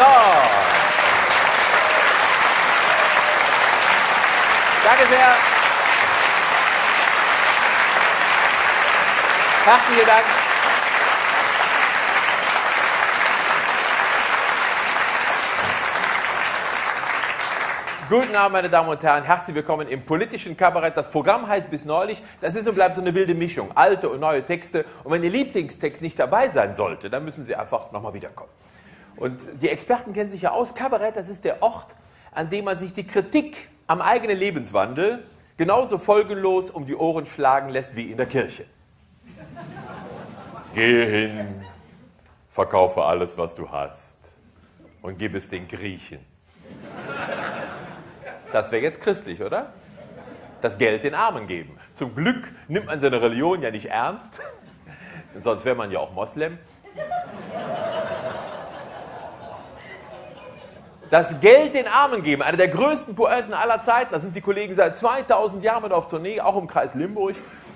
So. Danke sehr. Herzlichen Dank. Guten Abend, meine Damen und Herren. Herzlich willkommen im politischen Kabarett. Das Programm heißt bis neulich. Das ist und bleibt so eine wilde Mischung. Alte und neue Texte. Und wenn Ihr Lieblingstext nicht dabei sein sollte, dann müssen Sie einfach nochmal wiederkommen. Und die Experten kennen sich ja aus. Kabarett, das ist der Ort, an dem man sich die Kritik am eigenen Lebenswandel genauso folgenlos um die Ohren schlagen lässt wie in der Kirche. Gehe hin, verkaufe alles, was du hast und gib es den Griechen. Das wäre jetzt christlich, oder? Das Geld den Armen geben. Zum Glück nimmt man seine Religion ja nicht ernst, sonst wäre man ja auch Moslem. Das Geld den Armen geben, eine der größten Poeten aller Zeiten. Da sind die Kollegen seit 2000 Jahren mit auf Tournee, auch im Kreis Limburg.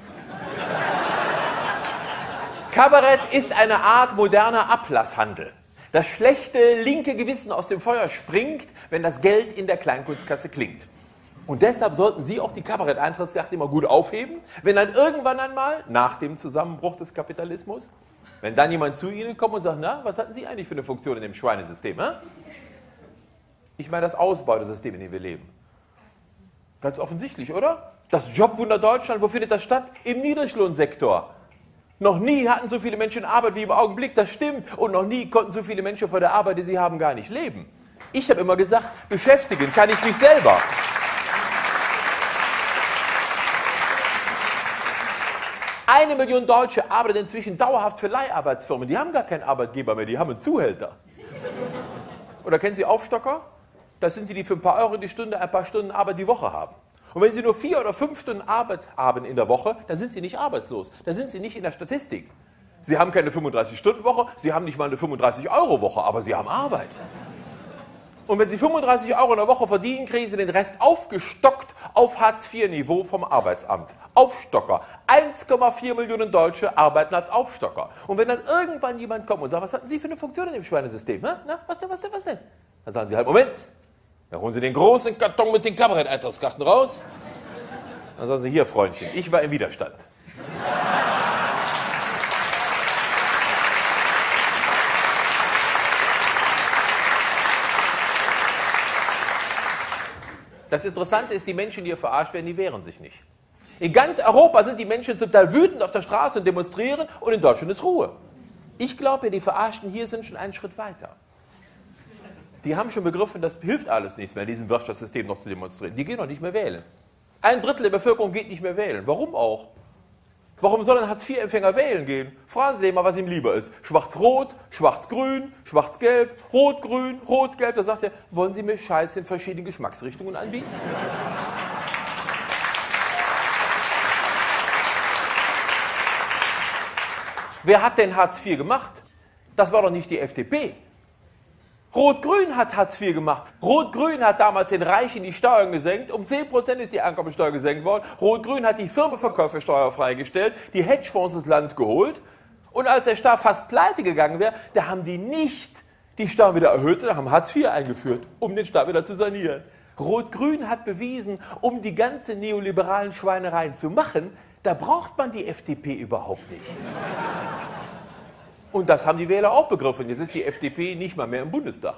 Kabarett ist eine Art moderner Ablasshandel. Das schlechte linke Gewissen aus dem Feuer springt, wenn das Geld in der Kleinkunstkasse klingt. Und deshalb sollten Sie auch die Kabarett-Eintrittskarten immer gut aufheben, wenn dann irgendwann einmal, nach dem Zusammenbruch des Kapitalismus, wenn dann jemand zu Ihnen kommt und sagt, na, was hatten Sie eigentlich für eine Funktion in dem Schweinesystem? Ich meine das Ausbeutesystem, in dem wir leben. Ganz offensichtlich, oder? Das Jobwunder Deutschland, wo findet das statt? Im Niedriglohnsektor. Noch nie hatten so viele Menschen Arbeit wie im Augenblick, das stimmt. Und noch nie konnten so viele Menschen von der Arbeit, die sie haben, gar nicht leben. Ich habe immer gesagt, beschäftigen kann ich mich selber. Eine Million Deutsche arbeiten inzwischen dauerhaft für Leiharbeitsfirmen. Die haben gar keinen Arbeitgeber mehr, die haben einen Zuhälter. Oder kennen Sie Aufstocker? Das sind die, die für ein paar Euro die Stunde ein paar Stunden Arbeit die Woche haben. Und wenn Sie nur 4 oder 5 Stunden Arbeit haben in der Woche, dann sind Sie nicht arbeitslos. Dann sind Sie nicht in der Statistik. Sie haben keine 35-Stunden-Woche, Sie haben nicht mal eine 35-Euro-Woche, aber Sie haben Arbeit. Und wenn Sie 35 Euro in der Woche verdienen, kriegen Sie den Rest aufgestockt auf Hartz-IV-Niveau vom Arbeitsamt. Aufstocker. 1,4 Millionen Deutsche arbeiten als Aufstocker. Und wenn dann irgendwann jemand kommt und sagt, was hatten Sie für eine Funktion in dem Schweinesystem? Na, was denn? Dann sagen Sie halt, Moment. Dann holen Sie den großen Karton mit den Kabarett-Eintrittskarten raus. Dann sagen Sie, hier, Freundchen, ich war im Widerstand. Das Interessante ist, die Menschen, die hier verarscht werden, die wehren sich nicht. In ganz Europa sind die Menschen zum Teil wütend auf der Straße und demonstrieren und in Deutschland ist Ruhe. Ich glaube, die Verarschten hier sind schon einen Schritt weiter. Die haben schon begriffen, das hilft alles nichts mehr, in diesem Wirtschaftssystem noch zu demonstrieren. Die gehen noch nicht mehr wählen. 1/3 der Bevölkerung geht nicht mehr wählen. Warum auch? Warum soll ein Hartz-IV-Empfänger wählen gehen? Fragen Sie den mal, was ihm lieber ist. Schwarz-Rot, Schwarz-Grün, Schwarz-Gelb, Rot-Grün, Rot-Gelb. Da sagt er, wollen Sie mir Scheiße in verschiedenen Geschmacksrichtungen anbieten? Wer hat denn Hartz IV gemacht? Das war doch nicht die FDP. Rot-Grün hat Hartz IV gemacht. Rot-Grün hat damals den Reichen die Steuern gesenkt. Um 10% ist die Einkommensteuer gesenkt worden. Rot-Grün hat die Firmenverkäufe steuerfrei gestellt, die Hedgefonds ins Land geholt. Und als der Staat fast pleite gegangen wäre, da haben die nicht die Steuern wieder erhöht, sondern haben Hartz IV eingeführt, um den Staat wieder zu sanieren. Rot-Grün hat bewiesen, um die ganze neoliberalen Schweinereien zu machen, da braucht man die FDP überhaupt nicht. Und das haben die Wähler auch begriffen. Jetzt ist die FDP nicht mal mehr im Bundestag.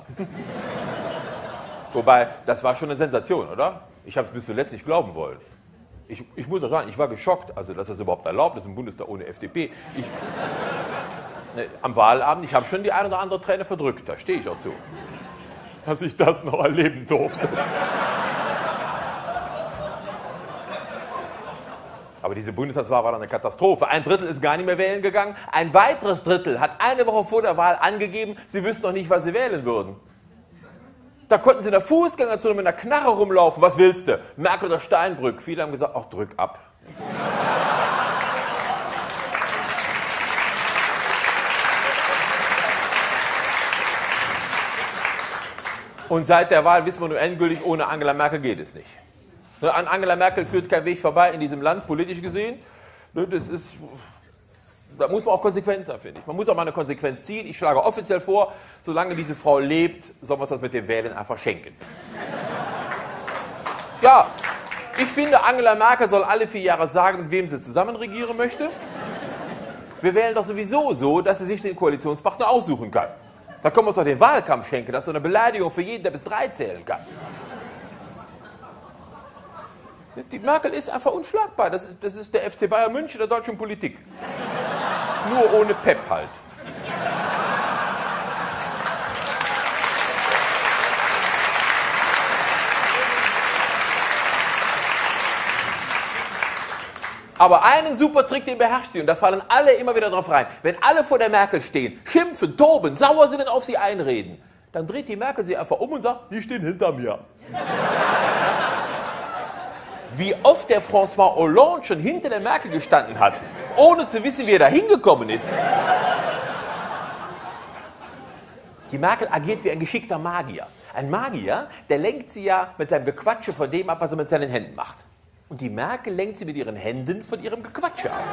Wobei, das war schon eine Sensation, oder? Ich habe es bis zuletzt nicht glauben wollen. Ich muss auch sagen, ich war geschockt, also dass das überhaupt erlaubt ist im Bundestag ohne FDP. Am Wahlabend, ich habe schon die eine oder andere Träne verdrückt, da stehe ich auch zu. Dass ich das noch erleben durfte. Aber diese Bundestagswahl war dann eine Katastrophe. 1/3 ist gar nicht mehr wählen gegangen. Ein weiteres Drittel hat eine Woche vor der Wahl angegeben, sie wüssten noch nicht, was sie wählen würden. Da konnten sie in der Fußgängerzone mit einer Knarre rumlaufen. Was willst du? Merkel oder Steinbrück? Viele haben gesagt, ach, drück ab. Und seit der Wahl wissen wir nur endgültig, ohne Angela Merkel geht es nicht. An Angela Merkel führt kein Weg vorbei in diesem Land, politisch gesehen. Das ist Da muss man auch konsequent sein, finde ich. Man muss auch mal eine Konsequenz ziehen. Ich schlage offiziell vor, solange diese Frau lebt, soll man uns das mit dem Wählen einfach schenken. Ja, ich finde, Angela Merkel soll alle 4 Jahre sagen, mit wem sie zusammen regieren möchte. Wir wählen doch sowieso so, dass sie sich den Koalitionspartner aussuchen kann. Da können wir uns doch den Wahlkampf schenken. Das ist so eine Beleidigung für jeden, der bis 3 zählen kann. Die Merkel ist einfach unschlagbar. Das ist der FC Bayern München der deutschen Politik. Nur ohne Pep halt. Aber einen super Trick, den beherrscht sie, und da fallen alle immer wieder drauf rein. Wenn alle vor der Merkel stehen, schimpfen, toben, sauer sind und auf sie einreden, dann dreht die Merkel sie einfach um und sagt, die stehen hinter mir. Wie oft der François Hollande schon hinter der Merkel gestanden hat, ohne zu wissen, wie er da hingekommen ist. Die Merkel agiert wie ein geschickter Magier. Ein Magier, der lenkt sie ja mit seinem Gequatsche von dem ab, was er mit seinen Händen macht. Und die Merkel lenkt sie mit ihren Händen von ihrem Gequatsche ab.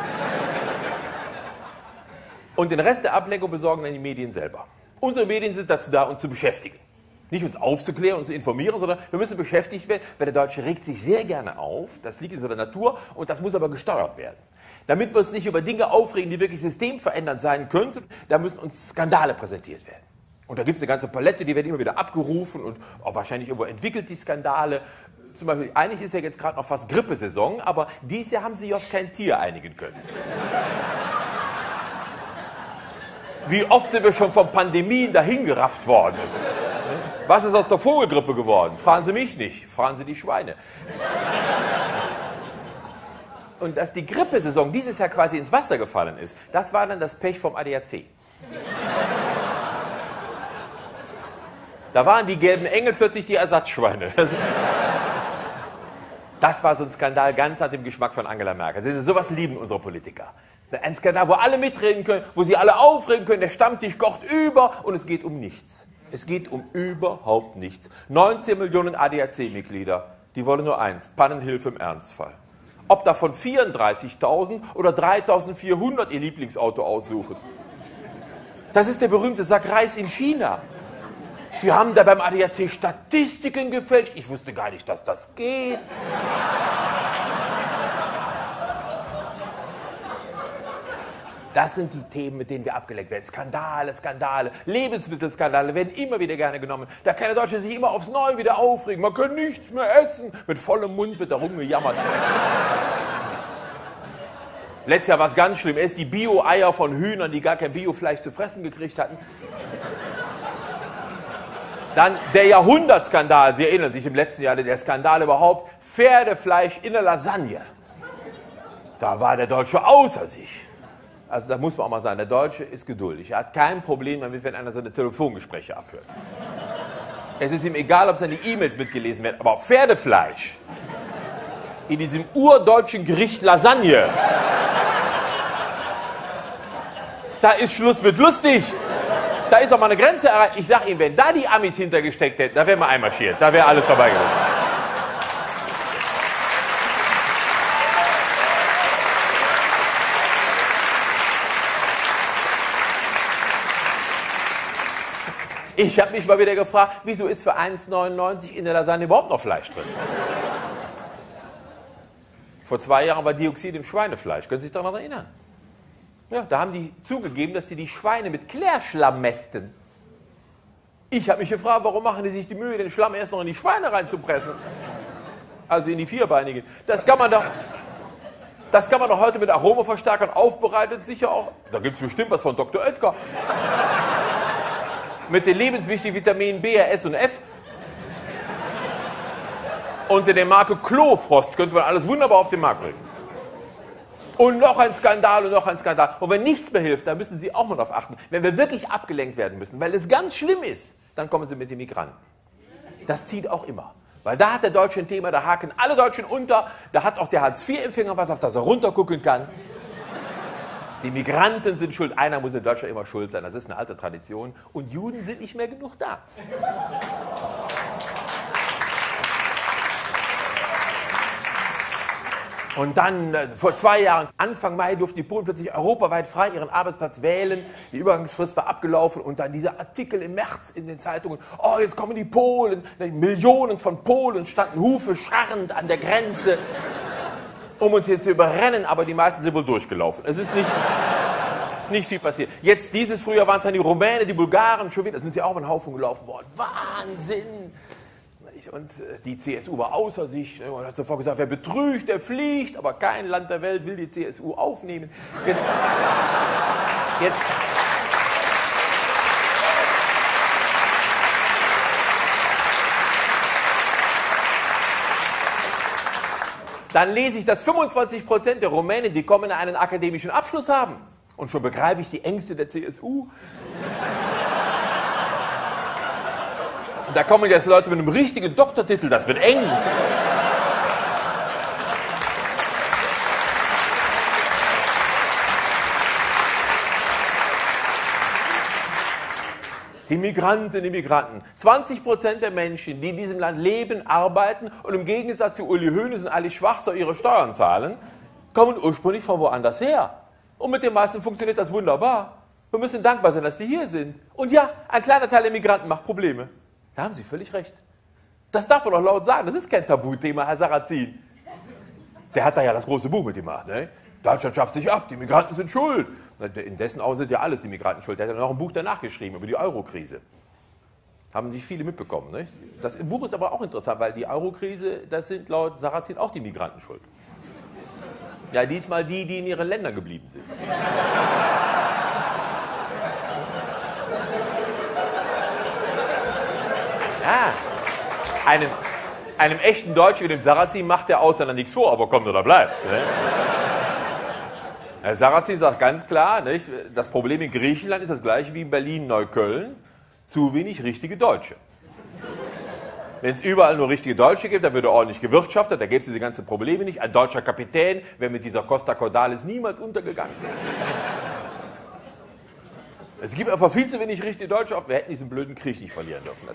Und den Rest der Ablenkung besorgen dann die Medien selber. Unsere Medien sind dazu da, uns zu beschäftigen. Nicht uns aufzuklären, uns zu informieren, sondern wir müssen beschäftigt werden, weil der Deutsche regt sich sehr gerne auf, das liegt in seiner Natur und das muss aber gesteuert werden. Damit wir uns nicht über Dinge aufregen, die wirklich systemverändernd sein könnten, da müssen uns Skandale präsentiert werden. Und da gibt es eine ganze Palette, die werden immer wieder abgerufen und auch wahrscheinlich irgendwo entwickelt, die Skandale. Zum Beispiel, eigentlich ist ja jetzt gerade noch fast Grippesaison, aber dieses Jahr haben sie sich auf kein Tier einigen können. Wie oft sind wir schon von Pandemien dahingerafft worden ist. Was ist aus der Vogelgrippe geworden? Fragen Sie mich nicht, fragen Sie die Schweine. Und dass die Grippesaison dieses Jahr quasi ins Wasser gefallen ist, das war dann das Pech vom ADAC. Da waren die gelben Engel plötzlich die Ersatzschweine. Das war so ein Skandal ganz nach dem Geschmack von Angela Merkel. Sowas lieben unsere Politiker. Ein Skandal, wo alle mitreden können, wo sie alle aufregen können, der Stammtisch kocht über und es geht um nichts. Es geht um überhaupt nichts. 19 Millionen ADAC-Mitglieder, die wollen nur eins, Pannenhilfe im Ernstfall. Ob davon 34.000 oder 3.400 ihr Lieblingsauto aussuchen. Das ist der berühmte Sack Reis in China. Die haben da beim ADAC Statistiken gefälscht. Ich wusste gar nicht, dass das geht. Das sind die Themen, mit denen wir abgelenkt werden. Skandale, Skandale, Lebensmittelskandale werden immer wieder gerne genommen. Da kann der Deutsche sich immer aufs Neue wieder aufregen. Man kann nichts mehr essen. Mit vollem Mund wird da rumgejammert. Letztes Jahr war es ganz schlimm. Erst die Bio-Eier von Hühnern, die gar kein Biofleisch zu fressen gekriegt hatten. Dann der Jahrhundertskandal, Sie erinnern sich im letzten Jahr, der Skandal überhaupt, Pferdefleisch in der Lasagne. Da war der Deutsche außer sich. Also da muss man auch mal sagen, der Deutsche ist geduldig. Er hat kein Problem damit, wenn einer seine Telefongespräche abhört. Es ist ihm egal, ob seine E-Mails mitgelesen werden, aber Pferdefleisch in diesem urdeutschen Gericht Lasagne, da ist Schluss mit lustig. Da ist auch mal eine Grenze erreicht. Ich sag Ihnen, wenn da die Amis hintergesteckt hätten, da wären wir einmarschiert. Da wäre alles vorbeigegangen. Ich habe mich mal wieder gefragt, wieso ist für 1,99 in der Lasagne überhaupt noch Fleisch drin? Vor 2 Jahren war Dioxin im Schweinefleisch. Können Sie sich daran erinnern? Ja, da haben die zugegeben, dass sie die Schweine mit Klärschlamm mästen. Ich habe mich gefragt, warum machen die sich die Mühe, den Schlamm erst noch in die Schweine reinzupressen? Also in die Vierbeinigen. Das kann man doch heute mit Aromaverstärkern aufbereitet, sicher auch. Da gibt es bestimmt was von Dr. Oetker. Mit den lebenswichtigen Vitaminen B, S und F. Unter der Marke Klofrost könnte man alles wunderbar auf den Markt bringen. Und noch ein Skandal und noch ein Skandal. Und wenn nichts mehr hilft, dann müssen Sie auch mal darauf achten. Wenn wir wirklich abgelenkt werden müssen, weil es ganz schlimm ist, dann kommen Sie mit den Migranten. Das zieht auch immer. Weil da hat der Deutsche ein Thema, da haken alle Deutschen unter. Da hat auch der Hartz-IV-Empfänger was, auf das er runtergucken kann. Die Migranten sind schuld. Einer muss in Deutschland immer schuld sein. Das ist eine alte Tradition. Und Juden sind nicht mehr genug da. Und dann, vor 2 Jahren, Anfang Mai, durften die Polen plötzlich europaweit frei ihren Arbeitsplatz wählen. Die Übergangsfrist war abgelaufen und dann dieser Artikel im März in den Zeitungen. Oh, jetzt kommen die Polen. Millionen von Polen standen Hufe scharrend an der Grenze, um uns jetzt zu überrennen. Aber die meisten sind wohl durchgelaufen. Es ist nicht viel passiert. Jetzt, dieses Frühjahr waren es dann die Rumänen, die Bulgaren, schon wieder, da sind sie auch über den Haufen gelaufen worden. Wahnsinn! Und die CSU war außer sich und hat sofort gesagt, wer betrügt, der fliegt, aber kein Land der Welt will die CSU aufnehmen. Jetzt dann lese ich, dass 25% der Rumänen, die kommen, einen akademischen Abschluss haben. Und schon begreife ich die Ängste der CSU. Da kommen jetzt Leute mit einem richtigen Doktortitel, das wird eng. Die Migranten, die Migranten. 20% der Menschen, die in diesem Land leben, arbeiten und im Gegensatz zu Uli Hoeneß und Ali Schwarzer ihre Steuern zahlen, kommen ursprünglich von woanders her. Und mit den meisten funktioniert das wunderbar. Wir müssen dankbar sein, dass die hier sind. Und ja, ein kleiner Teil der Migranten macht Probleme. Da haben Sie völlig recht. Das darf man doch laut sagen. Das ist kein Tabuthema, Herr Sarrazin. Der hat da ja das große Buch mitgemacht. Ne? Deutschland schafft sich ab, die Migranten sind schuld. In dessen Augen sind ja alles die Migranten schuld. Der hat ja noch ein Buch danach geschrieben über die Eurokrise. Haben nicht viele mitbekommen. Ne? Das Buch ist aber auch interessant, weil die Eurokrise, das sind laut Sarrazin auch die Migranten schuld. Ja, diesmal die in ihren Ländern geblieben sind. Ja, einem echten Deutschen wie dem Sarrazin macht der Ausländer nichts vor, aber kommt oder bleibt. Ne? Herr Sarrazin sagt ganz klar, nicht, das Problem in Griechenland ist das gleiche wie in Berlin-Neukölln, zu wenig richtige Deutsche. Wenn es überall nur richtige Deutsche gibt, dann würde ordentlich gewirtschaftet, da gäbe es diese ganzen Probleme nicht. Ein deutscher Kapitän wäre mit dieser Costa Cordalis niemals untergegangen. Es gibt einfach viel zu wenig richtige Deutsche. Wir hätten diesen blöden Krieg nicht verlieren dürfen.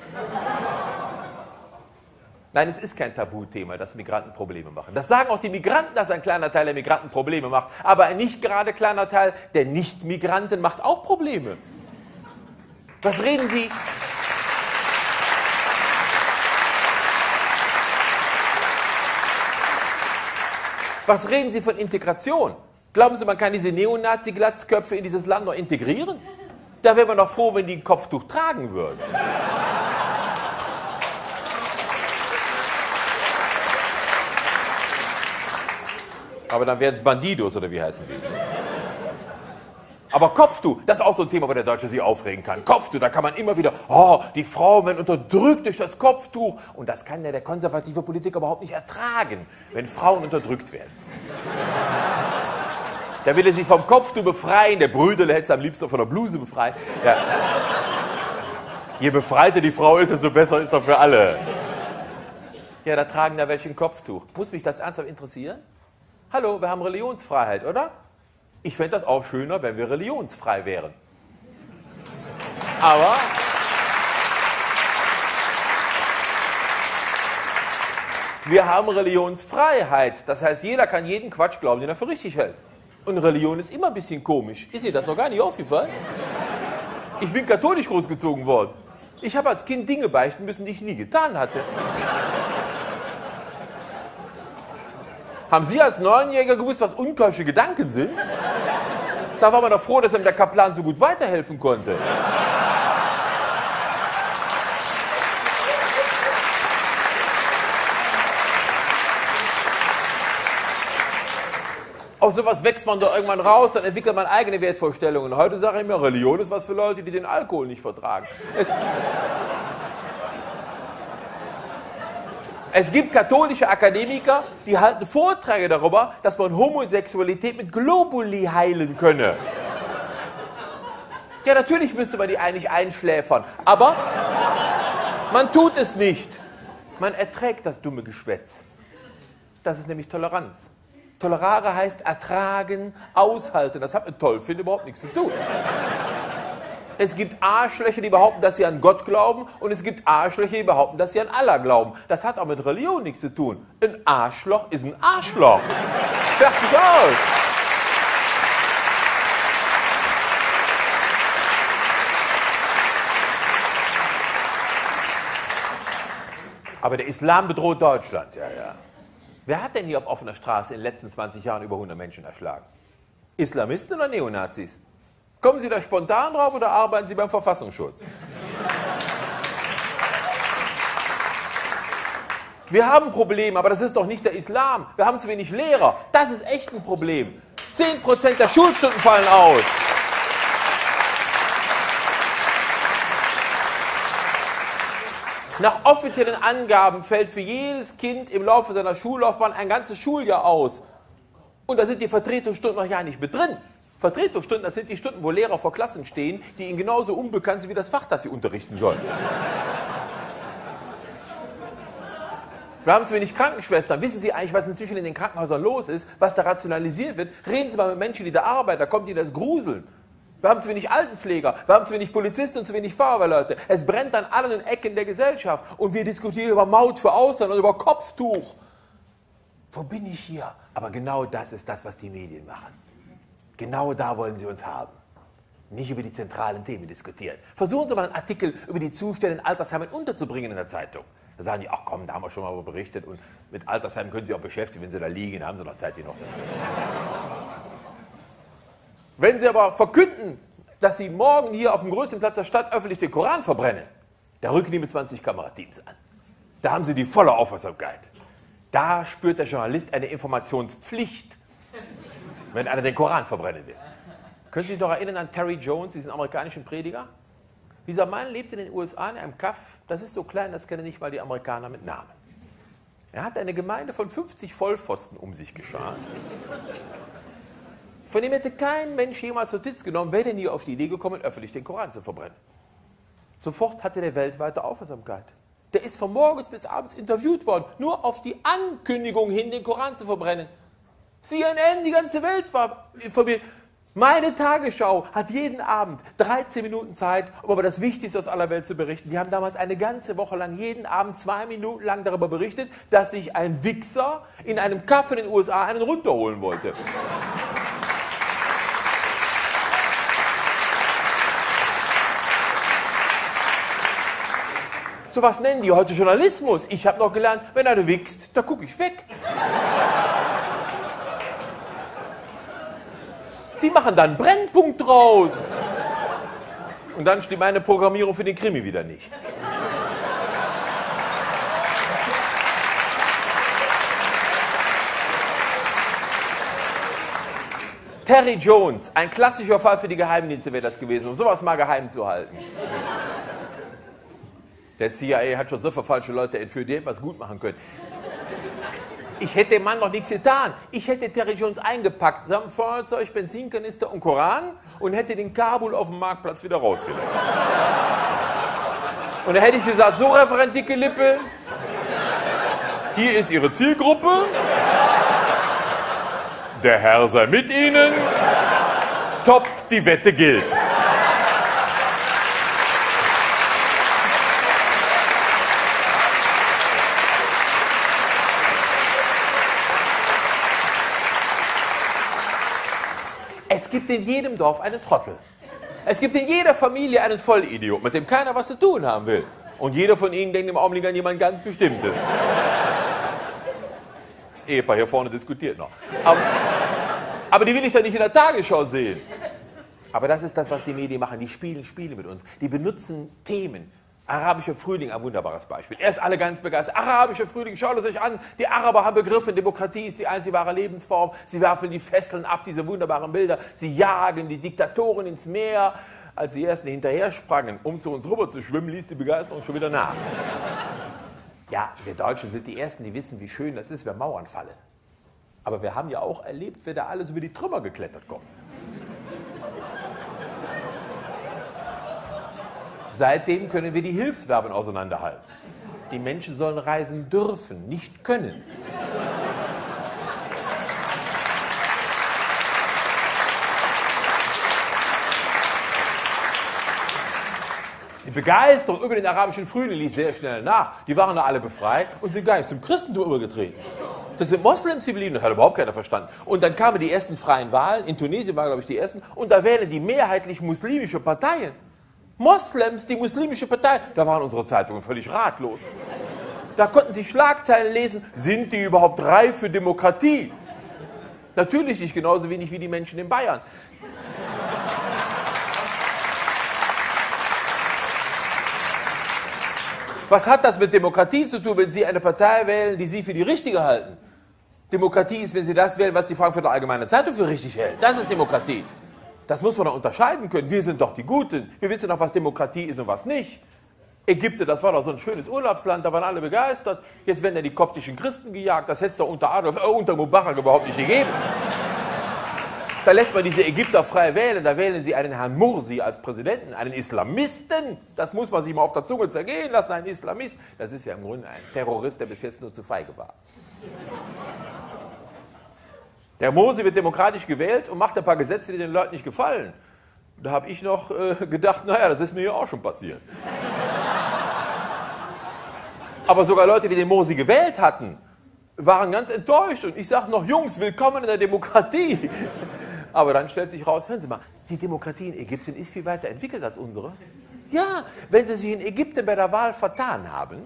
Nein, es ist kein Tabuthema, dass Migranten Probleme machen. Das sagen auch die Migranten, dass ein kleiner Teil der Migranten Probleme macht. Aber ein nicht gerade kleiner Teil der Nicht-Migranten macht auch Probleme. Was reden Sie? Was reden Sie von Integration? Glauben Sie, man kann diese Neonazi-Glatzköpfe in dieses Land noch integrieren? Da wäre man doch froh, wenn die ein Kopftuch tragen würden. Aber dann wären es Bandidos, oder wie heißen die? Aber Kopftuch, das ist auch so ein Thema, wo der Deutsche sich aufregen kann. Kopftuch, da kann man immer wieder, oh, die Frauen werden unterdrückt durch das Kopftuch. Und das kann der konservative Politiker überhaupt nicht ertragen, wenn Frauen unterdrückt werden. Da will er sich vom Kopftuch befreien, der Brüderle hätte es am liebsten von der Bluse befreien. Ja. Je befreiter die Frau ist, desto besser ist doch für alle. Ja, da tragen da welche ein Kopftuch. Muss mich das ernsthaft interessieren? Hallo, wir haben Religionsfreiheit, oder? Ich fände das auch schöner, wenn wir religionsfrei wären. Aber wir haben Religionsfreiheit. Das heißt, jeder kann jeden Quatsch glauben, den er für richtig hält. Und Religion ist immer ein bisschen komisch. Ist dir das noch gar nicht aufgefallen? Ich bin katholisch großgezogen worden. Ich habe als Kind Dinge beichten müssen, die ich nie getan hatte. Haben Sie als Neunjähriger gewusst, was unkosche Gedanken sind? Da war man doch froh, dass einem der Kaplan so gut weiterhelfen konnte. Aus sowas wächst man doch irgendwann raus, dann entwickelt man eigene Wertvorstellungen. Heute sage ich mir, Religion ist was für Leute, die den Alkohol nicht vertragen. Es gibt katholische Akademiker, die halten Vorträge darüber, dass man Homosexualität mit Globuli heilen könne. Ja, natürlich müsste man die eigentlich einschläfern, aber man tut es nicht. Man erträgt das dumme Geschwätz. Das ist nämlich Toleranz. Tolerare heißt ertragen, aushalten. Das hat mit toll finden überhaupt nichts zu tun. Es gibt Arschlöcher, die behaupten, dass sie an Gott glauben, und es gibt Arschlöcher, die behaupten, dass sie an Allah glauben. Das hat auch mit Religion nichts zu tun. Ein Arschloch ist ein Arschloch. Fertig aus. Aber der Islam bedroht Deutschland. Ja, ja. Wer hat denn hier auf offener Straße in den letzten 20 Jahren über 100 Menschen erschlagen? Islamisten oder Neonazis? Kommen Sie da spontan drauf oder arbeiten Sie beim Verfassungsschutz? Wir haben Probleme, aber das ist doch nicht der Islam. Wir haben zu wenig Lehrer. Das ist echt ein Problem. 10% der Schulstunden fallen aus. Nach offiziellen Angaben fällt für jedes Kind im Laufe seiner Schullaufbahn ein ganzes Schuljahr aus. Und da sind die Vertretungsstunden noch ja nicht mit drin. Vertretungsstunden, das sind die Stunden, wo Lehrer vor Klassen stehen, die ihnen genauso unbekannt sind wie das Fach, das sie unterrichten sollen. Wir haben zu wenig Krankenschwestern. Wissen Sie eigentlich, was inzwischen in den Krankenhäusern los ist, was da rationalisiert wird? Reden Sie mal mit Menschen, die da arbeiten, da kommt Ihnen das Gruseln. Wir haben zu wenig Altenpfleger, wir haben zu wenig Polizisten und zu wenig Feuerwehrleute. Es brennt an allen Ecken der Gesellschaft. Und wir diskutieren über Maut für Ausland und über Kopftuch. Wo bin ich hier? Aber genau das ist das, was die Medien machen. Genau da wollen sie uns haben. Nicht über die zentralen Themen diskutieren. Versuchen Sie mal einen Artikel über die Zustände in Altersheimen unterzubringen in der Zeitung. Da sagen die, ach komm, da haben wir schon mal berichtet. Und mit Altersheimen können Sie auch beschäftigen, wenn Sie da liegen, haben Sie noch Zeit genug dafür. Wenn Sie aber verkünden, dass Sie morgen hier auf dem größten Platz der Stadt öffentlich den Koran verbrennen, da rücken die mit 20 Kamerateams an. Da haben Sie die volle Aufmerksamkeit. Da spürt der Journalist eine Informationspflicht, wenn einer den Koran verbrennen will. Können Sie sich noch erinnern an Terry Jones, diesen amerikanischen Prediger? Dieser Mann lebt in den USA in einem Kaff, das ist so klein, das kennen nicht mal die Amerikaner mit Namen. Er hat eine Gemeinde von 50 Vollpfosten um sich geschart. Von dem hätte kein Mensch jemals Notiz genommen, wäre denn nie auf die Idee gekommen, öffentlich den Koran zu verbrennen. Sofort hatte der weltweite Aufmerksamkeit. Der ist von morgens bis abends interviewt worden, nur auf die Ankündigung hin, den Koran zu verbrennen. CNN, die ganze Welt war informiert. Meine Tagesschau hat jeden Abend 13 Minuten Zeit, um über das Wichtigste aus aller Welt zu berichten. Die haben damals eine ganze Woche lang, jeden Abend 2 Minuten lang darüber berichtet, dass sich ein Wichser in einem Kaff in den USA einen runterholen wollte. So was nennen die heute Journalismus. Ich habe noch gelernt, wenn einer wichst, da gucke ich weg. Die machen dann einen Brennpunkt draus. Und dann stimmt meine Programmierung für den Krimi wieder nicht. Terry Jones, ein klassischer Fall für die Geheimdienste wäre das gewesen, um sowas mal geheim zu halten. Der CIA hat schon so viele falsche Leute entführt, die hätten was gut machen können. Ich hätte dem Mann noch nichts getan. Ich hätte Terry Jones eingepackt, samt Feuerzeug, Benzinkanister und Koran, und hätte den Kabul auf dem Marktplatz wieder rausgelassen. Und da hätte ich gesagt, so Referent Dicke Lippe, hier ist Ihre Zielgruppe, der Herr sei mit Ihnen, top, die Wette gilt. Es gibt in jedem Dorf einen Trottel. Es gibt in jeder Familie einen Vollidiot, mit dem keiner was zu tun haben will. Und jeder von Ihnen denkt im Augenblick an jemand ganz Bestimmtes. Das Ehepaar hier vorne diskutiert noch. Aber die will ich doch nicht in der Tagesschau sehen. Aber das ist das, was die Medien machen. Die spielen Spiele mit uns. Die benutzen Themen. Arabischer Frühling, ein wunderbares Beispiel. Erst alle ganz begeistert. Arabischer Frühling, schaut es euch an. Die Araber haben begriffen, Demokratie ist die einzige wahre Lebensform. Sie werfen die Fesseln ab, diese wunderbaren Bilder. Sie jagen die Diktatoren ins Meer. Als die Ersten hinterher sprangen, um zu uns rüber zu schwimmen, ließ die Begeisterung schon wieder nach. Ja, wir Deutschen sind die Ersten, die wissen, wie schön das ist, wenn Mauern fallen. Aber wir haben ja auch erlebt, wer da alles über die Trümmer geklettert kommt. Seitdem können wir die Hilfsverben auseinanderhalten. Die Menschen sollen reisen dürfen, nicht können. Die Begeisterung über den arabischen Frühling ließ sehr schnell nach. Die waren da alle befreit und sind gar nicht zum Christentum übergetreten. Das sind Moslems, die blieben, das hat überhaupt keiner verstanden. Und dann kamen die ersten freien Wahlen, in Tunesien waren, glaube ich, die ersten, und da wählen die mehrheitlich muslimische Parteien. Moslems, die muslimische Partei, da waren unsere Zeitungen völlig ratlos. Da konnten sie Schlagzeilen lesen, sind die überhaupt reif für Demokratie? Natürlich nicht, genauso wenig wie die Menschen in Bayern. Was hat das mit Demokratie zu tun, wenn Sie eine Partei wählen, die Sie für die richtige halten? Demokratie ist, wenn Sie das wählen, was die Frankfurter Allgemeine Zeitung für richtig hält. Das ist Demokratie. Das muss man doch unterscheiden können. Wir sind doch die Guten. Wir wissen doch, was Demokratie ist und was nicht. Ägypten, das war doch so ein schönes Urlaubsland, da waren alle begeistert. Jetzt werden ja die koptischen Christen gejagt. Das hätte es doch unter Mubarak überhaupt nicht gegeben. Da lässt man diese Ägypter frei wählen. Da wählen sie einen Herrn Mursi als Präsidenten, einen Islamisten. Das muss man sich mal auf der Zunge zergehen lassen, ein Islamist. Das ist ja im Grunde ein Terrorist, der bis jetzt nur zu feige war. Der Mursi wird demokratisch gewählt und macht ein paar Gesetze, die den Leuten nicht gefallen. Da habe ich noch gedacht, naja, das ist mir ja auch schon passiert. Aber sogar Leute, die den Mursi gewählt hatten, waren ganz enttäuscht. Und ich sage noch, Jungs, willkommen in der Demokratie. Aber dann stellt sich raus, hören Sie mal, die Demokratie in Ägypten ist viel weiter entwickelt als unsere. Ja, wenn Sie sich in Ägypten bei der Wahl vertan haben,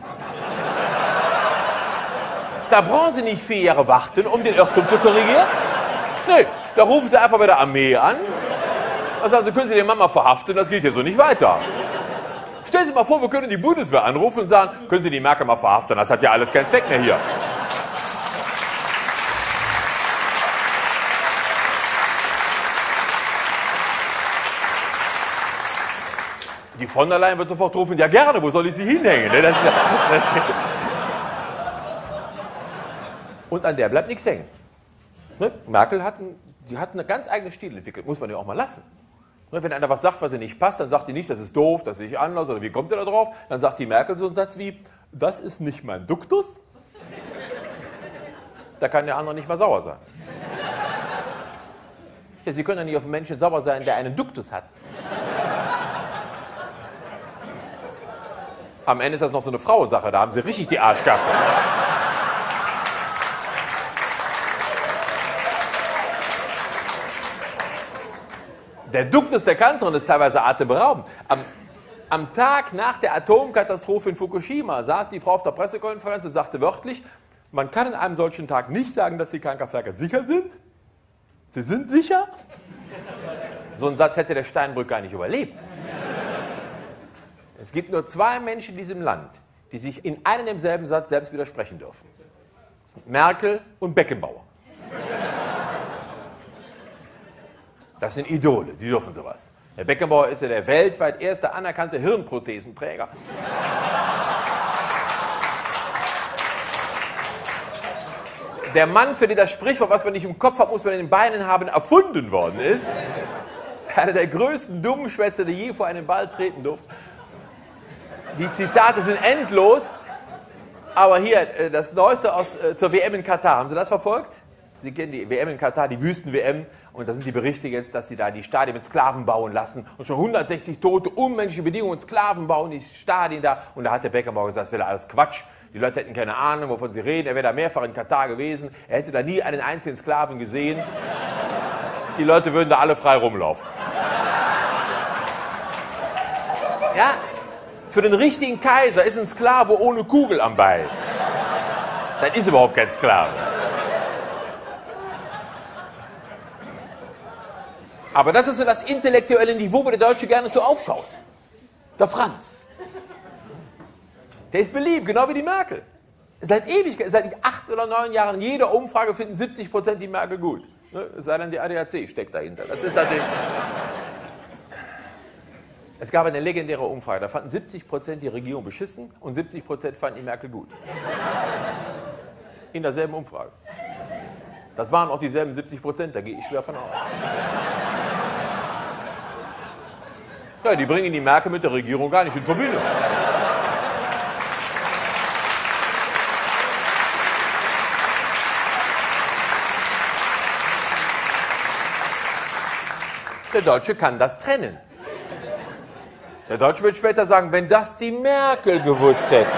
da brauchen Sie nicht 4 Jahre warten, um den Irrtum zu korrigieren. Nee, da rufen Sie einfach bei der Armee an. Also können Sie den Mann mal verhaften, das geht hier so nicht weiter. Stellen Sie mal vor, wir können die Bundeswehr anrufen und sagen, können Sie die Merkel mal verhaften, das hat ja alles keinen Zweck mehr hier. Die von der Leyen wird sofort rufen, ja gerne, wo soll ich sie hinhängen? Und an der bleibt nichts hängen. Ne? Merkel hat einen ganz eigenen Stil entwickelt, muss man ja auch mal lassen. Ne? Wenn einer was sagt, was ihr nicht passt, dann sagt die nicht, das ist doof, das sehe ich anders, oder wie kommt ihr da drauf? Dann sagt die Merkel so einen Satz wie, das ist nicht mein Duktus. Da kann der andere nicht mal sauer sein. Ja, Sie können ja nicht auf einen Menschen sauer sein, der einen Duktus hat. Am Ende ist das noch so eine Frauensache, da haben Sie richtig die Arschkappe. Der Duktus der Kanzlerin ist teilweise atemberaubend. Am Tag nach der Atomkatastrophe in Fukushima saß die Frau auf der Pressekonferenz und sagte wörtlich, man kann an einem solchen Tag nicht sagen, dass die Kernkraftwerke sicher sind. Sie sind sicher? So einen Satz hätte der Steinbrück gar nicht überlebt. Es gibt nur 2 Menschen in diesem Land, die sich in einem demselben Satz selbst widersprechen dürfen. Das sind Merkel und Beckenbauer. Das sind Idole, die dürfen sowas. Der Beckenbauer ist ja der weltweit erste anerkannte Hirnprothesenträger. Der Mann, für den das Sprichwort, was man nicht im Kopf hat, muss man in den Beinen haben, erfunden worden ist. Einer der größten Dummschwätzer, die je vor einen Ball treten durfte. Die Zitate sind endlos. Aber hier, das Neueste zur WM in Katar. Haben Sie das verfolgt? Sie kennen die WM in Katar, die Wüsten-WM. Und da sind die Berichte jetzt, dass sie da die Stadien mit Sklaven bauen lassen. Und schon 160 Tote, unmenschliche Bedingungen, Sklaven bauen die Stadien da. Und da hat der Beckenbauer gesagt, das wäre alles Quatsch. Die Leute hätten keine Ahnung, wovon sie reden. Er wäre da mehrfach in Katar gewesen. Er hätte da nie einen einzigen Sklaven gesehen. Die Leute würden da alle frei rumlaufen. Ja, für den richtigen Kaiser ist ein Sklave ohne Kugel am Bein. Das ist überhaupt kein Sklave. Aber das ist so das intellektuelle Niveau, wo der Deutsche gerne so aufschaut. Der Franz. Der ist beliebt, genau wie die Merkel. Seit Ewigkeit, seit 8 oder 9 Jahren, in jeder Umfrage finden 70% die Merkel gut. Es sei denn, die ADAC steckt dahinter. Das ist natürlich... Es gab eine legendäre Umfrage, da fanden 70% die Regierung beschissen und 70% fanden die Merkel gut. In derselben Umfrage. Das waren auch dieselben 70%, da gehe ich schwer von aus. Ja, die bringen die Merkel mit der Regierung gar nicht in Verbindung. Der Deutsche kann das trennen. Der Deutsche wird später sagen, wenn das die Merkel gewusst hätte.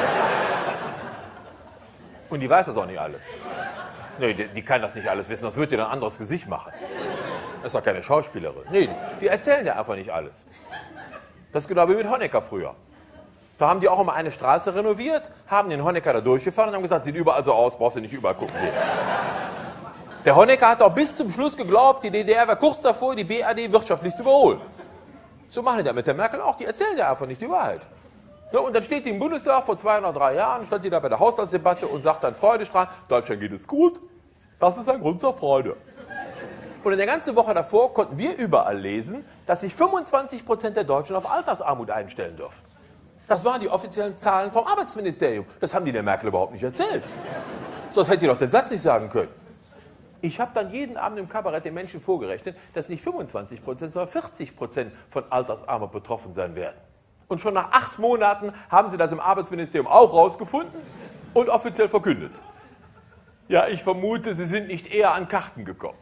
Und die weiß das auch nicht alles. Nee, die kann das nicht alles wissen, sonst würde die ein anderes Gesicht machen. Das ist doch keine Schauspielerin. Nee, die erzählen ja einfach nicht alles. Das ist genau wie mit Honecker früher. Da haben die auch immer eine Straße renoviert, haben den Honecker da durchgefahren und haben gesagt, sieht überall so aus, brauchst du nicht überall gucken gehen. Der Honecker hat auch bis zum Schluss geglaubt, die DDR war kurz davor, die BRD wirtschaftlich zu überholen. So machen die das mit der Merkel auch, die erzählen ja einfach nicht die Wahrheit. Ja, und dann steht die im Bundestag, vor 2 oder 3 Jahren, stand die da bei der Haushaltsdebatte und sagt dann freudestrahlend, Deutschland geht es gut, das ist ein Grund zur Freude. Und in der ganzen Woche davor konnten wir überall lesen, dass sich 25% der Deutschen auf Altersarmut einstellen dürfen. Das waren die offiziellen Zahlen vom Arbeitsministerium. Das haben die der Merkel überhaupt nicht erzählt. Sonst hätte die doch den Satz nicht sagen können. Ich habe dann jeden Abend im Kabarett den Menschen vorgerechnet, dass nicht 25%, sondern 40% von Altersarmut betroffen sein werden. Und schon nach 8 Monaten haben sie das im Arbeitsministerium auch rausgefunden und offiziell verkündet. Ja, ich vermute, sie sind nicht eher an Karten gekommen.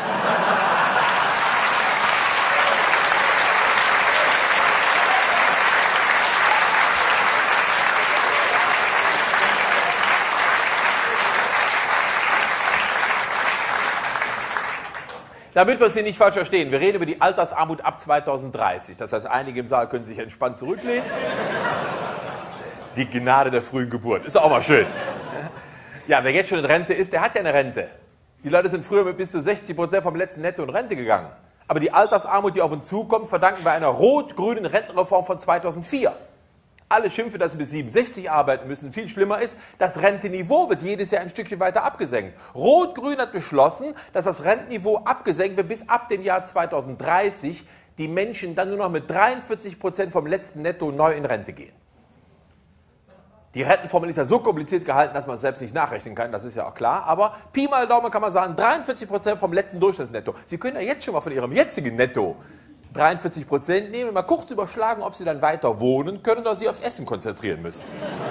Damit wir es hier nicht falsch verstehen, wir reden über die Altersarmut ab 2030. Das heißt, einige im Saal können sich entspannt zurücklehnen. Die Gnade der frühen Geburt, ist auch mal schön. Ja, wer jetzt schon in Rente ist, der hat ja eine Rente. Die Leute sind früher mit bis zu 60% vom letzten Netto in Rente gegangen. Aber die Altersarmut, die auf uns zukommt, verdanken wir einer rot-grünen Rentenreform von 2004. Alle schimpfen, dass sie bis 67 arbeiten müssen. Viel schlimmer ist, das Rentenniveau wird jedes Jahr ein Stückchen weiter abgesenkt. Rot-Grün hat beschlossen, dass das Rentenniveau abgesenkt wird bis ab dem Jahr 2030 die Menschen dann nur noch mit 43% vom letzten Netto neu in Rente gehen. Die Rentenformel ist ja so kompliziert gehalten, dass man es selbst nicht nachrechnen kann, das ist ja auch klar. Aber Pi mal Daumen kann man sagen, 43% vom letzten Durchschnittsnetto. Sie können ja jetzt schon mal von Ihrem jetzigen Netto 43% nehmen und mal kurz überschlagen, ob Sie dann weiter wohnen können oder sich aufs Essen konzentrieren müssen.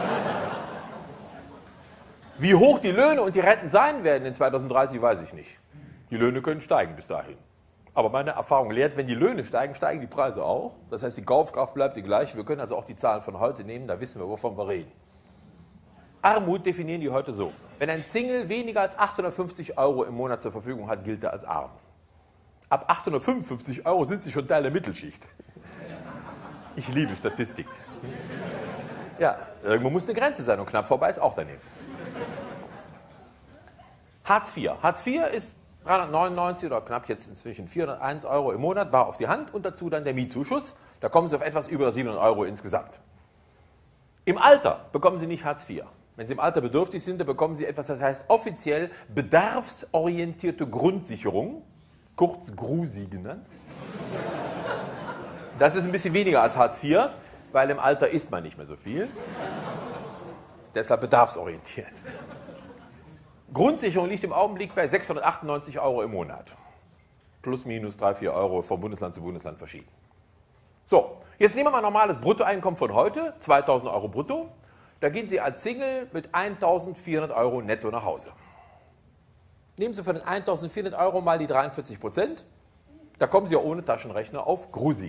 Wie hoch die Löhne und die Renten sein werden in 2030, weiß ich nicht. Die Löhne können steigen bis dahin. Aber meine Erfahrung lehrt, wenn die Löhne steigen, steigen die Preise auch. Das heißt, die Kaufkraft bleibt die gleiche. Wir können also auch die Zahlen von heute nehmen, da wissen wir, wovon wir reden. Armut definieren die heute so. Wenn ein Single weniger als 850 € im Monat zur Verfügung hat, gilt er als arm. Ab 855 € sind sie schon Teil der Mittelschicht. Ich liebe Statistik. Ja, irgendwo muss eine Grenze sein und knapp vorbei ist auch daneben. Hartz IV. Hartz IV ist 399 oder knapp jetzt inzwischen 401 € im Monat, bar auf die Hand und dazu dann der Mietzuschuss. Da kommen Sie auf etwas über 700 € insgesamt. Im Alter bekommen Sie nicht Hartz IV. Wenn Sie im Alter bedürftig sind, dann bekommen Sie etwas, das heißt offiziell bedarfsorientierte Grundsicherung, kurz GRUSI genannt. Das ist ein bisschen weniger als Hartz IV, weil im Alter isst man nicht mehr so viel. Deshalb bedarfsorientiert. Grundsicherung liegt im Augenblick bei 698 € im Monat. Plus, minus 3, 4 € vom Bundesland zu Bundesland verschieden. So, jetzt nehmen wir mal normales Bruttoeinkommen von heute, 2000 € brutto. Da gehen Sie als Single mit 1400 € netto nach Hause. Nehmen Sie von den 1400 € mal die 43%. Da kommen Sie ja ohne Taschenrechner auf GRUSI.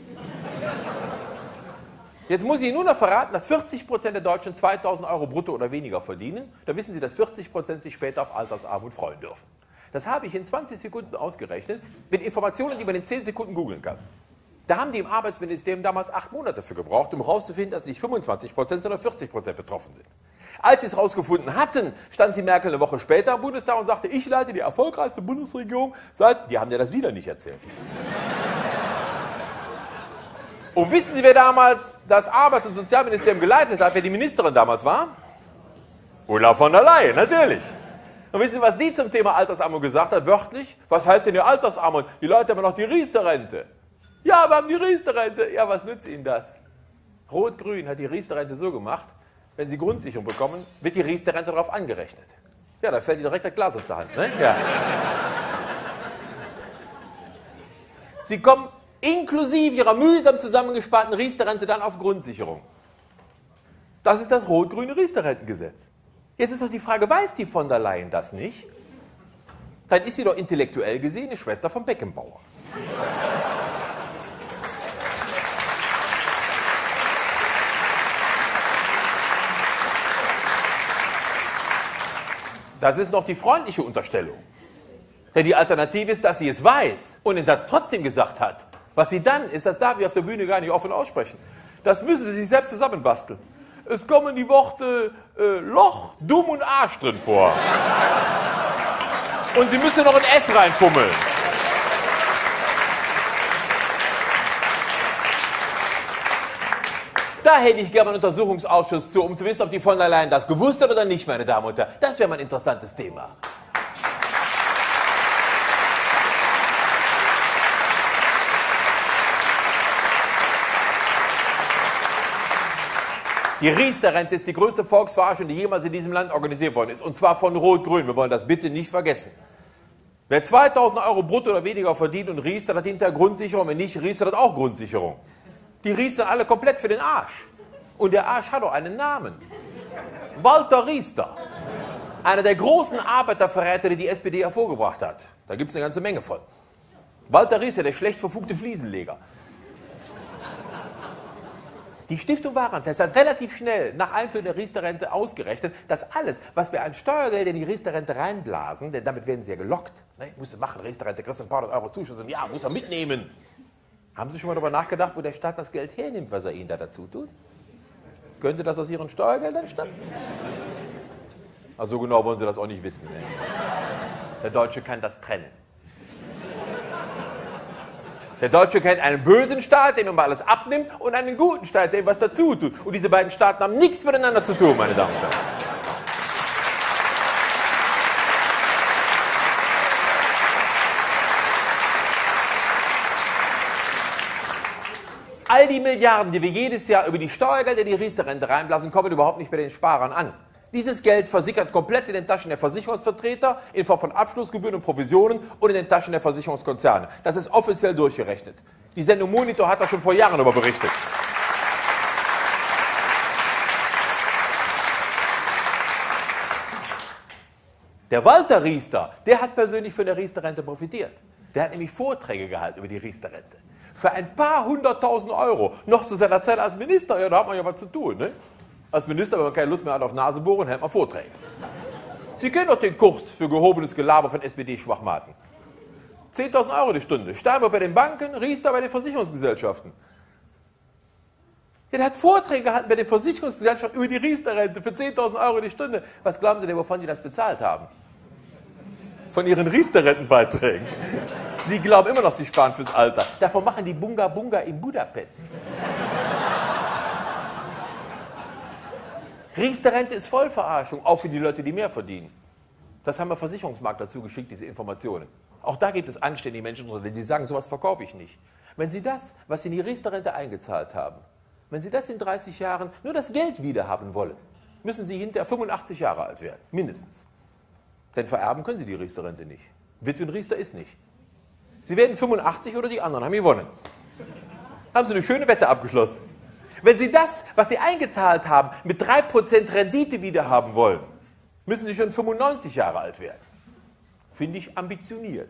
Jetzt muss ich Ihnen nur noch verraten, dass 40% der Deutschen 2000 € brutto oder weniger verdienen. Da wissen Sie, dass 40% sich später auf Altersarmut freuen dürfen. Das habe ich in 20 Sekunden ausgerechnet, mit Informationen, die man in 10 Sekunden googeln kann. Da haben die im Arbeitsministerium damals 8 Monate für gebraucht, um herauszufinden, dass nicht 25%, sondern 40% betroffen sind. Als sie es herausgefunden hatten, stand die Merkel eine Woche später im Bundestag und sagte, ich leite die erfolgreichste Bundesregierung seit... Die haben dir das wieder nicht erzählt. Und wissen Sie, wer damals das Arbeits- und Sozialministerium geleitet hat, wer die Ministerin damals war? Ursula von der Leyen, natürlich. Und wissen Sie, was die zum Thema Altersarmut gesagt hat, wörtlich? Was heißt denn die Altersarmut? Die Leute haben noch die Riester-Rente. Ja, wir haben die Riester-Rente. Ja, was nützt Ihnen das? Rot-Grün hat die Riester-Rente so gemacht, wenn Sie Grundsicherung bekommen, wird die Riester-Rente darauf angerechnet. Ja, da fällt Ihnen direkt das Glas aus der Hand. Ne? Ja. Sie kommen inklusive Ihrer mühsam zusammengesparten Riester-Rente dann auf Grundsicherung. Das ist das rot-grüne Riester-Rentengesetz. Jetzt ist doch die Frage, weiß die von der Leyen das nicht? Dann ist sie doch intellektuell gesehen eine Schwester von Beckenbauer. Das ist noch die freundliche Unterstellung. Denn die Alternative ist, dass sie es weiß und den Satz trotzdem gesagt hat. Was sie dann ist, das darf ich auf der Bühne gar nicht offen aussprechen. Das müssen sie sich selbst zusammenbasteln. Es kommen die Worte Loch, Dumm und Arsch drin vor. Und sie müssen noch ein S reinfummeln. Da hätte ich gerne einen Untersuchungsausschuss zu, um zu wissen, ob die von der Leyen das gewusst hat oder nicht, meine Damen und Herren. Das wäre mal ein interessantes Thema. Die Riester-Rente ist die größte Volksverarschung, die jemals in diesem Land organisiert worden ist. Und zwar von Rot-Grün. Wir wollen das bitte nicht vergessen. Wer 2.000 € brutto oder weniger verdient und Riester, hat hinterher Grundsicherung. Wenn nicht, Riester hat auch Grundsicherung. Die Riester alle komplett für den Arsch. Und der Arsch hat auch einen Namen. Walter Riester. Einer der großen Arbeiterverräter, die die SPD hervorgebracht hat. Da gibt es eine ganze Menge von. Walter Riester, der schlecht verfugte Fliesenleger. Die Stiftung Warentest hat relativ schnell nach Einführung der Riester-Rente ausgerechnet, dass alles, was wir an Steuergeld in die Riester-Rente reinblasen, denn damit werden sie ja gelockt. Ne? Musst du machen, Riester-Rente, kriegst ein paar hundert Euro Zuschuss im Jahr, muss er mitnehmen. Haben Sie schon mal darüber nachgedacht, wo der Staat das Geld hernimmt, was er Ihnen da dazu tut? Könnte das aus Ihren Steuergeldern stammen? Also so genau wollen Sie das auch nicht wissen. Ne? Der Deutsche kann das trennen. Der Deutsche kennt einen bösen Staat, dem immer alles abnimmt, und einen guten Staat, der ihm was dazu tut. Und diese beiden Staaten haben nichts miteinander zu tun, meine Damen und Herren. All die Milliarden, die wir jedes Jahr über die Steuergelder in die Riester-Rente reinblasen, kommen überhaupt nicht bei den Sparern an. Dieses Geld versickert komplett in den Taschen der Versicherungsvertreter in Form von Abschlussgebühren und Provisionen und in den Taschen der Versicherungskonzerne. Das ist offiziell durchgerechnet. Die Sendung Monitor hat da schon vor Jahren darüber berichtet. Der Walter Riester, der hat persönlich von der Riester-Rente profitiert. Der hat nämlich Vorträge gehalten über die Riester-Rente. Für ein paar 100.000 €, noch zu seiner Zeit als Minister, ja, da hat man ja was zu tun, ne? Als Minister, wenn man keine Lust mehr hat auf Nasenbohren, hält man Vorträge. Sie kennen doch den Kurs für gehobenes Gelaber von SPD-Schwachmaten. 10.000 € die Stunde. Steinbrück bei den Banken, Riester bei den Versicherungsgesellschaften. Ja, der hat Vorträge gehalten bei den Versicherungsgesellschaften über die Riester-Rente für 10.000 € die Stunde. Was glauben Sie denn, wovon die das bezahlt haben? Von Ihren Riester-Rentenbeiträgen. Sie glauben immer noch, Sie sparen fürs Alter. Davon machen die Bunga Bunga in Budapest. Riester-Rente ist Vollverarschung, auch für die Leute, die mehr verdienen. Das haben wir Versicherungsmarkt dazu geschickt, diese Informationen. Auch da gibt es anständige Menschen drin, die sagen, sowas verkaufe ich nicht. Wenn Sie das, was Sie in die Riester-Rente eingezahlt haben, wenn Sie das in 30 Jahren nur das Geld wieder haben wollen, müssen Sie hinterher 85 Jahre alt werden, mindestens. Denn vererben können Sie die Riester-Rente nicht. Witwen-Riester ist nicht. Sie werden 85 oder die anderen haben gewonnen. Haben Sie eine schöne Wette abgeschlossen. Wenn Sie das, was Sie eingezahlt haben, mit 3% Rendite wieder haben wollen, müssen Sie schon 95 Jahre alt werden. Finde ich ambitioniert.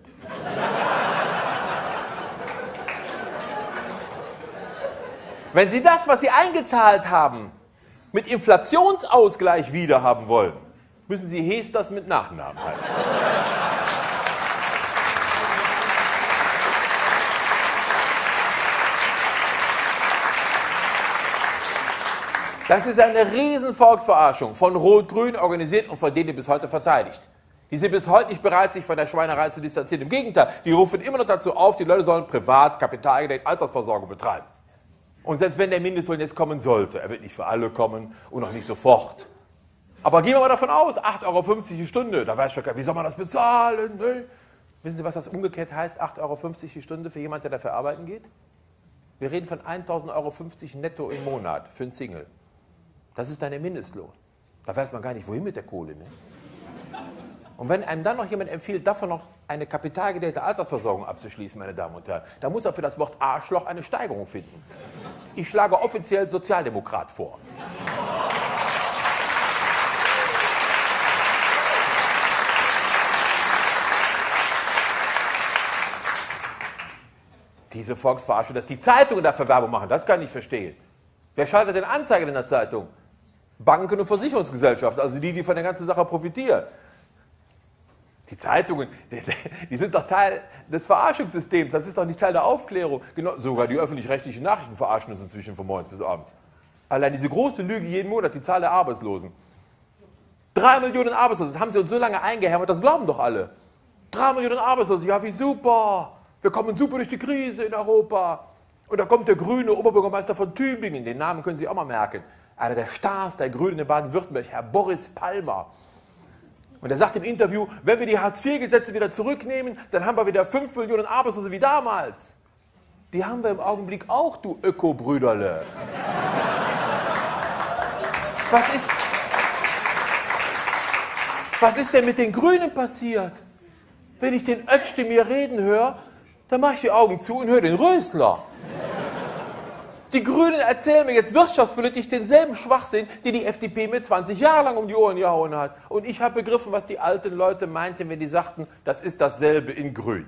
Wenn Sie das, was Sie eingezahlt haben, mit Inflationsausgleich wieder haben wollen, müssen Sie Hesters mit Nachnamen heißen. Das ist eine riesen Volksverarschung, von Rot-Grün organisiert und von denen die bis heute verteidigt. Die sind bis heute nicht bereit, sich von der Schweinerei zu distanzieren. Im Gegenteil, die rufen immer noch dazu auf, die Leute sollen privat, kapitalgedeckt Altersvorsorge betreiben. Und selbst wenn der Mindestlohn jetzt kommen sollte, er wird nicht für alle kommen und auch nicht sofort. Aber gehen wir mal davon aus, 8,50 € die Stunde, da weiß schon keiner, wie soll man das bezahlen? Ne? Wissen Sie, was das umgekehrt heißt, 8,50 € die Stunde für jemanden, der dafür arbeiten geht? Wir reden von 1.050 € netto im Monat für einen Single. Das ist dann der Mindestlohn. Da weiß man gar nicht, wohin mit der Kohle. Ne? Und wenn einem dann noch jemand empfiehlt, davon noch eine kapitalgedeckte Altersversorgung abzuschließen, meine Damen und Herren, dann muss er für das Wort Arschloch eine Steigerung finden. Ich schlage offiziell Sozialdemokrat vor. Diese Volksverarschung, dass die Zeitungen dafür Werbung machen, das kann ich nicht verstehen. Wer schaltet denn Anzeigen in der Zeitung? Banken und Versicherungsgesellschaften, also die, die von der ganzen Sache profitieren. Die Zeitungen, die sind doch Teil des Verarschungssystems, das ist doch nicht Teil der Aufklärung. Genau, sogar die öffentlich-rechtlichen Nachrichten verarschen uns inzwischen von morgens bis abends. Allein diese große Lüge jeden Monat, die Zahl der Arbeitslosen. 3 Millionen Arbeitslose, das haben sie uns so lange eingehämmert, das glauben doch alle. 3 Millionen Arbeitslose, ja wie super, wir kommen super durch die Krise in Europa. Und da kommt der grüne Oberbürgermeister von Tübingen, den Namen können Sie auch mal merken. Einer der Stars der Grünen in Baden-Württemberg, Herr Boris Palmer. Und er sagt im Interview, wenn wir die Hartz-IV-Gesetze wieder zurücknehmen, dann haben wir wieder 5 Millionen Arbeitslose wie damals. Die haben wir im Augenblick auch, du Öko-Brüderle. Was ist denn mit den Grünen passiert? Wenn ich den Özdemir reden höre, dann mache ich die Augen zu und höre den Rösler. Die Grünen erzählen mir jetzt wirtschaftspolitisch denselben Schwachsinn, den die FDP mir 20 Jahre lang um die Ohren gehauen hat. Und ich habe begriffen, was die alten Leute meinten, wenn die sagten, das ist dasselbe in Grün.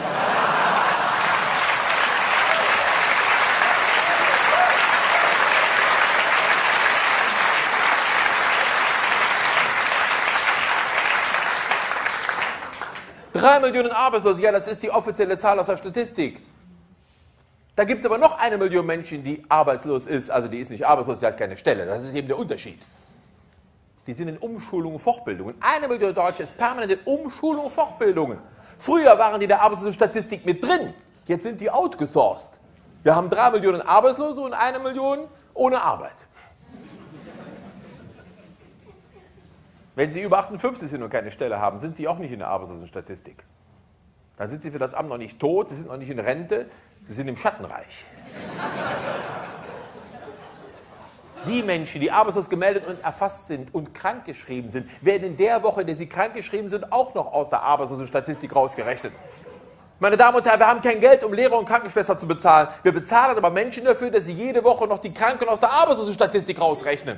Drei Millionen Arbeitslose, ja, das ist die offizielle Zahl aus der Statistik. Da gibt es aber noch 1 Million Menschen, die arbeitslos ist. Also die ist nicht arbeitslos, die hat keine Stelle. Das ist eben der Unterschied. Die sind in Umschulungen und Fortbildungen. 1 Million Deutsche ist permanent in Umschulungen und Fortbildungen. Früher waren die in der Arbeitslosenstatistik mit drin. Jetzt sind die outgesourced. Wir haben 3 Millionen Arbeitslose und 1 Million ohne Arbeit. Wenn Sie über 58 sind und keine Stelle haben, sind Sie auch nicht in der Arbeitslosenstatistik. Dann sind Sie für das Amt noch nicht tot, Sie sind noch nicht in Rente, Sie sind im Schattenreich. Die Menschen, die arbeitslos gemeldet und erfasst sind und krankgeschrieben sind, werden in der Woche, in der sie krankgeschrieben sind, auch noch aus der Arbeitslosenstatistik rausgerechnet. Meine Damen und Herren, wir haben kein Geld, um Lehrer und Krankenschwester zu bezahlen. Wir bezahlen aber Menschen dafür, dass sie jede Woche noch die Kranken aus der Arbeitslosenstatistik rausrechnen.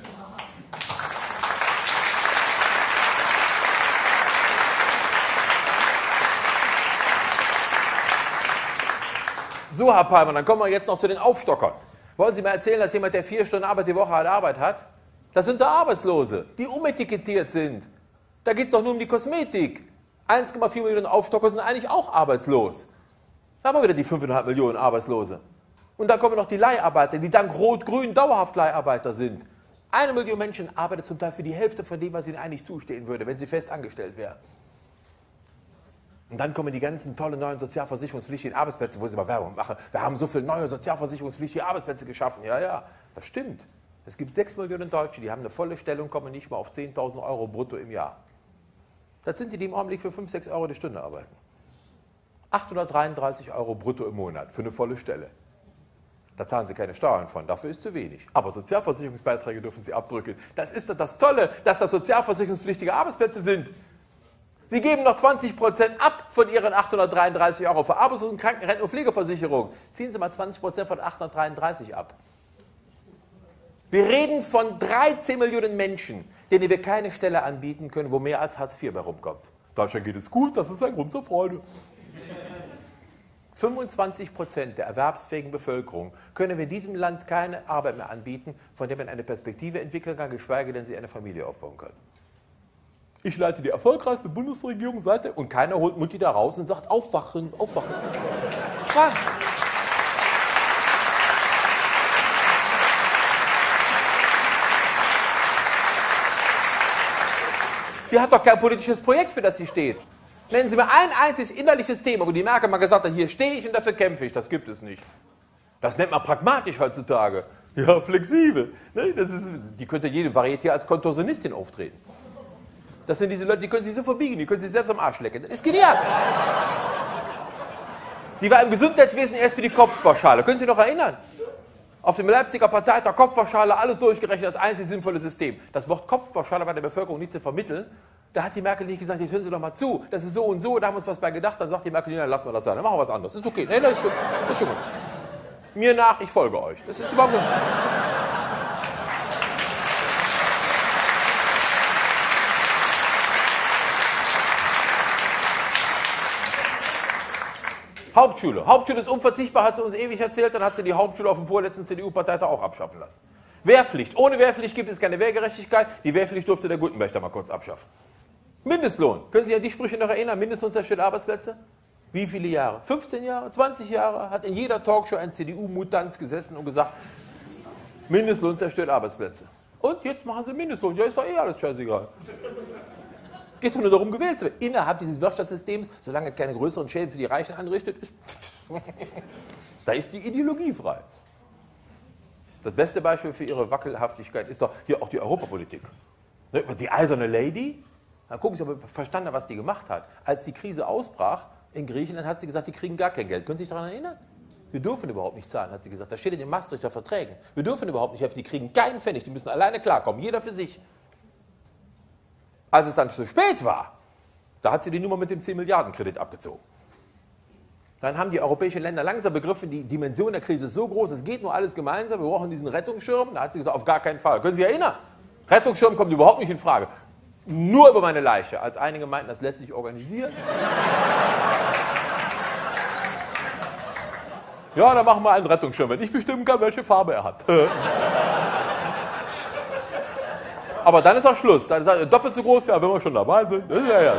So, Herr Palmer, dann kommen wir jetzt noch zu den Aufstockern. Wollen Sie mir erzählen, dass jemand, der 4 Stunden Arbeit die Woche Arbeit hat? Das sind da Arbeitslose, die umetikettiert sind. Da geht es doch nur um die Kosmetik. 1,4 Millionen Aufstocker sind eigentlich auch arbeitslos. Da haben wir wieder die 5,5 Millionen Arbeitslose. Und dann kommen noch die Leiharbeiter, die dank Rot-Grün dauerhaft Leiharbeiter sind. 1 Million Menschen arbeitet zum Teil für die Hälfte von dem, was ihnen eigentlich zustehen würde, wenn sie fest angestellt wären. Und dann kommen die ganzen tollen neuen sozialversicherungspflichtigen Arbeitsplätze, wo sie mal Werbung machen. Wir haben so viele neue sozialversicherungspflichtige Arbeitsplätze geschaffen. Ja, ja, das stimmt. Es gibt 6 Millionen Deutsche, die haben eine volle Stelle und kommen nicht mal auf 10.000 € brutto im Jahr. Das sind die, die im Augenblick für 5, 6 € die Stunde arbeiten. 833 € brutto im Monat für eine volle Stelle. Da zahlen Sie keine Steuern von, dafür ist zu wenig. Aber Sozialversicherungsbeiträge dürfen Sie abdrücken. Das ist doch das Tolle, dass das sozialversicherungspflichtige Arbeitsplätze sind. Sie geben noch 20% ab von Ihren 833 € für Arbeitslosen, Kranken, Renten und Pflegeversicherung. Ziehen Sie mal 20% von 833 ab. Wir reden von 13 Millionen Menschen, denen wir keine Stelle anbieten können, wo mehr als Hartz IV bei rumkommt. Deutschland geht es gut, das ist ein Grund zur Freude. 25% der erwerbsfähigen Bevölkerung können wir in diesem Land keine Arbeit mehr anbieten, von der man eine Perspektive entwickeln kann, geschweige denn sie eine Familie aufbauen kann. Ich leite die erfolgreichste Bundesregierung seit der... Und keiner holt Mutti da raus und sagt, aufwachen, aufwachen. Nein. Die hat doch kein politisches Projekt, für das sie steht. Nennen Sie mir ein einziges innerliches Thema, wo die Merkel mal gesagt hat, hier stehe ich und dafür kämpfe ich. Das gibt es nicht. Das nennt man pragmatisch heutzutage. Ja, flexibel. Die könnte jede Varieté als Kontorsionistin auftreten. Das sind diese Leute, die können sich so verbiegen, die können sich selbst am Arsch lecken. Das ist genial. Die war im Gesundheitswesen erst für die Kopfpauschale. Können Sie sich noch erinnern? Auf dem Leipziger Parteitag Kopfpauschale, alles durchgerechnet, das einzig sinnvolle System. Das Wort Kopfpauschale war der Bevölkerung nicht zu vermitteln. Da hat die Merkel nicht gesagt, jetzt hören Sie doch mal zu, das ist so und so, da haben wir uns was bei gedacht. Dann sagt die Merkel, ja, lass mal das sein, dann machen wir was anderes. Ist okay, nee, das ist schon gut. Mir nach, ich folge euch. Das ist überhaupt nicht... Hauptschule. Hauptschule ist unverzichtbar, hat sie uns ewig erzählt, dann hat sie die Hauptschule auf dem vorletzten CDU-Parteitag auch abschaffen lassen. Wehrpflicht. Ohne Wehrpflicht gibt es keine Wehrgerechtigkeit. Die Wehrpflicht durfte der Gutenberg da mal kurz abschaffen. Mindestlohn. Können Sie sich an die Sprüche noch erinnern? Mindestlohn zerstört Arbeitsplätze? Wie viele Jahre? 15 Jahre? 20 Jahre? Hat in jeder Talkshow ein CDU-Mutant gesessen und gesagt, Mindestlohn zerstört Arbeitsplätze. Und jetzt machen Sie Mindestlohn. Ja, ist doch eh alles scheißegal. Geht doch nur darum, gewählt zu werden. Innerhalb dieses Wirtschaftssystems, solange es keine größeren Schäden für die Reichen anrichtet, da ist die Ideologie frei. Das beste Beispiel für ihre Wackelhaftigkeit ist doch hier auch die Europapolitik. Die eiserne Lady, dann gucken Sie, ob ihr verstanden habt, was die gemacht hat. Als die Krise ausbrach in Griechenland, hat sie gesagt, die kriegen gar kein Geld. Können Sie sich daran erinnern? Wir dürfen überhaupt nicht zahlen, hat sie gesagt. Das steht in den Maastrichter Verträgen. Wir dürfen überhaupt nicht helfen. Die kriegen keinen Pfennig. Die müssen alleine klarkommen. Jeder für sich. Als es dann zu spät war, da hat sie die Nummer mit dem 10-Milliarden-Kredit abgezogen. Dann haben die europäischen Länder langsam begriffen, die Dimension der Krise ist so groß, es geht nur alles gemeinsam, wir brauchen diesen Rettungsschirm. Da hat sie gesagt, auf gar keinen Fall. Können Sie sich erinnern? Rettungsschirm kommt überhaupt nicht in Frage. Nur über meine Leiche. Als einige meinten, das lässt sich organisieren. Ja, dann machen wir einen Rettungsschirm, wenn ich bestimmen kann, welche Farbe er hat. Aber dann ist auch Schluss. Dann ist er doppelt so groß, ja, wenn wir schon dabei sind. Das ist ja so.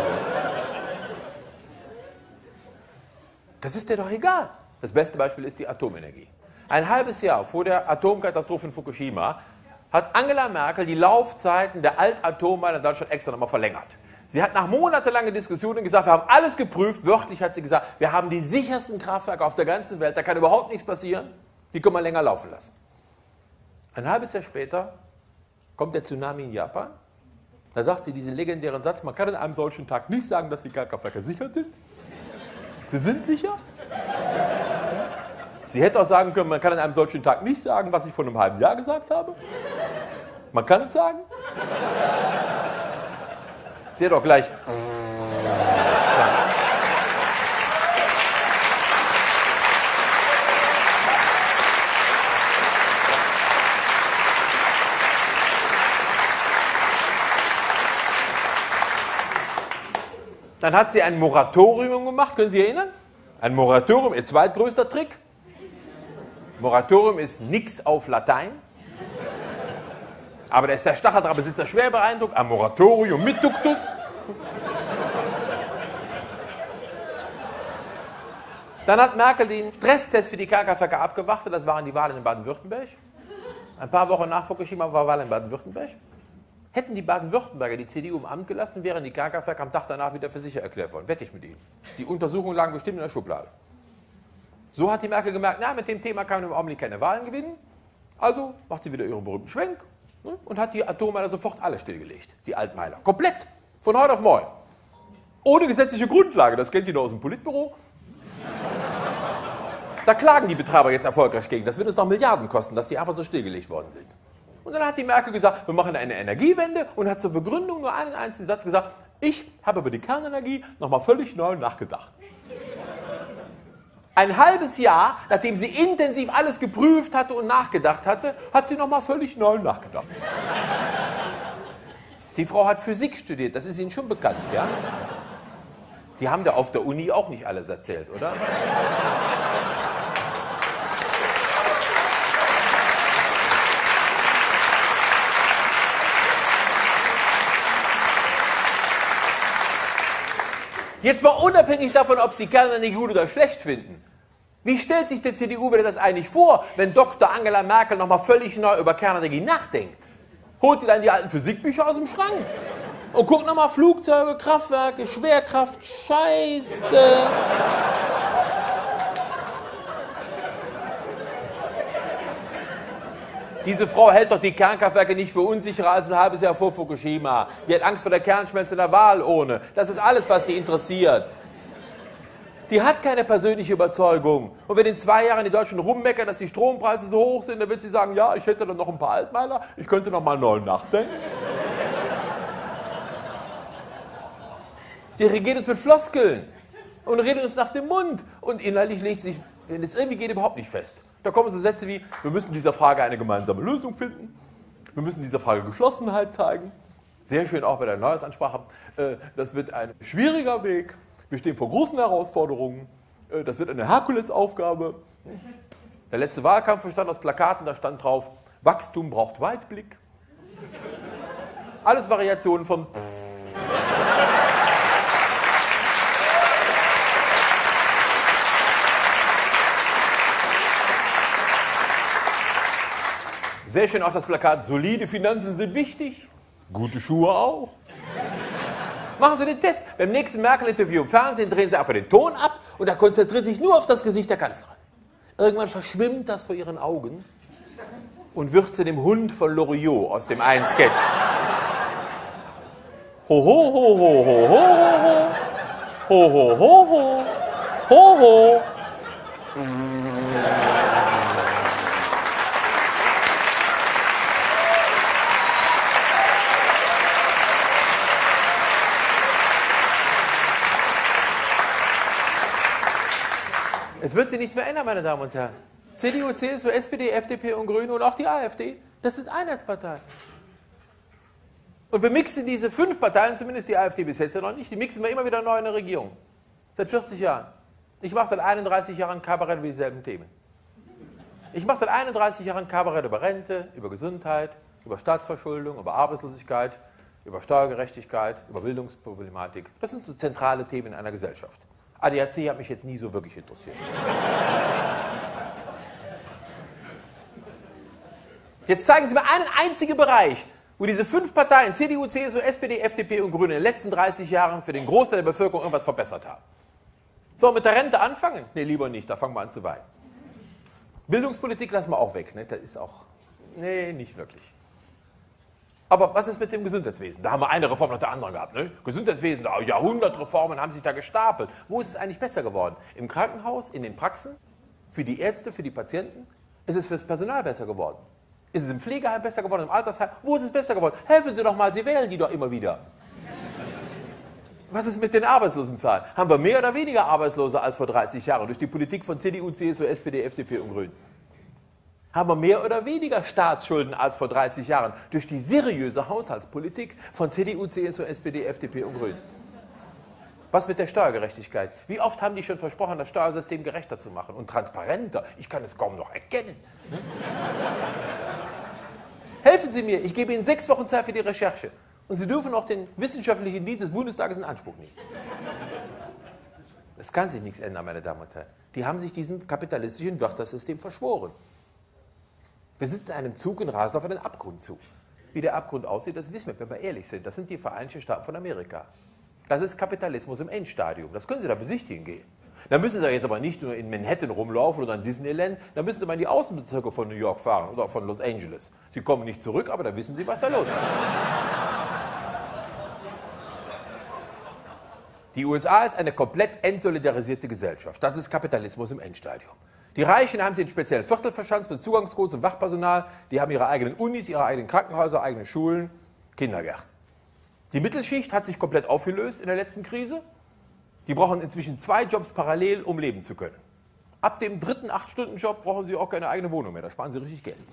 Das ist dir doch egal. Das beste Beispiel ist die Atomenergie. Ein halbes Jahr vor der Atomkatastrophe in Fukushima hat Angela Merkel die Laufzeiten der Altatomreihen in Deutschland extra nochmal verlängert. Sie hat nach monatelangen Diskussionen gesagt, wir haben alles geprüft, wörtlich hat sie gesagt, wir haben die sichersten Kraftwerke auf der ganzen Welt, da kann überhaupt nichts passieren, die können wir länger laufen lassen. Ein halbes Jahr später kommt der Tsunami in Japan, da sagt sie diesen legendären Satz, man kann an einem solchen Tag nicht sagen, dass die Kernkraftwerke sicher sind. Sie sind sicher? Sie hätte auch sagen können, man kann an einem solchen Tag nicht sagen, was ich vor einem halben Jahr gesagt habe. Man kann es sagen. Sie hätte auch gleich... Dann hat sie ein Moratorium gemacht, können Sie sich erinnern? Ein Moratorium, ihr zweitgrößter Trick. Moratorium ist nix auf Latein. Aber da ist der Stacheldrahtbesitzer schwer beeindruckt. Ein Moratorium mit Duktus. Dann hat Merkel den Stresstest für die Kernkraftwerke abgewartet. Das waren die Wahlen in Baden-Württemberg. Ein paar Wochen nach Fukushima war Wahl in Baden-Württemberg. Hätten die Baden-Württemberger die CDU im Amt gelassen, wären die Kernkraftwerke am Tag danach wieder für sicher erklärt worden. Wette ich mit Ihnen. Die Untersuchungen lagen bestimmt in der Schublade. So hat die Merkel gemerkt, na, mit dem Thema kann man im Augenblick keine Wahlen gewinnen. Also macht sie wieder ihren berühmten Schwenk, ne, und hat die Atommeiler sofort alle stillgelegt. Die Altmeiler. Komplett. Von heute auf morgen. Ohne gesetzliche Grundlage. Das kennt ihr noch aus dem Politbüro. Da klagen die Betreiber jetzt erfolgreich gegen. Das wird uns noch Milliarden kosten, dass die einfach so stillgelegt worden sind. Und dann hat die Merkel gesagt, wir machen eine Energiewende und hat zur Begründung nur einen einzigen Satz gesagt, ich habe über die Kernenergie nochmal völlig neu nachgedacht. Ein halbes Jahr, nachdem sie intensiv alles geprüft hatte und nachgedacht hatte, hat sie nochmal völlig neu nachgedacht. Die Frau hat Physik studiert, das ist Ihnen schon bekannt, ja? Die haben da auf der Uni auch nicht alles erzählt, oder? Jetzt mal unabhängig davon, ob Sie Kernenergie gut oder schlecht finden. Wie stellt sich der CDU wieder das eigentlich vor, wenn Dr. Angela Merkel nochmal völlig neu über Kernenergie nachdenkt? Holt die dann die alten Physikbücher aus dem Schrank und guckt nochmal Flugzeuge, Kraftwerke, Schwerkraft, Scheiße. Diese Frau hält doch die Kernkraftwerke nicht für unsicherer als ein halbes Jahr vor Fukushima. Die hat Angst vor der Kernschmelze in der Wahlurne. Das ist alles, was die interessiert. Die hat keine persönliche Überzeugung. Und wenn in 2 Jahren die Deutschen rummeckern, dass die Strompreise so hoch sind, dann wird sie sagen, ja, ich hätte dann noch ein paar Altmeiler, ich könnte noch mal neu nachdenken. Die regiert uns mit Floskeln und redet uns nach dem Mund. Und inhaltlich legt sich, wenn es irgendwie geht, überhaupt nicht fest. Da kommen so Sätze wie, wir müssen dieser Frage eine gemeinsame Lösung finden, wir müssen dieser Frage Geschlossenheit zeigen. Sehr schön auch bei der Neujahrsansprache, das wird ein schwieriger Weg, wir stehen vor großen Herausforderungen, das wird eine Herkulesaufgabe. Der letzte Wahlkampf bestand aus Plakaten, da stand drauf, Wachstum braucht Weitblick. Alles Variationen von Pff. Sehr schön aus das Plakat, solide Finanzen sind wichtig, gute Schuhe auch. Machen Sie den Test. Beim nächsten Merkel-Interview im Fernsehen drehen Sie einfach den Ton ab und er konzentriert sich nur auf das Gesicht der Kanzlerin. Irgendwann verschwimmt das vor Ihren Augen und wird zu dem Hund von Loriot aus dem einen Sketch. Ho, ho, ho, ho, ho, ho, ho, ho, ho, ho, ho, ho, ho. Es wird sich nichts mehr ändern, meine Damen und Herren. CDU, CSU, SPD, FDP und Grüne und auch die AfD, das sind Einheitsparteien. Und wir mixen diese 5 Parteien, zumindest die AfD bis jetzt ja noch nicht, die mixen wir immer wieder neu in der Regierung. Seit 40 Jahren. Ich mache seit 31 Jahren Kabarett über dieselben Themen. Ich mache seit 31 Jahren Kabarett über Rente, über Gesundheit, über Staatsverschuldung, über Arbeitslosigkeit, über Steuergerechtigkeit, über Bildungsproblematik. Das sind so zentrale Themen in einer Gesellschaft. ADAC hat mich jetzt nie so wirklich interessiert. Jetzt zeigen Sie mir einen einzigen Bereich, wo diese 5 Parteien, CDU, CSU, SPD, FDP und Grüne, in den letzten 30 Jahren für den Großteil der Bevölkerung irgendwas verbessert haben. So, mit der Rente anfangen? Nee, lieber nicht, da fangen wir an zu weinen. Bildungspolitik lassen wir auch weg, ne? Das ist auch, nee, nicht wirklich. Aber was ist mit dem Gesundheitswesen? Da haben wir eine Reform nach der anderen gehabt. Ne? Gesundheitswesen, Jahrhundertreformen haben sich da gestapelt. Wo ist es eigentlich besser geworden? Im Krankenhaus, in den Praxen, für die Ärzte, für die Patienten? Ist es für das Personal besser geworden? Ist es im Pflegeheim besser geworden, im Altersheim? Wo ist es besser geworden? Helfen Sie doch mal, Sie wählen die doch immer wieder. Was ist mit den Arbeitslosenzahlen? Haben wir mehr oder weniger Arbeitslose als vor 30 Jahren durch die Politik von CDU, CSU, SPD, FDP und Grünen? Haben wir mehr oder weniger Staatsschulden als vor 30 Jahren durch die seriöse Haushaltspolitik von CDU, CSU, SPD, FDP und Grünen? Was mit der Steuergerechtigkeit? Wie oft haben die schon versprochen, das Steuersystem gerechter zu machen und transparenter? Ich kann es kaum noch erkennen. Helfen Sie mir, ich gebe Ihnen 6 Wochen Zeit für die Recherche. Und Sie dürfen auch den wissenschaftlichen Dienst des Bundestages in Anspruch nehmen. Es kann sich nichts ändern, meine Damen und Herren. Die haben sich diesem kapitalistischen Wirtschaftssystem verschworen. Wir sitzen in einem Zug und rasen auf einen Abgrund zu. Wie der Abgrund aussieht, das wissen wir, wenn wir ehrlich sind. Das sind die Vereinigten Staaten von Amerika. Das ist Kapitalismus im Endstadium. Das können Sie da besichtigen gehen. Da müssen Sie jetzt aber nicht nur in Manhattan rumlaufen oder in Disneyland, da müssen Sie mal in die Außenbezirke von New York fahren oder von Los Angeles. Sie kommen nicht zurück, aber da wissen Sie, was da los ist. Die USA ist eine komplett entsolidarisierte Gesellschaft. Das ist Kapitalismus im Endstadium. Die Reichen haben sie in speziellen Viertel verschanzt mit Zugangscodes und Wachpersonal. Die haben ihre eigenen Unis, ihre eigenen Krankenhäuser, eigene Schulen, Kindergärten. Die Mittelschicht hat sich komplett aufgelöst in der letzten Krise. Die brauchen inzwischen 2 Jobs parallel, um leben zu können. Ab dem 3. 8-Stunden-Job brauchen sie auch keine eigene Wohnung mehr. Da sparen sie richtig Geld.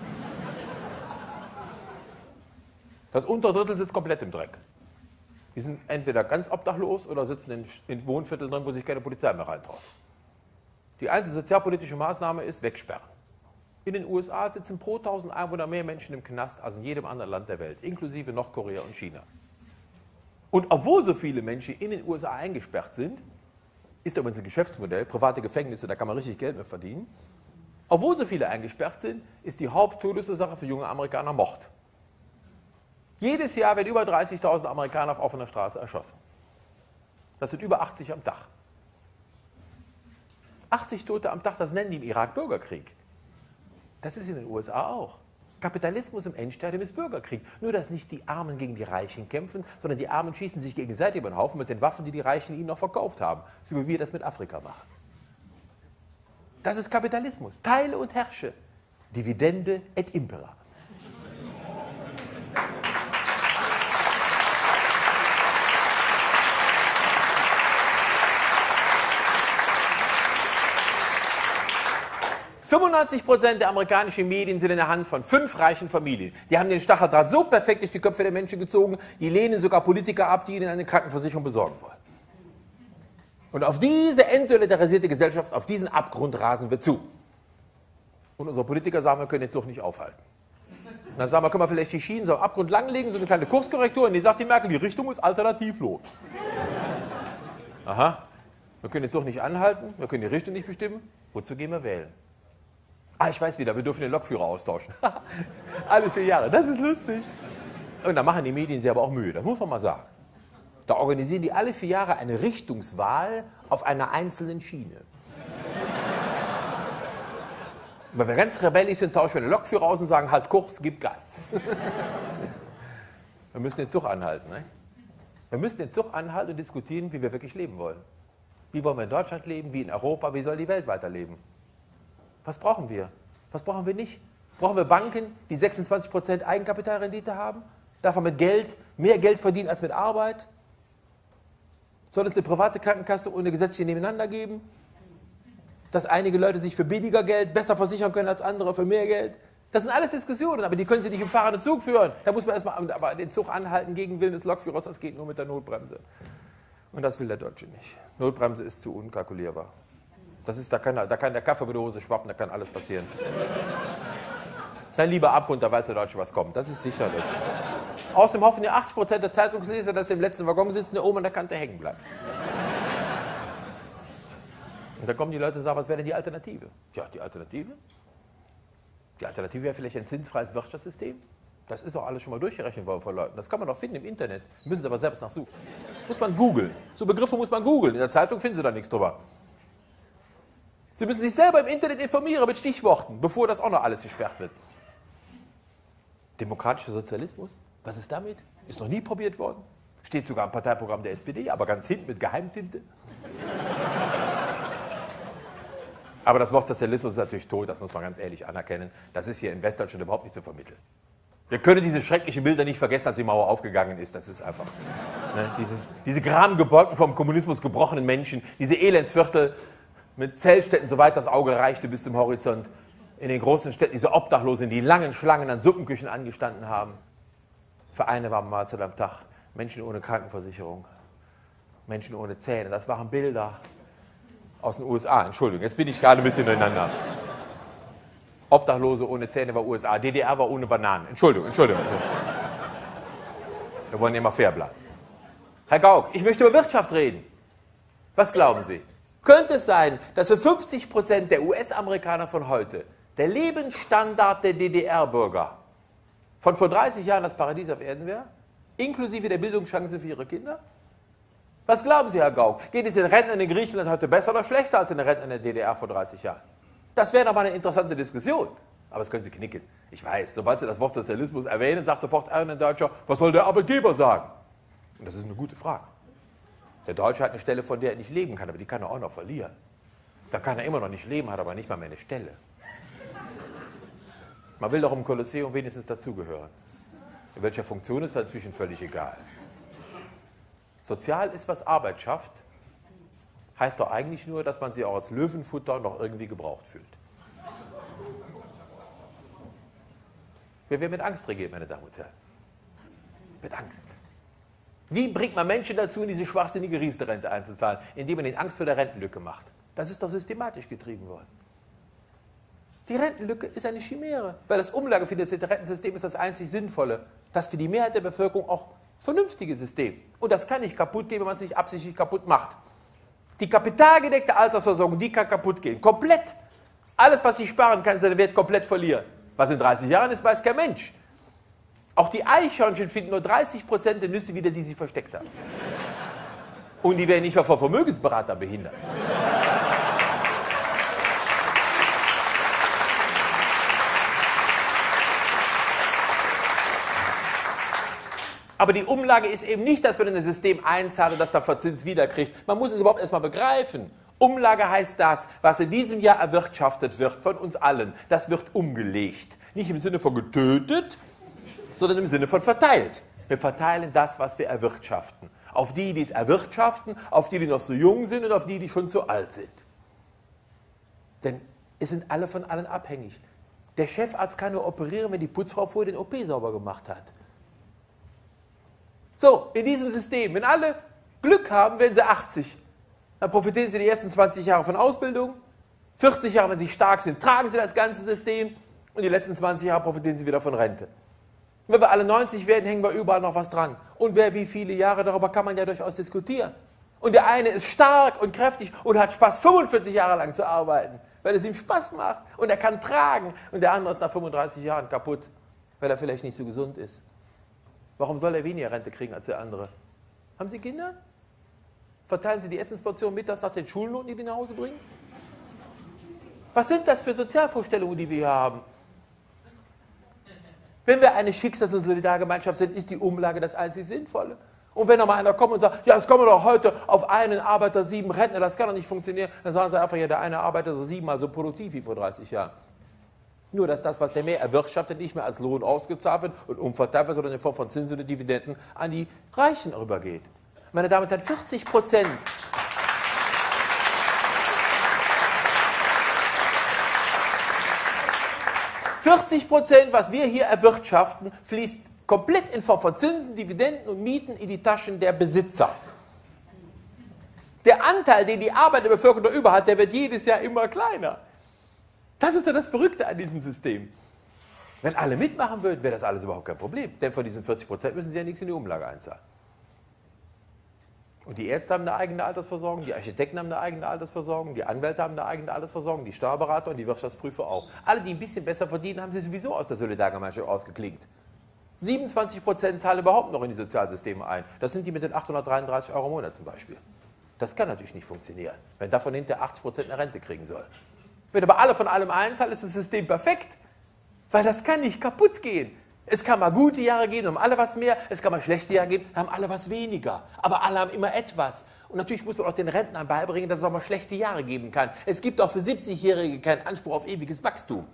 Das untere Drittel sitzt komplett im Dreck. Die sind entweder ganz obdachlos oder sitzen in Wohnvierteln drin, wo sich keine Polizei mehr reintraut. Die einzige sozialpolitische Maßnahme ist wegsperren. In den USA sitzen pro 1000 Einwohner mehr Menschen im Knast als in jedem anderen Land der Welt, inklusive Nordkorea und China. Und obwohl so viele Menschen in den USA eingesperrt sind, ist übrigens ein Geschäftsmodell, private Gefängnisse, da kann man richtig Geld mit verdienen. Obwohl so viele eingesperrt sind, ist die Haupttodesursache für junge Amerikaner Mord. Jedes Jahr werden über 30.000 Amerikaner auf offener Straße erschossen. Das sind über 80 am Tag. 80 Tote am Tag, das nennen die im Irak Bürgerkrieg. Das ist in den USA auch. Kapitalismus im Endstadium ist Bürgerkrieg. Nur, dass nicht die Armen gegen die Reichen kämpfen, sondern die Armen schießen sich gegenseitig über den Haufen mit den Waffen, die die Reichen ihnen noch verkauft haben. So wie wir das mit Afrika machen. Das ist Kapitalismus. Teile und herrsche. Dividende et impera. %95 der amerikanischen Medien sind in der Hand von 5 reichen Familien. Die haben den Stacheldraht so perfekt durch die Köpfe der Menschen gezogen, die lehnen sogar Politiker ab, die ihnen eine Krankenversicherung besorgen wollen. Und auf diese entsolidarisierte Gesellschaft, auf diesen Abgrund rasen wir zu. Und unsere Politiker sagen, wir können den Zug nicht aufhalten. Und dann sagen wir, können wir vielleicht die Schienen so am Abgrund langlegen, so eine kleine Kurskorrektur, und die sagt die Merkel, die Richtung ist alternativlos. Aha, wir können den Zug nicht anhalten, wir können die Richtung nicht bestimmen, wozu gehen wir wählen? Ah, ich weiß wieder, wir dürfen den Lokführer austauschen. Alle 4 Jahre, das ist lustig. Und da machen die Medien sich aber auch Mühe, das muss man mal sagen. Da organisieren die alle 4 Jahre eine Richtungswahl auf einer einzelnen Schiene. Wenn wir ganz rebellisch sind, tauschen wir den Lokführer aus und sagen, halt Kurs, gib Gas. Wir müssen den Zug anhalten. Ne? Wir müssen den Zug anhalten und diskutieren, wie wir wirklich leben wollen. Wie wollen wir in Deutschland leben, wie in Europa, wie soll die Welt weiterleben? Was brauchen wir? Was brauchen wir nicht? Brauchen wir Banken, die 26% Eigenkapitalrendite haben? Darf man mit Geld mehr Geld verdienen als mit Arbeit? Soll es eine private Krankenkasse ohne gesetzliche Nebeneinander geben? Dass einige Leute sich für billiger Geld besser versichern können als andere für mehr Geld? Das sind alles Diskussionen, aber die können Sie nicht im fahrenden Zug führen. Da muss man erstmal aber den Zug anhalten gegen Willen des Lokführers, das geht nur mit der Notbremse. Und das will der Deutsche nicht. Notbremse ist zu unkalkulierbar. Da kann der Kaffee über die Hose schwappen, da kann alles passieren. Dann lieber Abgrund, da weiß der Deutsche, was kommt. Das ist sicherlich. Außerdem hoffen ja 80% der Zeitungsleser, dass sie im letzten Waggon sitzen, der oben an der Kante hängen bleibt. Und dann kommen die Leute und sagen, was wäre denn die Alternative? Ja, die Alternative? Die Alternative wäre vielleicht ein zinsfreies Wirtschaftssystem. Das ist auch alles schon mal durchgerechnet worden von Leuten. Das kann man doch finden im Internet. Müssen Sie aber selbst nachsuchen. Muss man googeln. So Begriffe muss man googeln. In der Zeitung finden Sie da nichts drüber. Sie müssen sich selber im Internet informieren mit Stichworten, bevor das auch noch alles gesperrt wird. Demokratischer Sozialismus? Was ist damit? Ist noch nie probiert worden. Steht sogar im Parteiprogramm der SPD, aber ganz hinten mit Geheimtinte. Aber das Wort Sozialismus ist natürlich tot, das muss man ganz ehrlich anerkennen. Das ist hier in Westdeutschland überhaupt nicht zu vermitteln. Wir können diese schrecklichen Bilder nicht vergessen, als die Mauer aufgegangen ist. Das ist einfach, ne, diese gramengebeugten, vom Kommunismus gebrochenen Menschen, diese Elendsviertel mit Zeltstätten, soweit das Auge reichte bis zum Horizont. In den großen Städten diese Obdachlosen, die langen Schlangen an Suppenküchen angestanden haben. Für eine warme Mahlzeit am Tag. Menschen ohne Krankenversicherung. Menschen ohne Zähne. Das waren Bilder aus den USA. Entschuldigung, jetzt bin ich gerade ein bisschen durcheinander. Obdachlose ohne Zähne war USA. DDR war ohne Bananen. Entschuldigung. Wir wollen immer fair bleiben. Herr Gauck, ich möchte über Wirtschaft reden. Was glauben Sie? Könnte es sein, dass für 50% der US-Amerikaner von heute der Lebensstandard der DDR-Bürger von vor 30 Jahren das Paradies auf Erden wäre? Inklusive der Bildungschancen für ihre Kinder? Was glauben Sie, Herr Gauck? Geht es den Rentnern in Griechenland heute besser oder schlechter als den Rentnern in der DDR vor 30 Jahren? Das wäre doch mal eine interessante Diskussion. Aber das können Sie knicken. Ich weiß, sobald Sie das Wort Sozialismus erwähnen, sagt sofort ein Deutscher, was soll der Arbeitgeber sagen? Und das ist eine gute Frage. Der Deutsche hat eine Stelle, von der er nicht leben kann, aber die kann er auch noch verlieren. Da kann er immer noch nicht leben, hat aber nicht mal mehr eine Stelle. Man will doch im Kolosseum wenigstens dazugehören. In welcher Funktion ist da inzwischen völlig egal. Sozial ist, was Arbeit schafft, heißt doch eigentlich nur, dass man sich auch als Löwenfutter noch irgendwie gebraucht fühlt. Wer wird mit Angst regiert, meine Damen und Herren? Mit Angst. Wie bringt man Menschen dazu, in diese schwachsinnige Riester-Rente einzuzahlen? Indem man ihnen Angst vor der Rentenlücke macht. Das ist doch systematisch getrieben worden. Die Rentenlücke ist eine Chimäre, weil das umlagefinanzierte Rentensystem ist das einzig Sinnvolle, das für die Mehrheit der Bevölkerung auch vernünftige System. Und das kann nicht kaputt gehen, wenn man es nicht absichtlich kaputt macht. Die kapitalgedeckte Altersversorgung, die kann kaputt gehen. Komplett. Alles, was Sie sparen, kann seinen Wert komplett verlieren. Was in 30 Jahren ist, weiß kein Mensch. Auch die Eichhörnchen finden nur 30% der Nüsse wieder, die sie versteckt haben. Und die werden nicht mal vor Vermögensberatern behindert. Aber die Umlage ist eben nicht, dass man in ein System einzahlt und das dann verzinst wiederkriegt. Man muss es überhaupt erstmal begreifen. Umlage heißt das, was in diesem Jahr erwirtschaftet wird von uns allen, das wird umgelegt. Nicht im Sinne von getötet, sondern im Sinne von verteilt. Wir verteilen das, was wir erwirtschaften. Auf die, die es erwirtschaften, auf die, die noch so jung sind und auf die, die schon so alt sind. Denn es sind alle von allen abhängig. Der Chefarzt kann nur operieren, wenn die Putzfrau vorher den OP sauber gemacht hat. So, in diesem System, wenn alle Glück haben, werden sie 80. Dann profitieren sie die ersten 20 Jahre von Ausbildung. 40 Jahre, wenn sie stark sind, tragen sie das ganze System. Und die letzten 20 Jahre profitieren sie wieder von Rente. Und wenn wir alle 90 werden, hängen wir überall noch was dran. Und wer wie viele Jahre, darüber kann man ja durchaus diskutieren. Und der eine ist stark und kräftig und hat Spaß, 45 Jahre lang zu arbeiten. weil es ihm Spaß macht und er kann tragen und der andere ist nach 35 Jahren kaputt, weil er vielleicht nicht so gesund ist. Warum soll er weniger Rente kriegen als der andere? Haben Sie Kinder? Verteilen Sie die Essensportion mittags nach den Schulnoten, die nach Hause bringen? Was sind das für Sozialvorstellungen, die wir hier haben? Wenn wir eine Schicksals- und Solidargemeinschaft sind, ist die Umlage das einzig Sinnvolle. Und wenn noch mal einer kommt und sagt, ja, es kommen doch heute auf einen Arbeiter 7 Rentner, das kann doch nicht funktionieren, dann sagen sie einfach, ja, der eine Arbeiter ist 7-mal so produktiv wie vor 30 Jahren. Nur, dass das, was der mehr erwirtschaftet, nicht mehr als Lohn ausgezahlt wird und umverteilt wird, sondern in Form von Zinsen und Dividenden an die Reichen rübergeht. Meine Damen und Herren, 40%. Was wir hier erwirtschaften, fließt komplett in Form von Zinsen, Dividenden und Mieten in die Taschen der Besitzer. Der Anteil, den die Arbeit der Bevölkerung darüber hat, der wird jedes Jahr immer kleiner. Das ist ja das Verrückte an diesem System. Wenn alle mitmachen würden, wäre das alles überhaupt kein Problem. Denn von diesen 40% müssen sie ja nichts in die Umlage einzahlen. Und die Ärzte haben eine eigene Altersversorgung, die Architekten haben eine eigene Altersversorgung, die Anwälte haben eine eigene Altersversorgung, die Steuerberater und die Wirtschaftsprüfer auch. Alle, die ein bisschen besser verdienen, haben sie sowieso aus der Solidargemeinschaft ausgeklinkt. 27% zahlen überhaupt noch in die Sozialsysteme ein. Das sind die mit den 833 € im Monat zum Beispiel. Das kann natürlich nicht funktionieren, wenn davon hinterher 80% eine Rente kriegen soll. Wenn aber alle von allem einzahlen, ist das System perfekt, weil das kann nicht kaputt gehen. Es kann mal gute Jahre geben, haben alle was mehr, es kann mal schlechte Jahre geben, haben alle was weniger. Aber alle haben immer etwas. Und natürlich muss man auch den Rentnern beibringen, dass es auch mal schlechte Jahre geben kann. Es gibt auch für 70-Jährige keinen Anspruch auf ewiges Wachstum.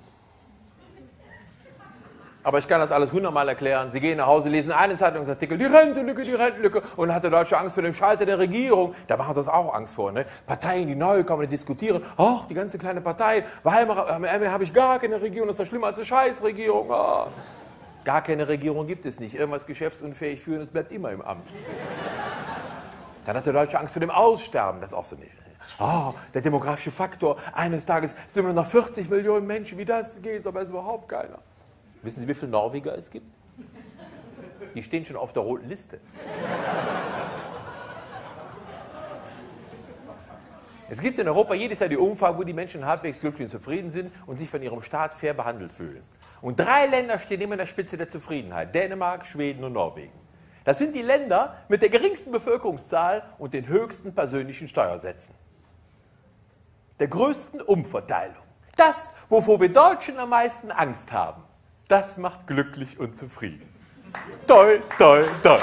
Aber ich kann das alles 100-mal erklären. Sie gehen nach Hause, lesen einen Zeitungsartikel, die Rentenlücke, und dann hat der Deutsche Angst vor dem Scheitern der Regierung. Da machen sie uns auch Angst vor. Ne? Parteien, die neu kommen, die diskutieren. Ach, die ganze kleine Partei, Weimarer habe ich gar keine Regierung, das ist ja schlimmer als eine Scheißregierung. Oh. Gar keine Regierung gibt es nicht. Irgendwas geschäftsunfähig führen, es bleibt immer im Amt. Dann hat der Deutsche Angst vor dem Aussterben, das ist auch so nicht. Oh, der demografische Faktor, eines Tages sind wir noch 40 Millionen Menschen, wie das geht, aber es ist überhaupt keiner. Wissen Sie, wie viele Norweger es gibt? Die stehen schon auf der roten Liste. Es gibt in Europa jedes Jahr die Umfrage, wo die Menschen halbwegs glücklich und zufrieden sind und sich von ihrem Staat fair behandelt fühlen. Und 3 Länder stehen immer an der Spitze der Zufriedenheit. Dänemark, Schweden und Norwegen. Das sind die Länder mit der geringsten Bevölkerungszahl und den höchsten persönlichen Steuersätzen. Der größten Umverteilung. Das, wovor wir Deutschen am meisten Angst haben. Das macht glücklich und zufrieden. Toll, toll, toll.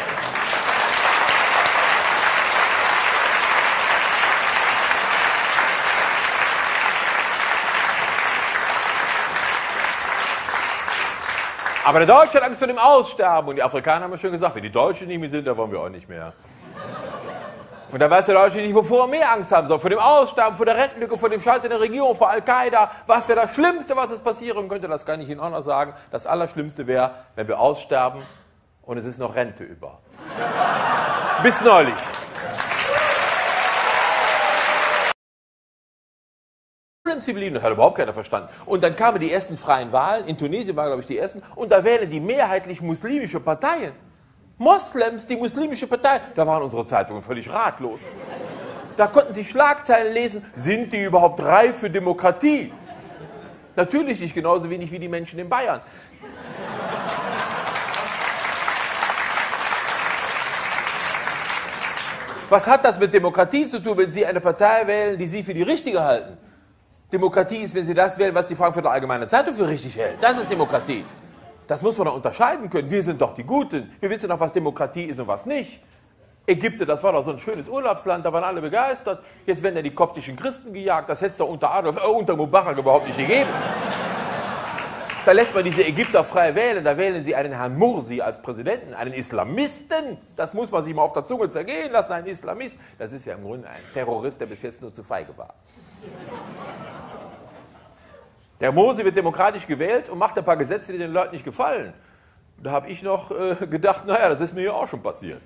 Aber der Deutsche hat Angst vor dem Aussterben. Und die Afrikaner haben ja schon gesagt, wenn die Deutschen nicht mehr sind, dann wollen wir auch nicht mehr. Und da weiß der Deutsche nicht, wovor er mehr Angst haben soll. Vor dem Aussterben, vor der Rentenlücke, vor dem Scheitern der Regierung, vor Al-Qaida. Was wäre das Schlimmste, was es passieren könnte? Das kann ich Ihnen auch noch sagen. Das Allerschlimmste wäre, wenn wir aussterben und es ist noch Rente über. Bis neulich. Im Zivilien, das hat überhaupt keiner verstanden. Und dann kamen die ersten freien Wahlen. In Tunesien waren, glaube ich, die ersten. Und da wählen die mehrheitlich muslimische Parteien. Moslems, die muslimische Partei, da waren unsere Zeitungen völlig ratlos. Da konnten sie Schlagzeilen lesen, sind die überhaupt reif für Demokratie? Natürlich nicht, genauso wenig wie die Menschen in Bayern. Was hat das mit Demokratie zu tun, wenn Sie eine Partei wählen, die Sie für die richtige halten? Demokratie ist, wenn Sie das wählen, was die Frankfurter Allgemeine Zeitung für richtig hält. Das ist Demokratie. Das muss man doch unterscheiden können. Wir sind doch die Guten. Wir wissen doch, was Demokratie ist und was nicht. Ägypten, das war doch so ein schönes Urlaubsland, da waren alle begeistert. Jetzt werden ja die koptischen Christen gejagt. Das hätte es doch unter Mubarak überhaupt nicht gegeben. Da lässt man diese Ägypter frei wählen. Da wählen sie einen Herrn Mursi als Präsidenten, einen Islamisten. Das muss man sich mal auf der Zunge zergehen lassen, ein Islamist. Das ist ja im Grunde ein Terrorist, der bis jetzt nur zu feige war. Der Mursi wird demokratisch gewählt und macht ein paar Gesetze, die den Leuten nicht gefallen. Da habe ich noch gedacht, naja, das ist mir ja auch schon passiert.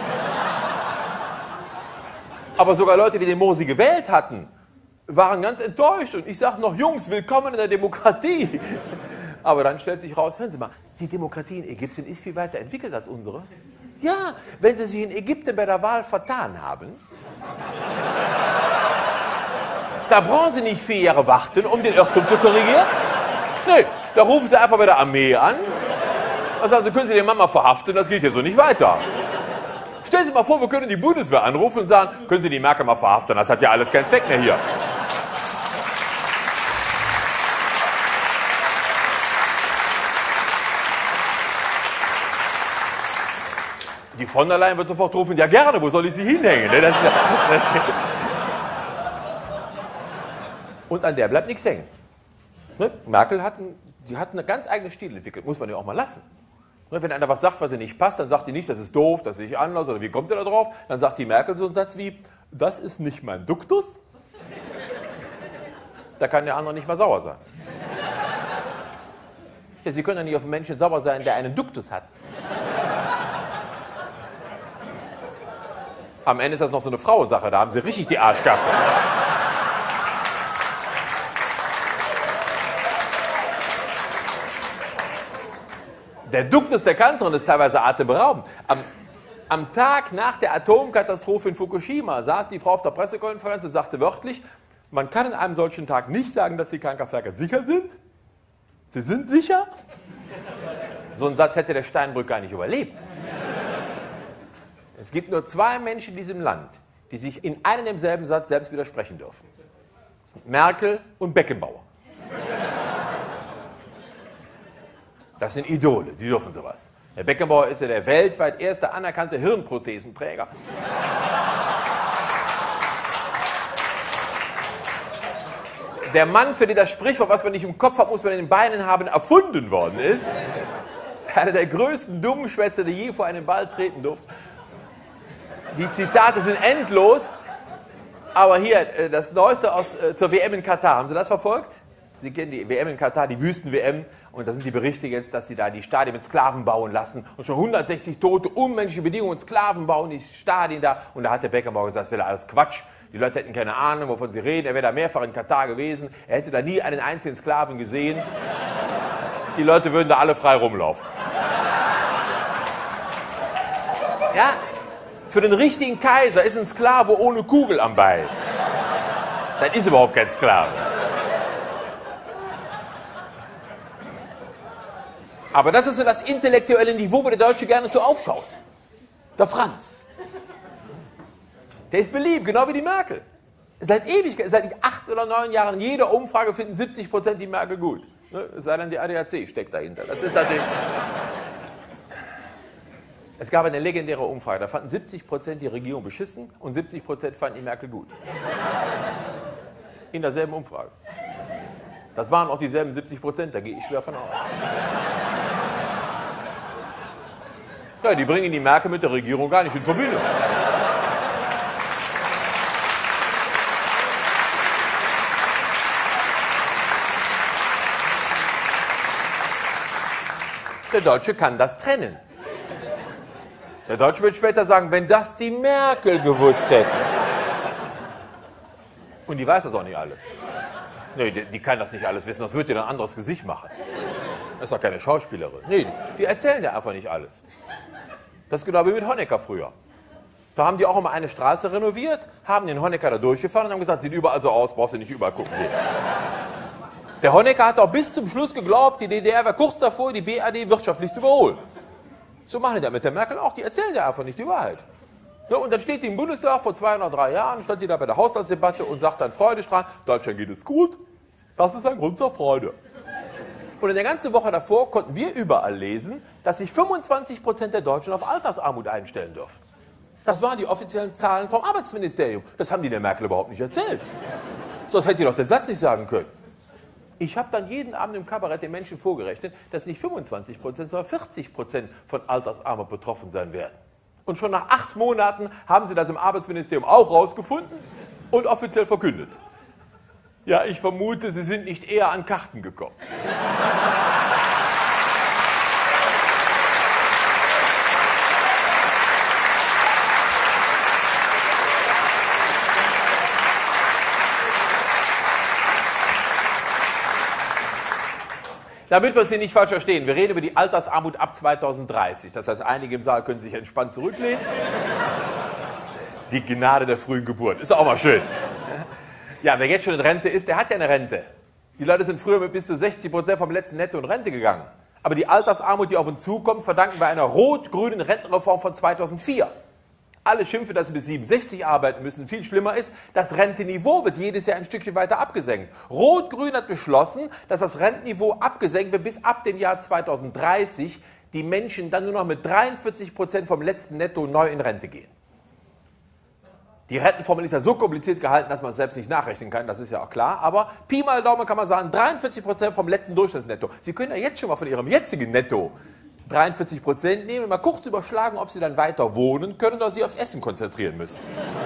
Aber sogar Leute, die den Mursi gewählt hatten, waren ganz enttäuscht. Und ich sage noch, Jungs, willkommen in der Demokratie. Aber dann stellt sich raus, hören Sie mal, die Demokratie in Ägypten ist viel weiter entwickelt als unsere. Ja, wenn Sie sich in Ägypten bei der Wahl vertan haben, Da brauchen Sie nicht 4 Jahre warten, um den Irrtum zu korrigieren. Nee, da rufen Sie einfach bei der Armee an. Und sagen Sie, können Sie den Mann mal verhaften, das geht hier so nicht weiter. Stellen Sie mal vor, wir können die Bundeswehr anrufen und sagen, können Sie die Merkel mal verhaften, das hat ja alles keinen Zweck mehr hier. Die von der Leyen wird sofort rufen, ja gerne, wo soll ich sie hinhängen? Und an der bleibt nichts hängen. Ne? Merkel hat einen ganz eigenen Stil entwickelt, muss man ja auch mal lassen. Ne? Wenn einer was sagt, was ihr nicht passt, dann sagt die nicht, das ist doof, das sehe ich anders, oder wie kommt ihr da drauf? Dann sagt die Merkel so einen Satz wie, das ist nicht mein Duktus. Da kann der andere nicht mal sauer sein. Ja, Sie können ja nicht auf einen Menschen sauer sein, der einen Duktus hat. Am Ende ist das noch so eine Frauensache, da haben Sie richtig die Arschkappe. Der Duktus der Kanzlerin ist teilweise atemberaubend. Am Tag nach der Atomkatastrophe in Fukushima saß die Frau auf der Pressekonferenz und sagte wörtlich, man kann an einem solchen Tag nicht sagen, dass die Kernkraftwerke sicher sind. Sie sind sicher? So einen Satz hätte der Steinbrück gar nicht überlebt. Es gibt nur 2 Menschen in diesem Land, die sich in einem demselben Satz selbst widersprechen dürfen. Das sind Merkel und Beckenbauer. Das sind Idole, die dürfen sowas. Der Beckenbauer ist ja der weltweit erste anerkannte Hirnprothesenträger. Der Mann, für den das Sprichwort, was man nicht im Kopf hat, muss man in den Beinen haben, erfunden worden ist. Einer der größten Dummschwätzer, die je vor einen Ball treten durfte. Die Zitate sind endlos, aber hier, das Neueste zur WM in Katar, haben Sie das verfolgt? Sie kennen die WM in Katar, die Wüsten-WM, und da sind die Berichte jetzt, dass sie da die Stadien mit Sklaven bauen lassen und schon 160 Tote, unmenschliche Bedingungen, Sklaven bauen die Stadien da, und da hat der Beckenbauer gesagt, das wäre alles Quatsch, die Leute hätten keine Ahnung, wovon sie reden, er wäre da mehrfach in Katar gewesen, er hätte da nie einen einzigen Sklaven gesehen, die Leute würden da alle frei rumlaufen. Ja? Für den richtigen Kaiser ist ein Sklave ohne Kugel am Bein. Das ist überhaupt kein Sklave. Aber das ist so das intellektuelle Niveau, wo der Deutsche gerne so aufschaut. Der Franz. Der ist beliebt, genau wie die Merkel. Seit 8 oder 9 Jahren, in jeder Umfrage finden 70% die Merkel gut. Es sei denn, die ADAC steckt dahinter. Das ist natürlich... Es gab eine legendäre Umfrage, da fanden 70% die Regierung beschissen und 70% fanden die Merkel gut. In derselben Umfrage. Das waren auch dieselben 70%, da gehe ich schwer von aus. Ja, die bringen die Merkel mit der Regierung gar nicht in Verbindung. Der Deutsche kann das trennen. Der Deutsche wird später sagen, wenn das die Merkel gewusst hätte. Und die weiß das auch nicht alles. Nee, die kann das nicht alles wissen, das wird ihr ein anderes Gesicht machen. Das ist doch keine Schauspielerin. Nee, die erzählen ja einfach nicht alles. Das ist genau wie mit Honecker früher. Da haben die auch immer eine Straße renoviert, haben den Honecker da durchgefahren und haben gesagt, sieht überall so aus, brauchst du nicht überall gucken gehen. Der Honecker hat auch bis zum Schluss geglaubt, die DDR war kurz davor, die BRD wirtschaftlich zu überholen. So machen die das mit der Merkel auch, die erzählen ja einfach nicht die Wahrheit. Ja, und dann steht die im Bundestag, vor 2 oder 3 Jahren, stand die da bei der Haushaltsdebatte und sagt dann freudestrahlend, Deutschland geht es gut, das ist ein Grund zur Freude. Und in der ganzen Woche davor konnten wir überall lesen, dass sich 25% der Deutschen auf Altersarmut einstellen dürfen. Das waren die offiziellen Zahlen vom Arbeitsministerium. Das haben die der Merkel überhaupt nicht erzählt. Sonst hätte die doch den Satz nicht sagen können. Ich habe dann jeden Abend im Kabarett den Menschen vorgerechnet, dass nicht 25%, sondern 40% von Altersarmut betroffen sein werden. Und schon nach 8 Monaten haben sie das im Arbeitsministerium auch rausgefunden und offiziell verkündet. Ja, ich vermute, sie sind nicht eher an Karten gekommen. Damit wir Sie nicht falsch verstehen, wir reden über die Altersarmut ab 2030. Das heißt, einige im Saal können sich entspannt zurücklehnen. Die Gnade der frühen Geburt, ist auch mal schön. Ja, wer jetzt schon in Rente ist, der hat ja eine Rente. Die Leute sind früher mit bis zu 60% vom letzten Netto in Rente gegangen. Aber die Altersarmut, die auf uns zukommt, verdanken wir einer rot-grünen Rentenreform von 2004. Alle schimpfen, dass sie bis 67 arbeiten müssen. Viel schlimmer ist, das Rentenniveau wird jedes Jahr ein Stückchen weiter abgesenkt. Rot-Grün hat beschlossen, dass das Rentenniveau abgesenkt wird bis ab dem Jahr 2030. Die Menschen dann nur noch mit 43% vom letzten Netto neu in Rente gehen. Die Rentenformel ist ja so kompliziert gehalten, dass man es selbst nicht nachrechnen kann, das ist ja auch klar. Aber Pi mal Daumen kann man sagen, 43% vom letzten Durchschnittsnetto. Sie können ja jetzt schon mal von Ihrem jetzigen Netto 43% nehmen, mal kurz überschlagen, ob Sie dann weiter wohnen können oder sich aufs Essen konzentrieren müssen.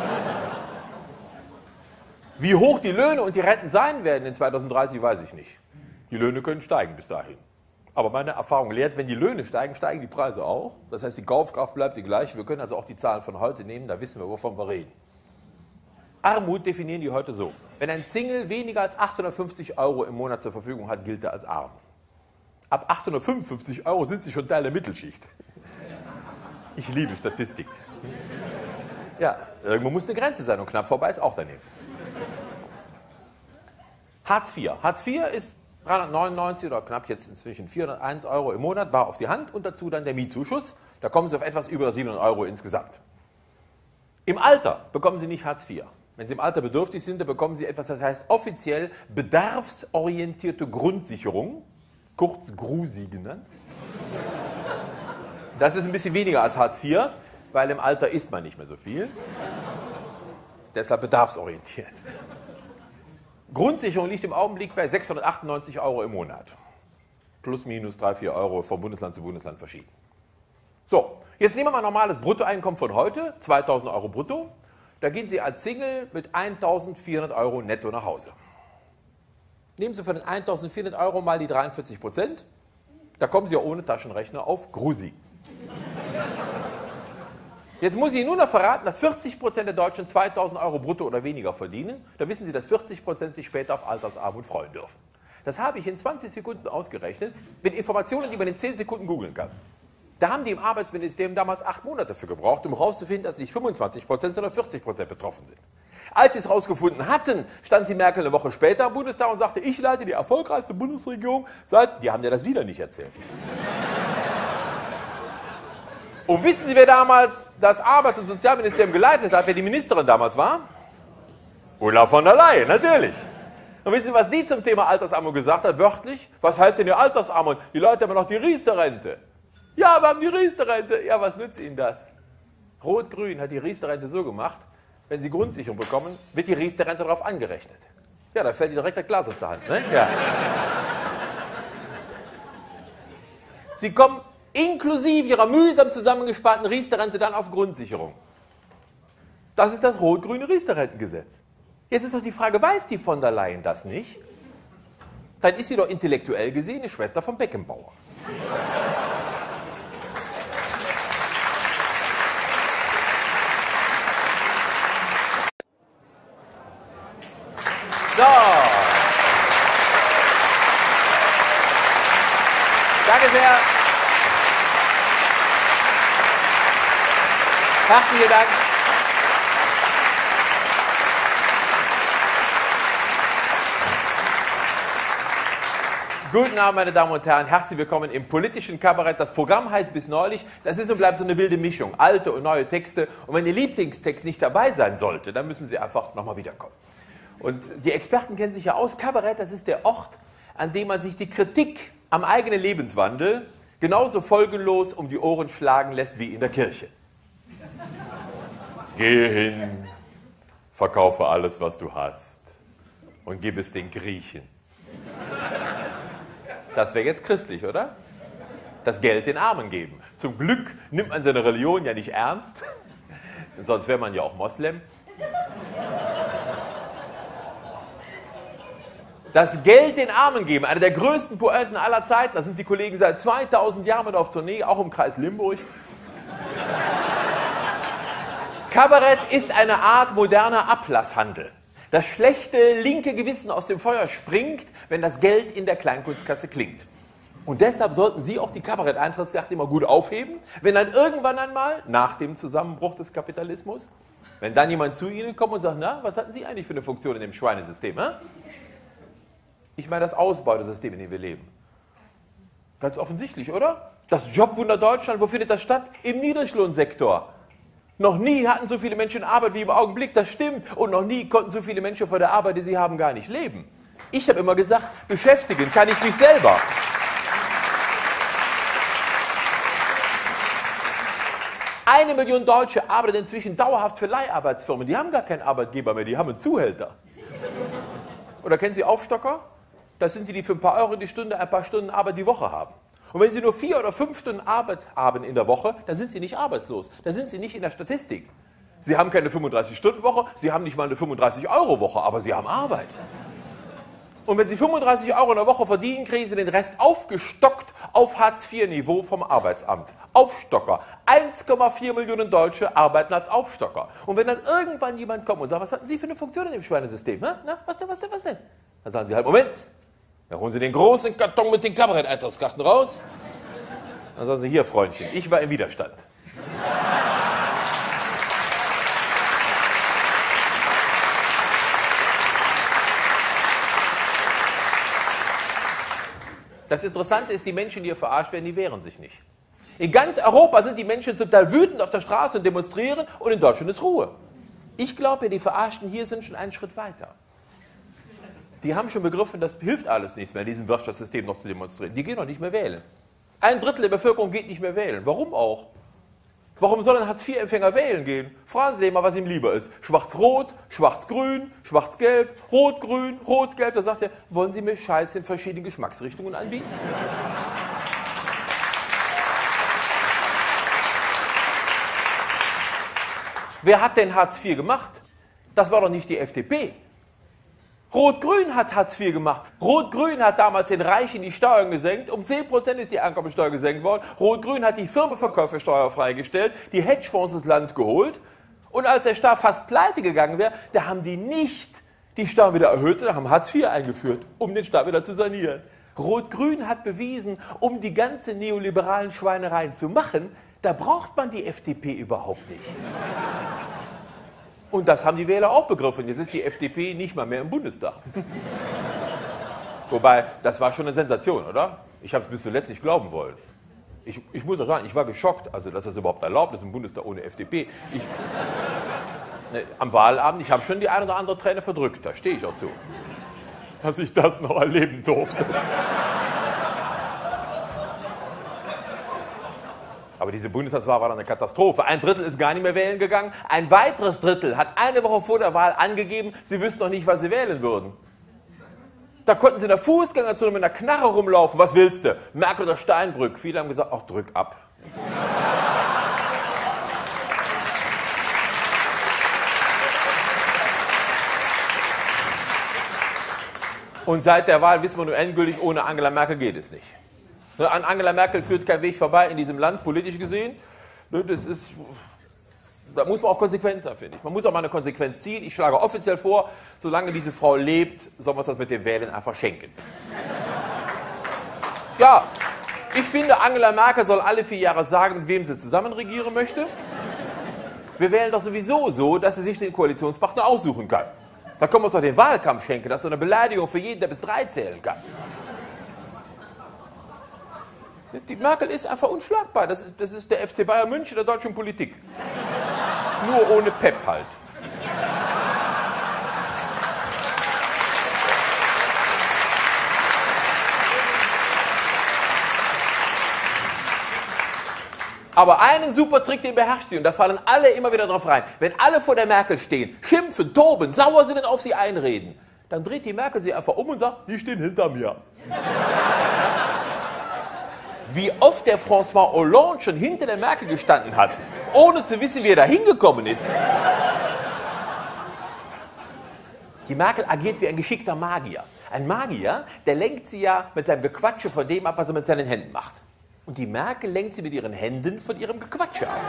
Wie hoch die Löhne und die Renten sein werden in 2030, weiß ich nicht. Die Löhne können steigen bis dahin. Aber meine Erfahrung lehrt, wenn die Löhne steigen, steigen die Preise auch. Das heißt, die Kaufkraft bleibt die gleiche. Wir können also auch die Zahlen von heute nehmen, da wissen wir, wovon wir reden. Armut definieren die heute so. Wenn ein Single weniger als 850 € im Monat zur Verfügung hat, gilt er als arm. Ab 855 € sind sie schon Teil der Mittelschicht. Ich liebe Statistik. Ja, irgendwo muss eine Grenze sein und knapp vorbei ist auch daneben. Hartz IV. Hartz IV ist 399 oder knapp jetzt inzwischen 401 € im Monat, bar auf die Hand und dazu dann der Mietzuschuss. Da kommen Sie auf etwas über 700 € insgesamt. Im Alter bekommen Sie nicht Hartz IV. Wenn Sie im Alter bedürftig sind, dann bekommen Sie etwas, das heißt offiziell bedarfsorientierte Grundsicherung. Kurz GRUSI genannt. Das ist ein bisschen weniger als Hartz IV, weil im Alter isst man nicht mehr so viel. Deshalb bedarfsorientiert. Grundsicherung liegt im Augenblick bei 698 € im Monat. Plus, minus 3, 4 € vom Bundesland zu Bundesland verschieden. So, jetzt nehmen wir mal ein normales Bruttoeinkommen von heute, 2000 € brutto. Da gehen Sie als Single mit 1400 € netto nach Hause. Nehmen Sie von den 1400 € mal die 43%, da kommen Sie ja ohne Taschenrechner auf GRUSI. Jetzt muss ich Ihnen nur noch verraten, dass 40% der Deutschen 2000 € brutto oder weniger verdienen. Da wissen Sie, dass 40% sich später auf Altersarmut freuen dürfen. Das habe ich in 20 Sekunden ausgerechnet, mit Informationen, die man in 10 Sekunden googeln kann. Da haben die im Arbeitsministerium damals 8 Monate für gebraucht, um herauszufinden, dass nicht 25%, sondern 40% betroffen sind. Als sie es herausgefunden hatten, stand die Merkel eine Woche später im Bundestag und sagte, ich leite die erfolgreichste Bundesregierung seit... Die haben ja das wieder nicht erzählt. Und wissen Sie, wer damals das Arbeits- und Sozialministerium geleitet hat, wer die Ministerin damals war? Ursula von der Leyen, natürlich. Und wissen Sie, was die zum Thema Altersarmut gesagt hat, wörtlich? Was heißt denn die Altersarmut? Die Leute haben noch die Riester-Rente. Ja, wir haben die Riester-Rente. Ja, was nützt Ihnen das? Rot-Grün hat die Riester-Rente so gemacht, wenn Sie Grundsicherung bekommen, wird die Riester-Rente darauf angerechnet. Ja, da fällt Ihnen direkt das Glas aus der Hand. Ne? Ja. Sie kommen inklusive Ihrer mühsam zusammengesparten Riester-Rente dann auf Grundsicherung. Das ist das rot-grüne Riester-Rentengesetz. Jetzt ist doch die Frage, weiß die von der Leyen das nicht? Dann ist sie doch intellektuell gesehen eine Schwester von Beckenbauer. So. Danke sehr. Herzlichen Dank. Guten Abend, meine Damen und Herren. Herzlich willkommen im politischen Kabarett. Das Programm heißt bis neulich, das ist und bleibt so eine wilde Mischung. Alte und neue Texte. Und wenn Ihr Lieblingstext nicht dabei sein sollte, dann müssen Sie einfach nochmal wiederkommen. Und die Experten kennen sich ja aus. Kabarett, das ist der Ort, an dem man sich die Kritik am eigenen Lebenswandel genauso folgenlos um die Ohren schlagen lässt wie in der Kirche. Gehe hin, verkaufe alles, was du hast und gib es den Griechen. Das wäre jetzt christlich, oder? Das Geld den Armen geben. Zum Glück nimmt man seine Religion ja nicht ernst, sonst wäre man ja auch Moslem. Das Geld den Armen geben, eine der größten Pointen aller Zeiten. Da sind die Kollegen seit 2000 Jahren mit auf Tournee, auch im Kreis Limburg. Kabarett ist eine Art moderner Ablasshandel. Das schlechte linke Gewissen aus dem Feuer springt, wenn das Geld in der Kleinkunstkasse klingt. Und deshalb sollten Sie auch die Kabarett-Eintrittskarte immer gut aufheben, wenn dann irgendwann einmal, nach dem Zusammenbruch des Kapitalismus, Wenn dann jemand zu Ihnen kommt und sagt, na, was hatten Sie eigentlich für eine Funktion in dem Schweinesystem? Hä? Ich meine das Ausbeutesystem, in dem wir leben. Ganz offensichtlich, oder? Das Jobwunder Deutschland, wo findet das statt? Im Niedriglohnsektor. Noch nie hatten so viele Menschen Arbeit wie im Augenblick, das stimmt. Und noch nie konnten so viele Menschen von der Arbeit, die sie haben, gar nicht leben. Ich habe immer gesagt, beschäftigen kann ich mich selber. 1 Million Deutsche arbeiten inzwischen dauerhaft für Leiharbeitsfirmen. Die haben gar keinen Arbeitgeber mehr, die haben einen Zuhälter. Oder kennen Sie Aufstocker? Das sind die, die für ein paar Euro die Stunde ein paar Stunden Arbeit die Woche haben. Und wenn Sie nur 4 oder 5 Stunden Arbeit haben in der Woche, dann sind Sie nicht arbeitslos. Dann sind Sie nicht in der Statistik. Sie haben keine 35-Stunden-Woche, Sie haben nicht mal eine 35-Euro-Woche, aber Sie haben Arbeit. Und wenn Sie 35 Euro in der Woche verdienen, kriegen Sie den Rest aufgestockt auf Hartz-IV-Niveau vom Arbeitsamt. Aufstocker. 1,4 Millionen Deutsche arbeiten als Aufstocker. Und wenn dann irgendwann jemand kommt und sagt, was hatten Sie für eine Funktion in dem Schweinesystem? Na, was denn? Dann sagen Sie halt, Moment. Dann holen Sie den großen Karton mit den Kabarett-Eintrittskarten raus. Dann sagen Sie, hier Freundchen, ich war im Widerstand. Das Interessante ist, die Menschen, die hier verarscht werden, die wehren sich nicht. In ganz Europa sind die Menschen zum Teil wütend auf der Straße und demonstrieren und in Deutschland ist Ruhe. Ich glaube, die Verarschten hier sind schon einen Schritt weiter. Die haben schon begriffen, das hilft alles nichts mehr, in diesem Wirtschaftssystem noch zu demonstrieren. Die gehen noch nicht mehr wählen. 1/3 der Bevölkerung geht nicht mehr wählen. Warum auch? Warum soll ein Hartz-IV-Empfänger wählen gehen? Fragen Sie den mal, was ihm lieber ist. Schwarz-Rot, Schwarz-Grün, Schwarz-Gelb, Rot-Grün, Rot-Gelb. Da sagt er, wollen Sie mir Scheiße in verschiedenen Geschmacksrichtungen anbieten? Wer hat denn Hartz IV gemacht? Das war doch nicht die FDP. Rot-Grün hat Hartz IV gemacht. Rot-Grün hat damals den Reichen die Steuern gesenkt. Um 10% ist die Einkommensteuer gesenkt worden. Rot-Grün hat die Firmenverkäufe steuerfrei gestellt, die Hedgefonds ins Land geholt. Und als der Staat fast pleite gegangen wäre, da haben die nicht die Steuern wieder erhöht, sondern haben Hartz IV eingeführt, um den Staat wieder zu sanieren. Rot-Grün hat bewiesen, um die ganze neoliberalen Schweinereien zu machen, da braucht man die FDP überhaupt nicht. Und das haben die Wähler auch begriffen. Jetzt ist die FDP nicht mal mehr im Bundestag. Wobei, das war schon eine Sensation, oder? Ich habe es bis zuletzt nicht glauben wollen. Ich muss auch sagen, ich war geschockt, also dass das überhaupt erlaubt ist im Bundestag ohne FDP. Am Wahlabend, ich habe schon die eine oder andere Träne verdrückt, da stehe ich auch zu. Dass ich das noch erleben durfte. Aber diese Bundestagswahl war dann eine Katastrophe. 1/3 ist gar nicht mehr wählen gegangen. Ein weiteres Drittel hat eine Woche vor der Wahl angegeben, sie wüssten noch nicht, was sie wählen würden. Da konnten sie in der Fußgängerzone mit einer Knarre rumlaufen. Was willst du? Merkel oder Steinbrück? Viele haben gesagt, ach, drück ab. Und seit der Wahl wissen wir nur endgültig, ohne Angela Merkel geht es nicht. An Angela Merkel führt kein Weg vorbei in diesem Land, politisch gesehen. Da muss man auch Konsequenz haben, finde ich. Man muss auch mal eine Konsequenz ziehen. Ich schlage offiziell vor, solange diese Frau lebt, soll man uns das mit dem Wählen einfach schenken. Ja, ich finde, Angela Merkel soll alle 4 Jahre sagen, mit wem sie zusammen regieren möchte. Wir wählen doch sowieso so, dass sie sich den Koalitionspartner aussuchen kann. Da können wir uns doch den Wahlkampf schenken. Das ist so eine Beleidigung für jeden, der bis 3 zählen kann. Die Merkel ist einfach unschlagbar. Das ist der FC Bayern München der deutschen Politik. Nur ohne Pep halt. Aber einen super Trick, den beherrscht sie, und da fallen alle immer wieder drauf rein. Wenn alle vor der Merkel stehen, schimpfen, toben, sauer sind und auf sie einreden, dann dreht die Merkel sie einfach um und sagt, die stehen hinter mir. Wie oft der François Hollande schon hinter der Merkel gestanden hat, ohne zu wissen, wie er da hingekommen ist. Die Merkel agiert wie ein geschickter Magier. Ein Magier, der lenkt sie ja mit seinem Gequatsche von dem ab, was er mit seinen Händen macht. Und die Merkel lenkt sie mit ihren Händen von ihrem Gequatsche ab.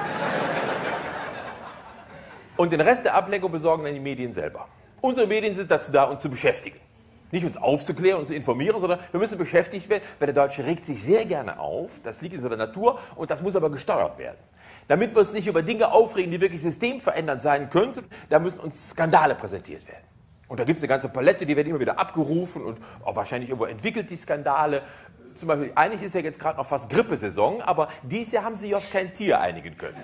Und den Rest der Ablenkung besorgen dann die Medien selber. Unsere Medien sind dazu da, uns zu beschäftigen. Nicht uns aufzuklären, uns zu informieren, sondern wir müssen beschäftigt werden, weil der Deutsche regt sich sehr gerne auf, das liegt in seiner Natur und das muss aber gesteuert werden. Damit wir uns nicht über Dinge aufregen, die wirklich systemverändernd sein könnten, da müssen uns Skandale präsentiert werden. Und da gibt es eine ganze Palette, die werden immer wieder abgerufen und auch wahrscheinlich irgendwo entwickelt, die Skandale. Zum Beispiel, eigentlich ist ja jetzt gerade noch fast Grippesaison, aber dieses Jahr haben sie sich auf kein Tier einigen können.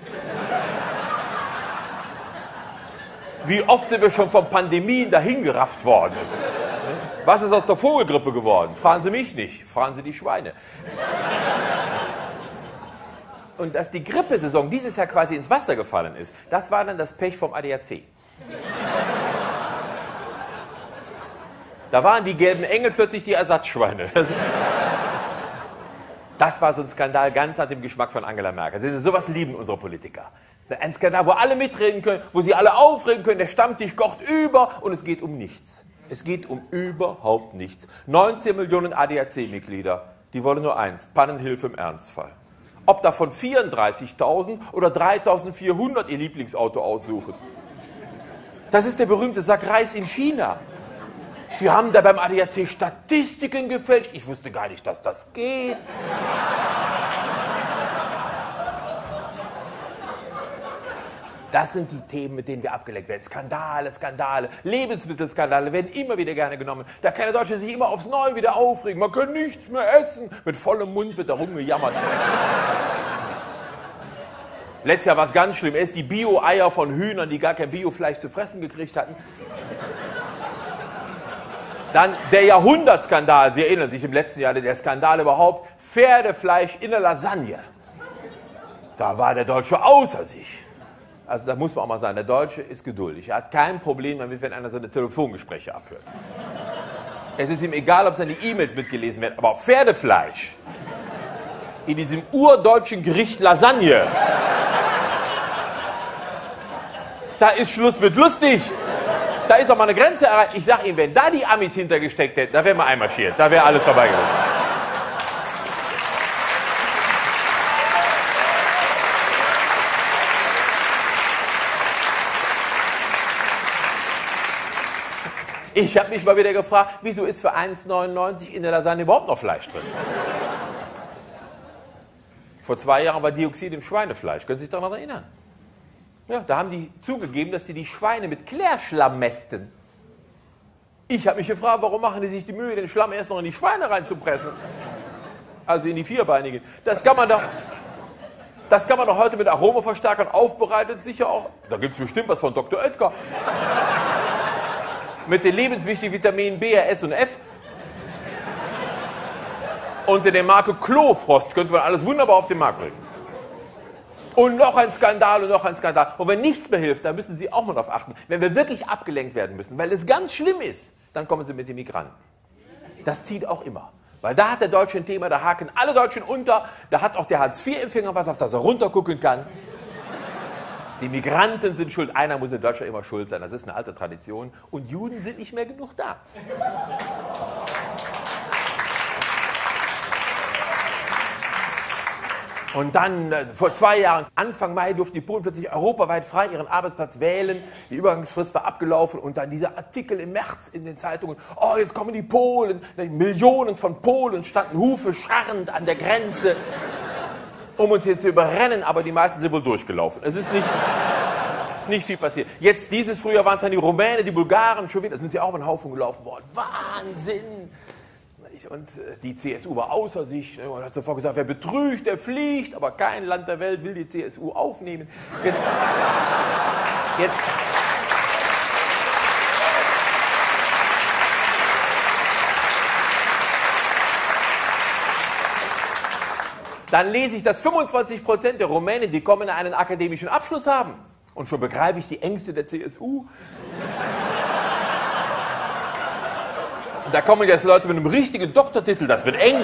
Wie oft sind wir schon von Pandemien dahingerafft worden? Was ist aus der Vogelgrippe geworden? Fragen Sie mich nicht, fragen Sie die Schweine. Und dass die Grippesaison dieses Jahr quasi ins Wasser gefallen ist, das war dann das Pech vom ADAC. Da waren die gelben Engel plötzlich die Ersatzschweine. Das war so ein Skandal ganz nach dem Geschmack von Angela Merkel. Sowas lieben unsere Politiker. Ein Skandal, wo alle mitreden können, wo sie alle aufregen können, der Stammtisch kocht über und es geht um nichts. Es geht um überhaupt nichts. 19 Millionen ADAC-Mitglieder, die wollen nur eins, Pannenhilfe im Ernstfall. Ob davon 34.000 oder 3.400 ihr Lieblingsauto aussuchen. Das ist der berühmte Sack Reis in China. Die haben da beim ADAC Statistiken gefälscht. Ich wusste gar nicht, dass das geht. Das sind die Themen, mit denen wir abgelenkt werden. Skandale, Skandale, Lebensmittelskandale werden immer wieder gerne genommen. Da kann der Deutsche sich immer aufs Neue wieder aufregen. Man kann nichts mehr essen. Mit vollem Mund wird da rumgejammert. Letztes Jahr war es ganz schlimm. Erst die Bio-Eier von Hühnern, die gar kein Biofleisch zu fressen gekriegt hatten. Dann der Jahrhundertskandal, Sie erinnern sich im letzten Jahr, der Skandal überhaupt, Pferdefleisch in der Lasagne. Da war der Deutsche außer sich. Also da muss man auch mal sagen, der Deutsche ist geduldig. Er hat kein Problem damit, wenn einer seine Telefongespräche abhört. Es ist ihm egal, ob seine E-Mails mitgelesen werden, aber Pferdefleisch in diesem urdeutschen Gericht Lasagne, da ist Schluss mit lustig. Da ist auch mal eine Grenze erreicht. Ich sag Ihnen, wenn da die Amis hintergesteckt hätten, da wären wir einmarschiert. Da wäre alles vorbeigegangen. Ich habe mich mal wieder gefragt, wieso ist für 1,99 in der Lasagne überhaupt noch Fleisch drin? Vor 2 Jahren war Dioxin im Schweinefleisch. Können Sie sich daran erinnern? Ja, da haben die zugegeben, dass sie die Schweine mit Klärschlamm mästen. Ich habe mich gefragt, warum machen die sich die Mühe, den Schlamm erst noch in die Schweine reinzupressen? Also in die Vierbeinigen. Das kann man doch heute mit Aromaverstärkern aufbereitet, sicher auch. Da gibt es bestimmt was von Dr. Oetker. Mit den lebenswichtigen Vitaminen B, S und F. Unter der Marke Klofrost könnte man alles wunderbar auf den Markt bringen. Und noch ein Skandal und noch ein Skandal. Und wenn nichts mehr hilft, dann müssen Sie auch mal darauf achten. Wenn wir wirklich abgelenkt werden müssen, weil es ganz schlimm ist, dann kommen Sie mit den Migranten. Das zieht auch immer. Weil da hat der Deutsche ein Thema, da haken alle Deutschen unter. Da hat auch der Hartz-IV-Empfänger was, auf das er runtergucken kann. Die Migranten sind schuld. Einer muss in Deutschland immer schuld sein. Das ist eine alte Tradition. Und Juden sind nicht mehr genug da. Und dann, vor 2 Jahren, Anfang Mai, durften die Polen plötzlich europaweit frei ihren Arbeitsplatz wählen. Die Übergangsfrist war abgelaufen und dann dieser Artikel im März in den Zeitungen. Oh, jetzt kommen die Polen. Millionen von Polen standen Hufe scharrend an der Grenze, um uns jetzt zu überrennen. Aber die meisten sind wohl durchgelaufen. Es ist nicht viel passiert. Jetzt, dieses Frühjahr waren es dann die Rumänen, die Bulgaren, schon wieder, da sind sie auch über den Haufen gelaufen worden. Wahnsinn! Und die CSU war außer sich und hat sofort gesagt, wer betrügt, der fliegt, aber kein Land der Welt will die CSU aufnehmen. Jetzt dann lese ich, dass 25% der Rumänen, die kommen, einen akademischen Abschluss haben. Und schon begreife ich die Ängste der CSU. Da kommen jetzt Leute mit einem richtigen Doktortitel, das wird eng.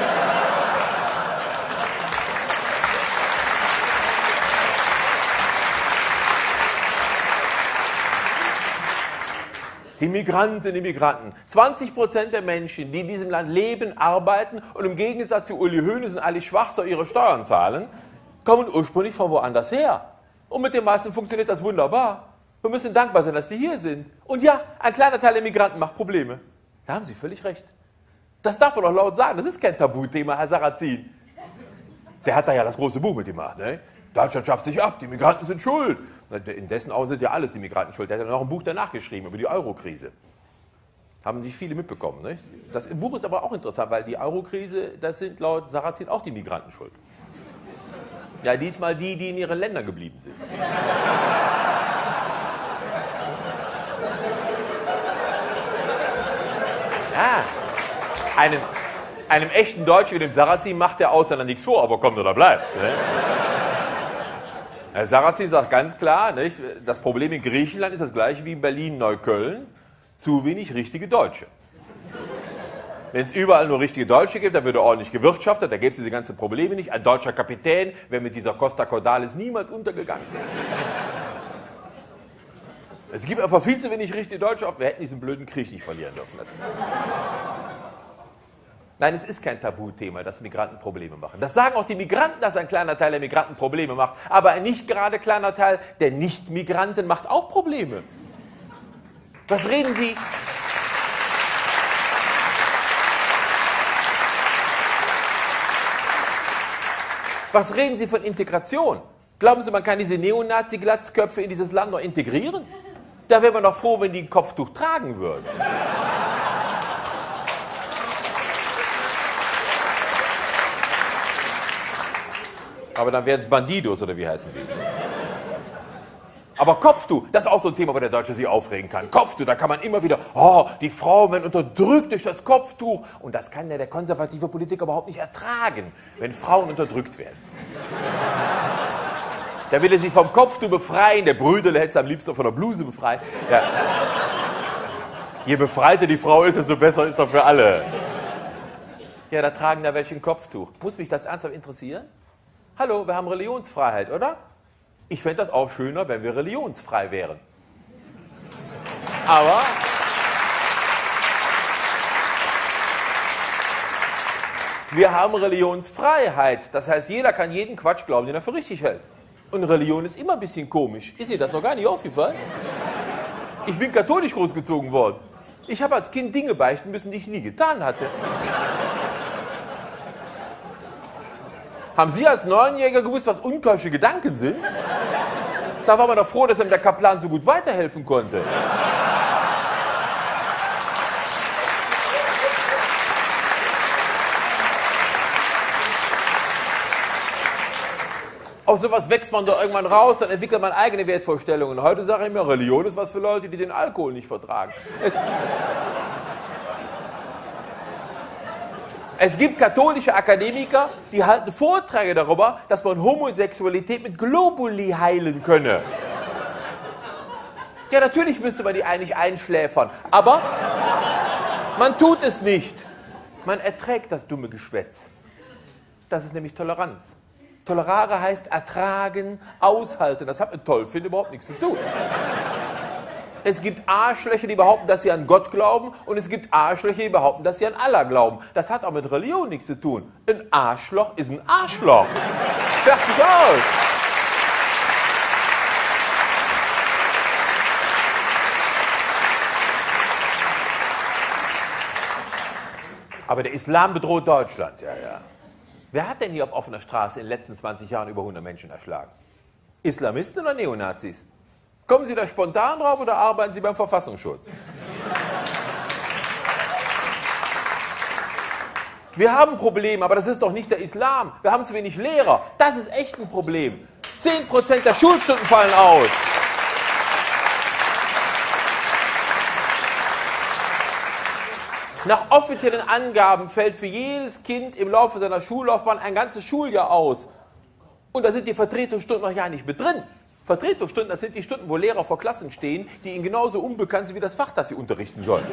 Die Migranten, die Migranten. 20% der Menschen, die in diesem Land leben, arbeiten und im Gegensatz zu Uli Hoeneß und Ali Schwarzer ihre Steuern zahlen, kommen ursprünglich von woanders her. Und mit den meisten funktioniert das wunderbar. Wir müssen dankbar sein, dass die hier sind. Und ja, ein kleiner Teil der Migranten macht Probleme. Da haben Sie völlig recht. Das darf man doch laut sagen. Das ist kein Tabuthema, Herr Sarrazin. Der hat da ja das große Buch mitgemacht. Ne? Deutschland schafft sich ab, die Migranten sind schuld. In dessen Augen sind ja alles die Migranten schuld. Der hat ja noch ein Buch danach geschrieben über die Eurokrise. Haben nicht viele mitbekommen. Nicht? Das Buch ist aber auch interessant, weil die Eurokrise, das sind laut Sarrazin auch die Migranten schuld. Ja, diesmal die, die in ihren Ländern geblieben sind. Ja, einem echten Deutschen wie dem Sarrazin macht der Ausländer nichts vor, aber kommt oder bleibt. Ne? Herr Sarrazin sagt ganz klar, nicht, das Problem in Griechenland ist das gleiche wie in Berlin-Neukölln, zu wenig richtige Deutsche. Wenn es überall nur richtige Deutsche gibt, dann würde ordentlich gewirtschaftet, da gäbe es diese ganzen Probleme nicht. Ein deutscher Kapitän wäre mit dieser Costa Cordalis niemals untergegangen. Es gibt einfach viel zu wenig richtige Deutsche, wir hätten diesen blöden Krieg nicht verlieren dürfen. Nein, es ist kein Tabuthema, dass Migranten Probleme machen. Das sagen auch die Migranten, dass ein kleiner Teil der Migranten Probleme macht. Aber ein nicht gerade kleiner Teil der Nicht-Migranten macht auch Probleme. Was reden Sie? Was reden Sie von Integration? Glauben Sie, man kann diese Neonazi-Glatzköpfe in dieses Land noch integrieren? Da wäre man doch froh, wenn die ein Kopftuch tragen würden. Aber dann wären es Bandidos, oder wie heißen die? Aber Kopftuch, das ist auch so ein Thema, wo der Deutsche sich aufregen kann. Kopftuch, da kann man immer wieder, oh, die Frauen werden unterdrückt durch das Kopftuch. Und das kann ja der konservative Politiker überhaupt nicht ertragen, wenn Frauen unterdrückt werden. Da will er sie vom Kopftuch befreien, der Brüderle hätte es am liebsten von der Bluse befreien. Ja. Je befreiter die Frau ist, desto besser ist doch für alle. Ja, da tragen da welche ein Kopftuch. Muss mich das ernsthaft interessieren? Hallo, wir haben Religionsfreiheit, oder? Ich fände das auch schöner, wenn wir religionsfrei wären. Aber wir haben Religionsfreiheit. Das heißt, jeder kann jeden Quatsch glauben, den er für richtig hält. Und Religion ist immer ein bisschen komisch. Ist dir das noch gar nicht aufgefallen? Ich bin katholisch großgezogen worden. Ich habe als Kind Dinge beichten müssen, die ich nie getan hatte. Haben Sie als Neunjähriger gewusst, was unkosche Gedanken sind? Da war man doch froh, dass ihm der Kaplan so gut weiterhelfen konnte. Aus sowas wächst man doch irgendwann raus, dann entwickelt man eigene Wertvorstellungen. Heute sage ich mir, Religion ist was für Leute, die den Alkohol nicht vertragen. Es gibt katholische Akademiker, die halten Vorträge darüber, dass man Homosexualität mit Globuli heilen könne. Ja, natürlich müsste man die eigentlich einschläfern, aber man tut es nicht. Man erträgt das dumme Geschwätz. Das ist nämlich Toleranz. Tolerare heißt ertragen, aushalten. Das hat mit Tollfinden überhaupt nichts zu tun. Es gibt Arschlöcher, die behaupten, dass sie an Gott glauben, und es gibt Arschlöcher, die behaupten, dass sie an Allah glauben. Das hat auch mit Religion nichts zu tun. Ein Arschloch ist ein Arschloch. Fertig aus. Aber der Islam bedroht Deutschland, ja, ja. Wer hat denn hier auf offener Straße in den letzten 20 Jahren über 100 Menschen erschlagen? Islamisten oder Neonazis? Kommen Sie da spontan drauf oder arbeiten Sie beim Verfassungsschutz? Wir haben Probleme, aber das ist doch nicht der Islam. Wir haben zu wenig Lehrer. Das ist echt ein Problem. 10% der Schulstunden fallen aus. Nach offiziellen Angaben fällt für jedes Kind im Laufe seiner Schullaufbahn ein ganzes Schuljahr aus. Und da sind die Vertretungsstunden noch ja nicht mit drin. Vertretungsstunden, das sind die Stunden, wo Lehrer vor Klassen stehen, die ihnen genauso unbekannt sind wie das Fach, das sie unterrichten sollen.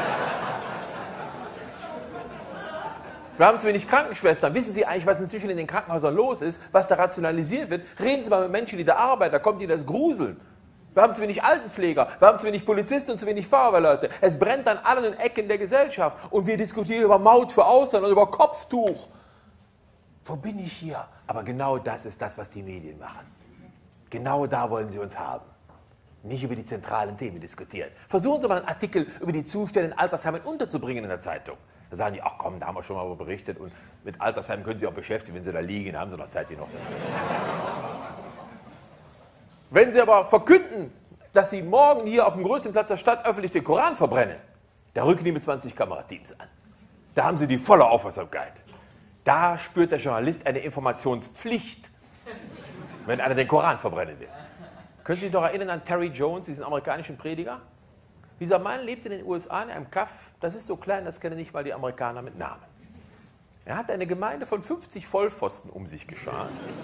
Wir haben zu wenig Krankenschwestern. Wissen Sie eigentlich, was inzwischen in den Krankenhäusern los ist, was da rationalisiert wird? Reden Sie mal mit Menschen, die da arbeiten, da kommt Ihnen das Gruseln. Wir haben zu wenig Altenpfleger, wir haben zu wenig Polizisten und zu wenig Feuerwehrleute. Es brennt an allen Ecken der Gesellschaft. Und wir diskutieren über Maut für Ausland und über Kopftuch. Wo bin ich hier? Aber genau das ist das, was die Medien machen. Genau da wollen sie uns haben. Nicht über die zentralen Themen diskutieren. Versuchen Sie mal einen Artikel über die Zustände in Altersheimen unterzubringen in der Zeitung. Da sagen die, ach komm, da haben wir schon mal berichtet und mit Altersheimen können Sie auch beschäftigen, wenn Sie da liegen, da haben Sie noch Zeit genug dafür. Wenn Sie aber verkünden, dass Sie morgen hier auf dem größten Platz der Stadt öffentlich den Koran verbrennen, da rücken die mit 20 Kamerateams an. Da haben Sie die volle Aufmerksamkeit. Da spürt der Journalist eine Informationspflicht, wenn einer den Koran verbrennen will. Können Sie sich noch erinnern an Terry Jones, diesen amerikanischen Prediger? Dieser Mann lebt in den USA in einem Kaff, das ist so klein, das kennen nicht mal die Amerikaner mit Namen. Er hat eine Gemeinde von 50 Vollpfosten um sich geschart.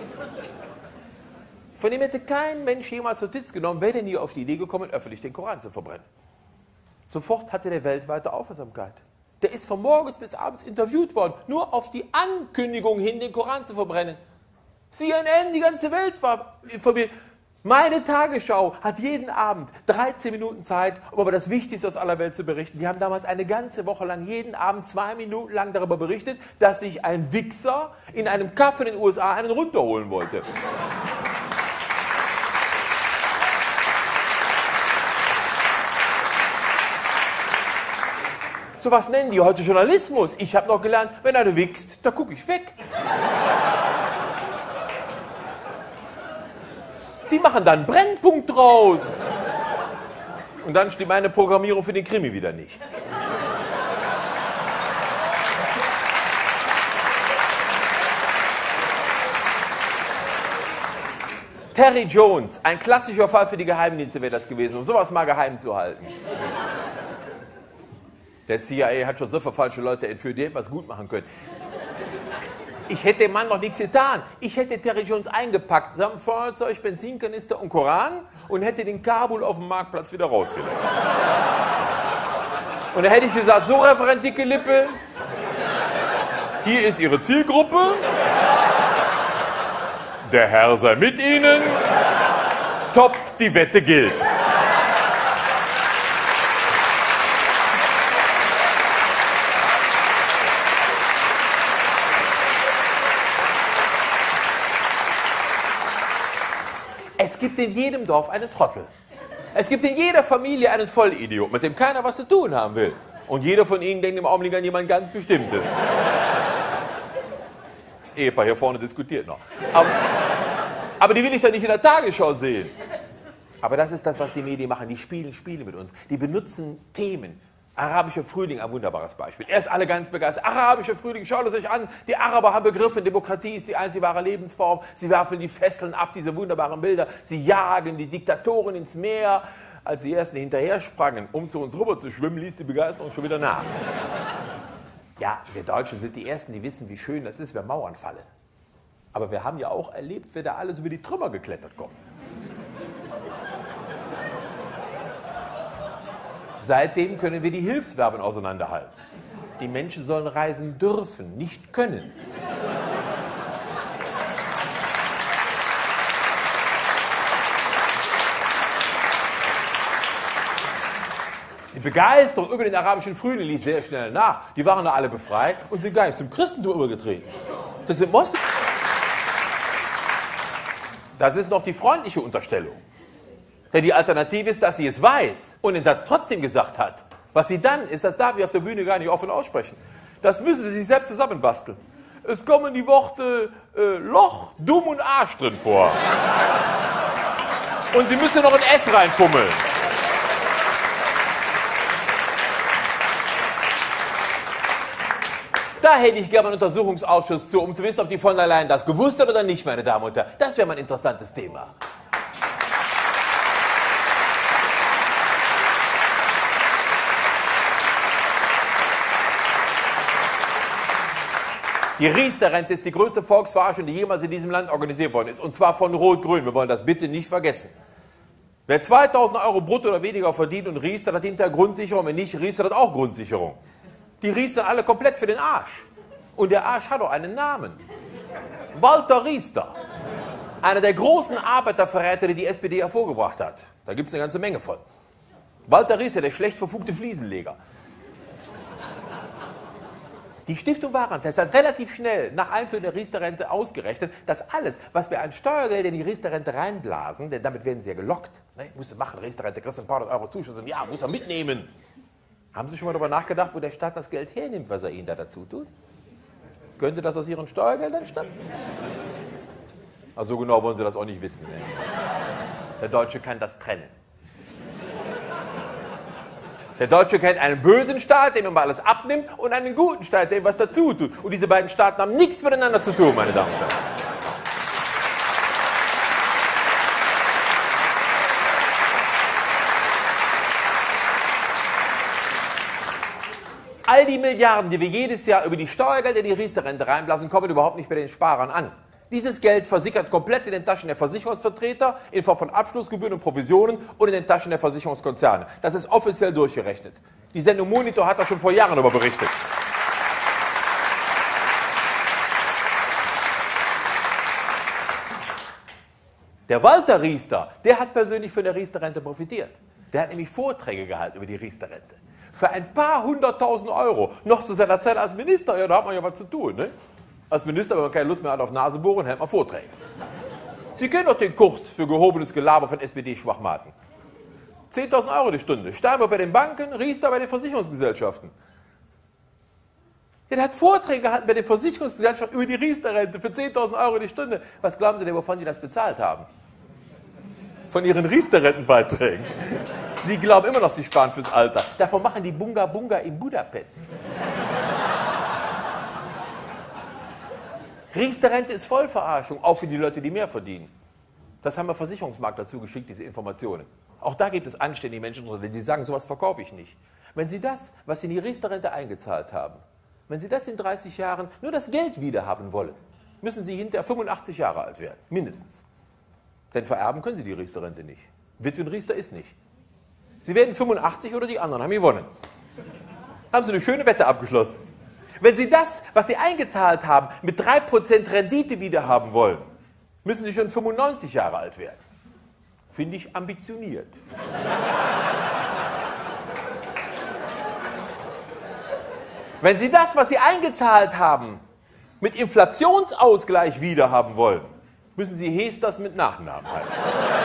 Von dem hätte kein Mensch jemals Notiz genommen, wäre denn hier auf die Idee gekommen, öffentlich den Koran zu verbrennen. Sofort hatte der weltweite Aufmerksamkeit. Der ist von morgens bis abends interviewt worden, nur auf die Ankündigung hin, den Koran zu verbrennen. CNN, die ganze Welt war informiert. Meine Tagesschau hat jeden Abend 13 Minuten Zeit, um über das Wichtigste aus aller Welt zu berichten. Die haben damals eine ganze Woche lang, jeden Abend 2 Minuten lang darüber berichtet, dass sich ein Wichser in einem Kaff in den USA einen runterholen wollte. So was nennen die heute Journalismus. Ich habe noch gelernt, wenn einer wichst, da gucke ich weg. Die machen dann einen Brennpunkt draus. Und dann stimmt meine Programmierung für den Krimi wieder nicht. Terry Jones, ein klassischer Fall für die Geheimdienste wäre das gewesen, um sowas mal geheim zu halten. Der CIA hat schon so viele falsche Leute entführt, die hätten was gut machen können. Ich hätte dem Mann noch nichts getan. Ich hätte Terry Jones eingepackt, samt Feuerzeug, Benzinkanister und Koran und hätte den Kabul auf dem Marktplatz wieder rausgelassen. Und da hätte ich gesagt, so Referent Dicke Lippe, hier ist Ihre Zielgruppe, der Herr sei mit Ihnen, top, die Wette gilt. Es gibt in jedem Dorf einen Trottel. Es gibt in jeder Familie einen Vollidiot, mit dem keiner was zu tun haben will. Und jeder von Ihnen denkt im Augenblick an jemand ganz Bestimmtes. Das Ehepaar hier vorne diskutiert noch. Aber die will ich doch nicht in der Tagesschau sehen. Aber das ist das, was die Medien machen. Die spielen Spiele mit uns. Die benutzen Themen. Arabischer Frühling, ein wunderbares Beispiel. Erst alle ganz begeistert. Arabischer Frühling, schaut es euch an. Die Araber haben begriffen, Demokratie ist die einzig wahre Lebensform. Sie werfen die Fesseln ab, diese wunderbaren Bilder. Sie jagen die Diktatoren ins Meer. Als die Ersten hinterher sprangen, um zu uns rüber zu schwimmen, ließ die Begeisterung schon wieder nach. Ja, wir Deutschen sind die Ersten, die wissen, wie schön das ist, wenn Mauern fallen. Aber wir haben ja auch erlebt, wer da alles über die Trümmer geklettert kommt. Seitdem können wir die Hilfsverben auseinanderhalten. Die Menschen sollen reisen dürfen, nicht können. Die Begeisterung über den arabischen Frühling ließ sehr schnell nach. Die waren da alle befreit und sind gar nicht zum Christentum übergetreten. Das sind Moslems. Das ist noch die freundliche Unterstellung. Denn die Alternative ist, dass sie es weiß und den Satz trotzdem gesagt hat. Was sie dann ist, das darf ich auf der Bühne gar nicht offen aussprechen. Das müssen sie sich selbst zusammenbasteln. Es kommen die Worte Loch, Dumm und Arsch drin vor. Und sie müssen noch ein S reinfummeln. Da hätte ich gerne einen Untersuchungsausschuss zu, um zu wissen, ob die von der Leyen das gewusst hat oder nicht, meine Damen und Herren. Das wäre mal ein interessantes Thema. Die Riester-Rente ist die größte Volksverarschung, die jemals in diesem Land organisiert worden ist. Und zwar von Rot-Grün. Wir wollen das bitte nicht vergessen. Wer 2.000 € brutto oder weniger verdient und Riester hat hinterher Grundsicherung, wenn nicht, Riester hat auch Grundsicherung. Die Riester alle komplett für den Arsch. Und der Arsch hat auch einen Namen. Walter Riester. Einer der großen Arbeiterverräter, die die SPD hervorgebracht hat. Da gibt es eine ganze Menge von. Walter Riester, der schlecht verfugte Fliesenleger. Die Stiftung Warentest hat relativ schnell nach Einführung der Riester-Rente ausgerechnet, dass alles, was wir an Steuergeld in die Riester-Rente reinblasen, denn damit werden sie ja gelockt. Ne? Musst du machen, Riester-Rente, kriegst ein paar hundert Euro Zuschuss im Jahr, muss er mitnehmen. Haben Sie schon mal darüber nachgedacht, wo der Staat das Geld hernimmt, was er Ihnen da dazu tut? Könnte das aus Ihren Steuergeldern stammen? Also so genau wollen Sie das auch nicht wissen. Ne? Der Deutsche kann das trennen. Der Deutsche kennt einen bösen Staat, dem immer alles abnimmt, und einen guten Staat, dem was dazu tut. Und diese beiden Staaten haben nichts miteinander zu tun, meine Damen und Herren. All die Milliarden, die wir jedes Jahr über die Steuergelder in die Riester-Rente reinblasen, kommen überhaupt nicht bei den Sparern an. Dieses Geld versickert komplett in den Taschen der Versicherungsvertreter in Form von Abschlussgebühren und Provisionen und in den Taschen der Versicherungskonzerne. Das ist offiziell durchgerechnet. Die Sendung Monitor hat da schon vor Jahren darüber berichtet. Der Walter Riester, der hat persönlich von der Riester-Rente profitiert. Der hat nämlich Vorträge gehalten über die Riester-Rente. Für ein paar 100.000 Euro, noch zu seiner Zeit als Minister, ja, da hat man ja was zu tun. Ne? Als Minister, wenn man keine Lust mehr hat auf Nasebohren, hält man Vorträge. Sie kennen doch den Kurs für gehobenes Gelaber von SPD-Schwachmaten. 10.000 Euro die Stunde. Steinbock bei den Banken, Riester bei den Versicherungsgesellschaften. Ja, der hat Vorträge gehalten bei den Versicherungsgesellschaften über die Riester-Rente für 10.000 Euro die Stunde. Was glauben Sie denn, wovon die das bezahlt haben? Von ihren Riester-Rentenbeiträgen. Sie glauben immer noch, sie sparen fürs Alter. Davon machen die Bunga Bunga in Budapest. Riester-Rente ist Vollverarschung, auch für die Leute, die mehr verdienen. Das haben wir Versicherungsmarkt dazu geschickt, diese Informationen. Auch da gibt es anständige Menschen, die sagen, sowas verkaufe ich nicht. Wenn Sie das, was Sie in die Riester-Rente eingezahlt haben, wenn Sie das in 30 Jahren nur das Geld wieder haben wollen, müssen Sie hinterher 85 Jahre alt werden, mindestens. Denn vererben können Sie die Riester-Rente nicht. Witwenriester ist nicht. Sie werden 85 oder die anderen haben gewonnen. Haben Sie eine schöne Wette abgeschlossen. Wenn Sie das, was Sie eingezahlt haben, mit 3% Rendite wieder haben wollen, müssen Sie schon 95 Jahre alt werden. Finde ich ambitioniert. Wenn Sie das, was Sie eingezahlt haben, mit Inflationsausgleich wieder haben wollen, müssen Sie Hesters mit Nachnamen heißen.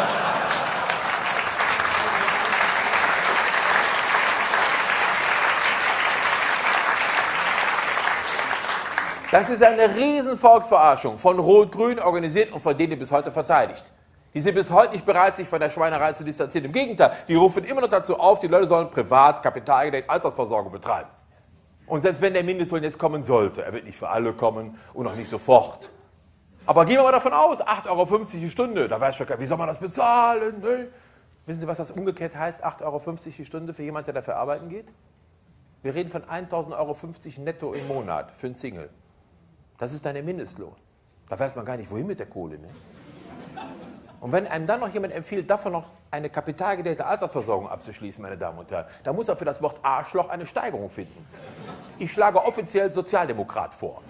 Das ist eine riesen Volksverarschung, von Rot-Grün organisiert und von denen bis heute verteidigt. Die sind bis heute nicht bereit, sich von der Schweinerei zu distanzieren. Im Gegenteil, die rufen immer noch dazu auf, die Leute sollen privat, kapitalgedeckt Altersvorsorge betreiben. Und selbst wenn der Mindestlohn jetzt kommen sollte, er wird nicht für alle kommen und auch nicht sofort. Aber gehen wir mal davon aus, 8,50 Euro die Stunde, da weiß schon keiner, wie soll man das bezahlen? Ne? Wissen Sie, was das umgekehrt heißt, 8,50 Euro die Stunde für jemanden, der dafür arbeiten geht? Wir reden von 1.050 Euro netto im Monat für einen Single. Das ist dann der Mindestlohn. Da weiß man gar nicht, wohin mit der Kohle. Ne? Und wenn einem dann noch jemand empfiehlt, davon noch eine kapitalgedeckte Altersversorgung abzuschließen, meine Damen und Herren, dann muss er für das Wort Arschloch eine Steigerung finden. Ich schlage offiziell Sozialdemokrat vor.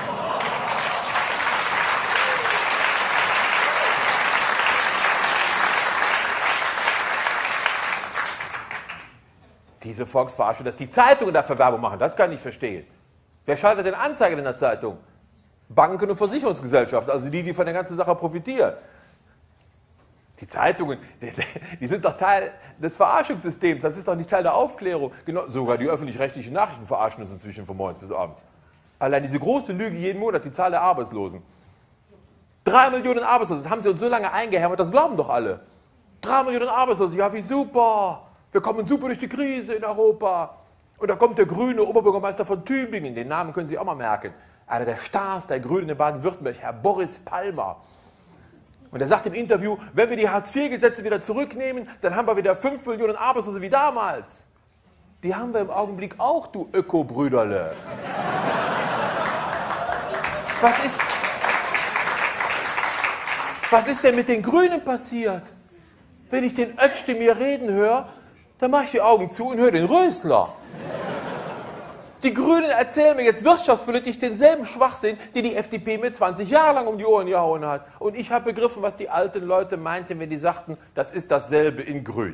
Diese Volksverarschung, dass die Zeitungen dafür Werbung machen, das kann ich verstehen. Wer schaltet denn Anzeigen in der Zeitung? Banken und Versicherungsgesellschaften, also die von der ganzen Sache profitieren. Die Zeitungen, die sind doch Teil des Verarschungssystems, das ist doch nicht Teil der Aufklärung. Genau, sogar die öffentlich-rechtlichen Nachrichten verarschen uns inzwischen von morgens bis abends. Allein diese große Lüge jeden Monat, die Zahl der Arbeitslosen. 3 Millionen Arbeitslose, das haben sie uns so lange eingehämmert, das glauben doch alle. 3 Millionen Arbeitslose, ja wie super, wir kommen super durch die Krise in Europa. Und da kommt der grüne Oberbürgermeister von Tübingen, den Namen können Sie auch mal merken. Einer der Stars der Grünen in Baden-Württemberg, Herr Boris Palmer. Und er sagt im Interview, wenn wir die Hartz-IV-Gesetze wieder zurücknehmen, dann haben wir wieder 5 Millionen Arbeitslose wie damals. Die haben wir im Augenblick auch, du Öko-Brüderle. Was ist denn mit den Grünen passiert? Wenn ich den Özdemir reden höre, dann mache ich die Augen zu und höre den Rösler. Die Grünen erzählen mir jetzt wirtschaftspolitisch denselben Schwachsinn, den die FDP mir 20 Jahre lang um die Ohren gehauen hat. Und ich habe begriffen, was die alten Leute meinten, wenn die sagten, das ist dasselbe in Grün.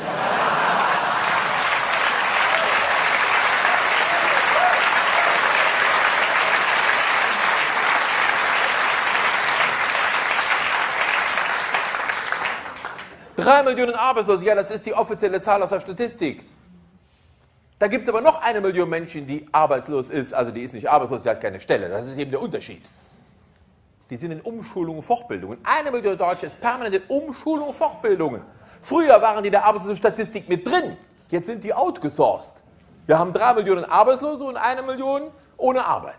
Drei Millionen Arbeitslose, ja, das ist die offizielle Zahl aus der Statistik. Da gibt es aber noch 1 Million Menschen, die arbeitslos ist. Also die ist nicht arbeitslos, die hat keine Stelle. Das ist eben der Unterschied. die sind in Umschulung und Fortbildungen. 1 Million Deutsche ist permanent in Umschulung und Fortbildungen. Früher waren die in der Arbeitslosenstatistik mit drin, jetzt sind die outgesourced. Wir haben 3 Millionen Arbeitslose und 1 Million ohne Arbeit.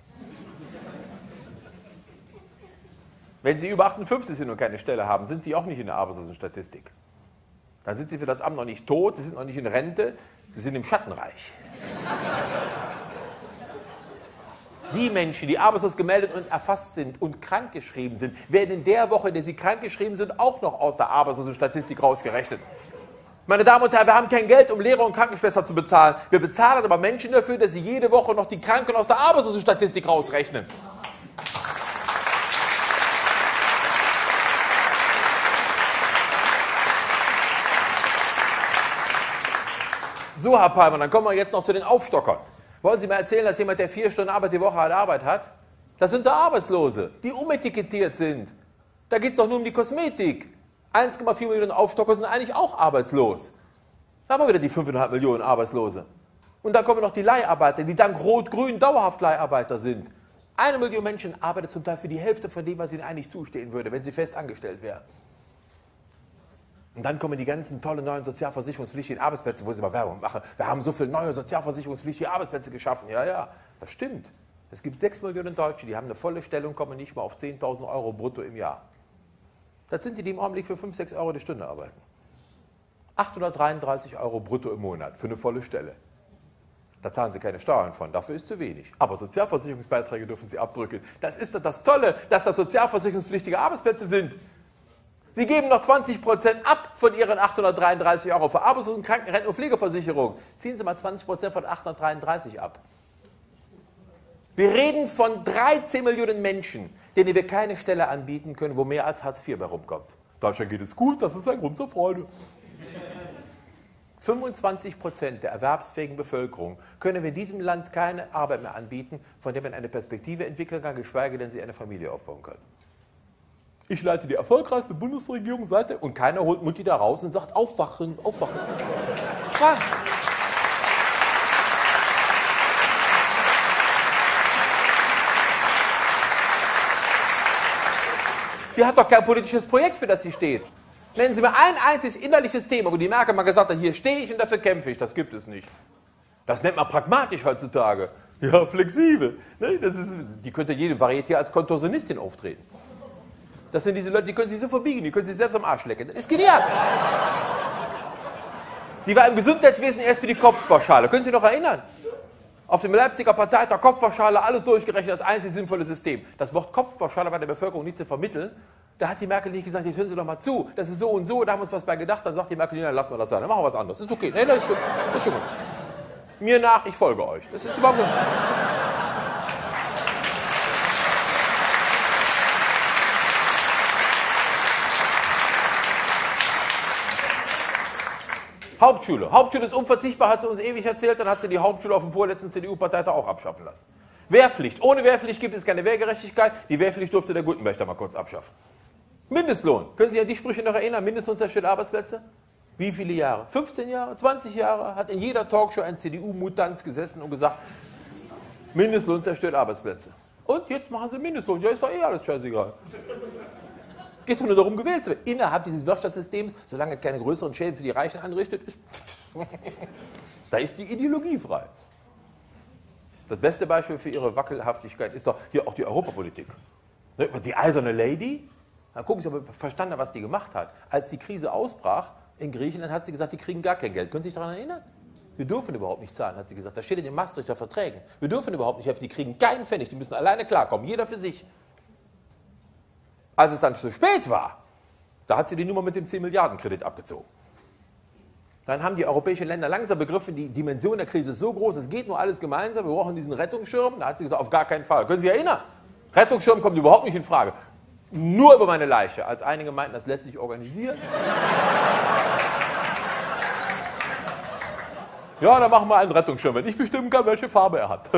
Wenn Sie über 58 sind und keine Stelle haben, sind Sie auch nicht in der Arbeitslosenstatistik. Dann sind Sie für das Amt noch nicht tot, Sie sind noch nicht in Rente, Sie sind im Schattenreich. Die Menschen, die arbeitslos gemeldet und erfasst sind und krankgeschrieben sind, werden in der Woche, in der sie krankgeschrieben sind, auch noch aus der Arbeitslosenstatistik rausgerechnet. Meine Damen und Herren, wir haben kein Geld, um Lehrer und Krankenschwestern zu bezahlen. Wir bezahlen aber Menschen dafür, dass sie jede Woche noch die Kranken aus der Arbeitslosenstatistik rausrechnen. So, Herr Palmer, dann kommen wir jetzt noch zu den Aufstockern. Wollen Sie mir erzählen, dass jemand, der 4 Stunden Arbeit die Woche Arbeit hat, das sind da Arbeitslose, die umetikettiert sind. Da geht es doch nur um die Kosmetik. 1,4 Millionen Aufstocker sind eigentlich auch arbeitslos. Da haben wir wieder die 5,5 Millionen Arbeitslose. Und dann kommen noch die Leiharbeiter, die dank Rot-Grün dauerhaft Leiharbeiter sind. 1 Million Menschen arbeitet zum Teil für die Hälfte von dem, was ihnen eigentlich zustehen würde, wenn sie fest angestellt wären. Und dann kommen die ganzen tollen neuen sozialversicherungspflichtigen Arbeitsplätze, wo sie mal Werbung machen. Wir haben so viele neue sozialversicherungspflichtige Arbeitsplätze geschaffen. Ja, ja, das stimmt. Es gibt 6 Millionen Deutsche, die haben eine volle Stellung, kommen nicht mal auf 10.000 € brutto im Jahr. Das sind die, die im Augenblick für 5, 6 € die Stunde arbeiten. 833 € brutto im Monat für eine volle Stelle. Da zahlen sie keine Steuern von, dafür ist zu wenig. Aber Sozialversicherungsbeiträge dürfen sie abdrücken. Das ist doch das Tolle, dass das sozialversicherungspflichtige Arbeitsplätze sind. Sie geben noch 20% ab von Ihren 833 € für Arbeitslosen, Kranken, Renten- und Pflegeversicherung. Ziehen Sie mal 20% von 833 ab. Wir reden von 13 Millionen Menschen, denen wir keine Stelle anbieten können, wo mehr als Hartz IV bei rumkommt. Deutschland geht es gut, das ist ein Grund zur Freude. 25% der erwerbsfähigen Bevölkerung können wir in diesem Land keine Arbeit mehr anbieten, von der man eine Perspektive entwickeln kann, geschweige denn sie eine Familie aufbauen kann. Ich leite die erfolgreichste Bundesregierung seit und keiner holt Mutti da raus und sagt, aufwachen, aufwachen. Ja. Die hat doch kein politisches Projekt, für das sie steht. Nennen Sie mir ein einziges innerliches Thema, wo die Merkel mal gesagt hat, hier stehe ich und dafür kämpfe ich. Das gibt es nicht. Das nennt man pragmatisch heutzutage. Ja, flexibel. Ne? Die könnte jede Varieté als Kontorsionistin auftreten. Das sind diese Leute, die können sich so verbiegen, die können sich selbst am Arsch lecken. Das ist genial. Die war im Gesundheitswesen erst für die Kopfpauschale. Können Sie sich noch erinnern? Auf dem Leipziger Parteitag Kopfpauschale, alles durchgerechnet, das einzig sinnvolle System. Das Wort Kopfpauschale war der Bevölkerung nicht zu vermitteln. Da hat die Merkel nicht gesagt, jetzt hören Sie doch mal zu, das ist so und so, da haben wir uns was bei gedacht. Dann sagt die Merkel, ja, lass mal das sein, dann machen wir was anderes. Ist okay, nee, das ist schon gut. Mir nach, ich folge euch. Das ist überhaupt nicht. Hauptschule. Hauptschule ist unverzichtbar, hat sie uns ewig erzählt, dann hat sie die Hauptschule auf dem vorletzten CDU-Parteitag auch abschaffen lassen. Wehrpflicht. Ohne Wehrpflicht gibt es keine Wehrgerechtigkeit. Die Wehrpflicht durfte der Gutenberg mal kurz abschaffen. Mindestlohn. Können Sie sich an die Sprüche noch erinnern? Mindestlohn zerstört Arbeitsplätze? Wie viele Jahre? 15 Jahre? 20 Jahre? Hat in jeder Talkshow ein CDU-Mutant gesessen und gesagt, Mindestlohn zerstört Arbeitsplätze. Und jetzt machen Sie Mindestlohn. Ja, ist doch eh alles scheißegal. Geht doch nur darum, gewählt zu werden. Innerhalb dieses Wirtschaftssystems, solange keine größeren Schäden für die Reichen anrichtet, da ist die Ideologie frei. Das beste Beispiel für ihre Wackelhaftigkeit ist doch hier auch die Europapolitik. Die eiserne Lady, da gucken Sie, ob ihr verstanden habt, was die gemacht hat. Als die Krise ausbrach in Griechenland, hat sie gesagt, die kriegen gar kein Geld. Können Sie sich daran erinnern? Wir dürfen überhaupt nicht zahlen, hat sie gesagt. Das steht in den Maastrichter Verträgen. Wir dürfen überhaupt nicht helfen, die kriegen keinen Pfennig, die müssen alleine klarkommen, jeder für sich. Als es dann zu spät war, da hat sie die Nummer mit dem 10-Milliarden-Kredit abgezogen. Dann haben die europäischen Länder langsam begriffen, die Dimension der Krise ist so groß, es geht nur alles gemeinsam, wir brauchen diesen Rettungsschirm. Da hat sie gesagt, auf gar keinen Fall. Können Sie sich erinnern? Rettungsschirm kommt überhaupt nicht in Frage. Nur über meine Leiche. Als einige meinten, das lässt sich organisieren. Ja, dann machen wir einen Rettungsschirm, wenn ich bestimmen kann, welche Farbe er hat.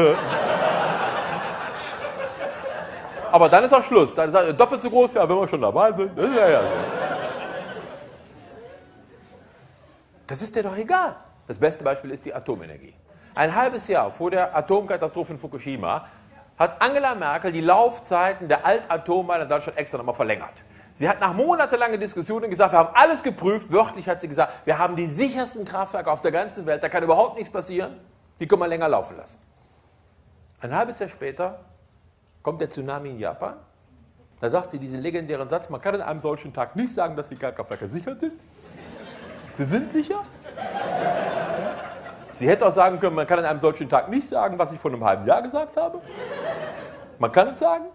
Aber dann ist auch Schluss. Dann ist er doppelt so groß, ja, wenn wir schon dabei sind. Das ist ja so. Das ist dir doch egal. Das beste Beispiel ist die Atomenergie. Ein halbes Jahr vor der Atomkatastrophe in Fukushima hat Angela Merkel die Laufzeiten der Altatommeiler in Deutschland extra nochmal verlängert. Sie hat nach monatelangen Diskussionen gesagt, wir haben alles geprüft, wörtlich hat sie gesagt, wir haben die sichersten Kraftwerke auf der ganzen Welt, da kann überhaupt nichts passieren, die können wir länger laufen lassen. Ein halbes Jahr später kommt der Tsunami in Japan, da sagt sie diesen legendären Satz, man kann an einem solchen Tag nicht sagen, dass die Kernkraftwerke sicher sind. Sie sind sicher? Sie hätte auch sagen können, man kann an einem solchen Tag nicht sagen, was ich vor einem halben Jahr gesagt habe. Man kann es sagen.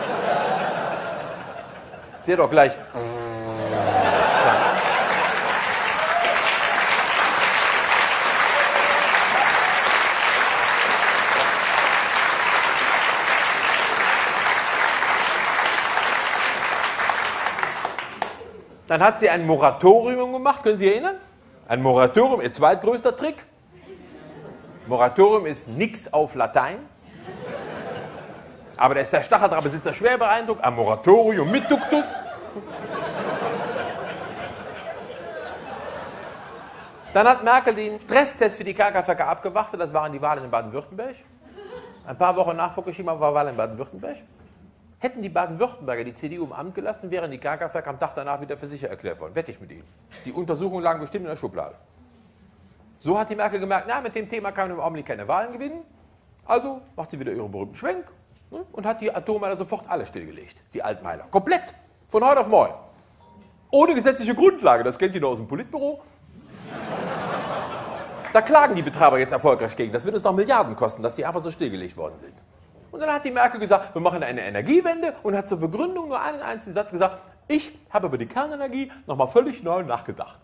Sie hätte auch gleich... Dann hat sie ein Moratorium gemacht, können Sie sich erinnern? Ein Moratorium, ihr zweitgrößter Trick. Moratorium ist nix auf Latein. Aber da ist der Stacheldrahtbesitzer schwer beeindruckt. Ein Moratorium mit Duktus. Dann hat Merkel den Stresstest für die Kernkraftwerke abgewartet. Das waren die Wahlen in Baden-Württemberg. Ein paar Wochen nach Fukushima war Wahl in Baden-Württemberg. Hätten die Baden-Württemberger die CDU im Amt gelassen, wären die Kernkraftwerke am Tag danach wieder für sicher erklärt worden. Wette ich mit Ihnen. Die Untersuchungen lagen bestimmt in der Schublade. So hat die Merkel gemerkt, na, mit dem Thema kann man im Augenblick keine Wahlen gewinnen. Also macht sie wieder ihren berühmten Schwenk, ne, und hat die Atommeiler sofort alle stillgelegt. Die Altmeiler. Komplett. Von heute auf morgen. Ohne gesetzliche Grundlage. Das kennt ihr noch aus dem Politbüro. Da klagen die Betreiber jetzt erfolgreich gegen. Das wird uns noch Milliarden kosten, dass die einfach so stillgelegt worden sind. Und dann hat die Merkel gesagt, wir machen eine Energiewende und hat zur Begründung nur einen einzigen Satz gesagt, ich habe über die Kernenergie nochmal völlig neu nachgedacht.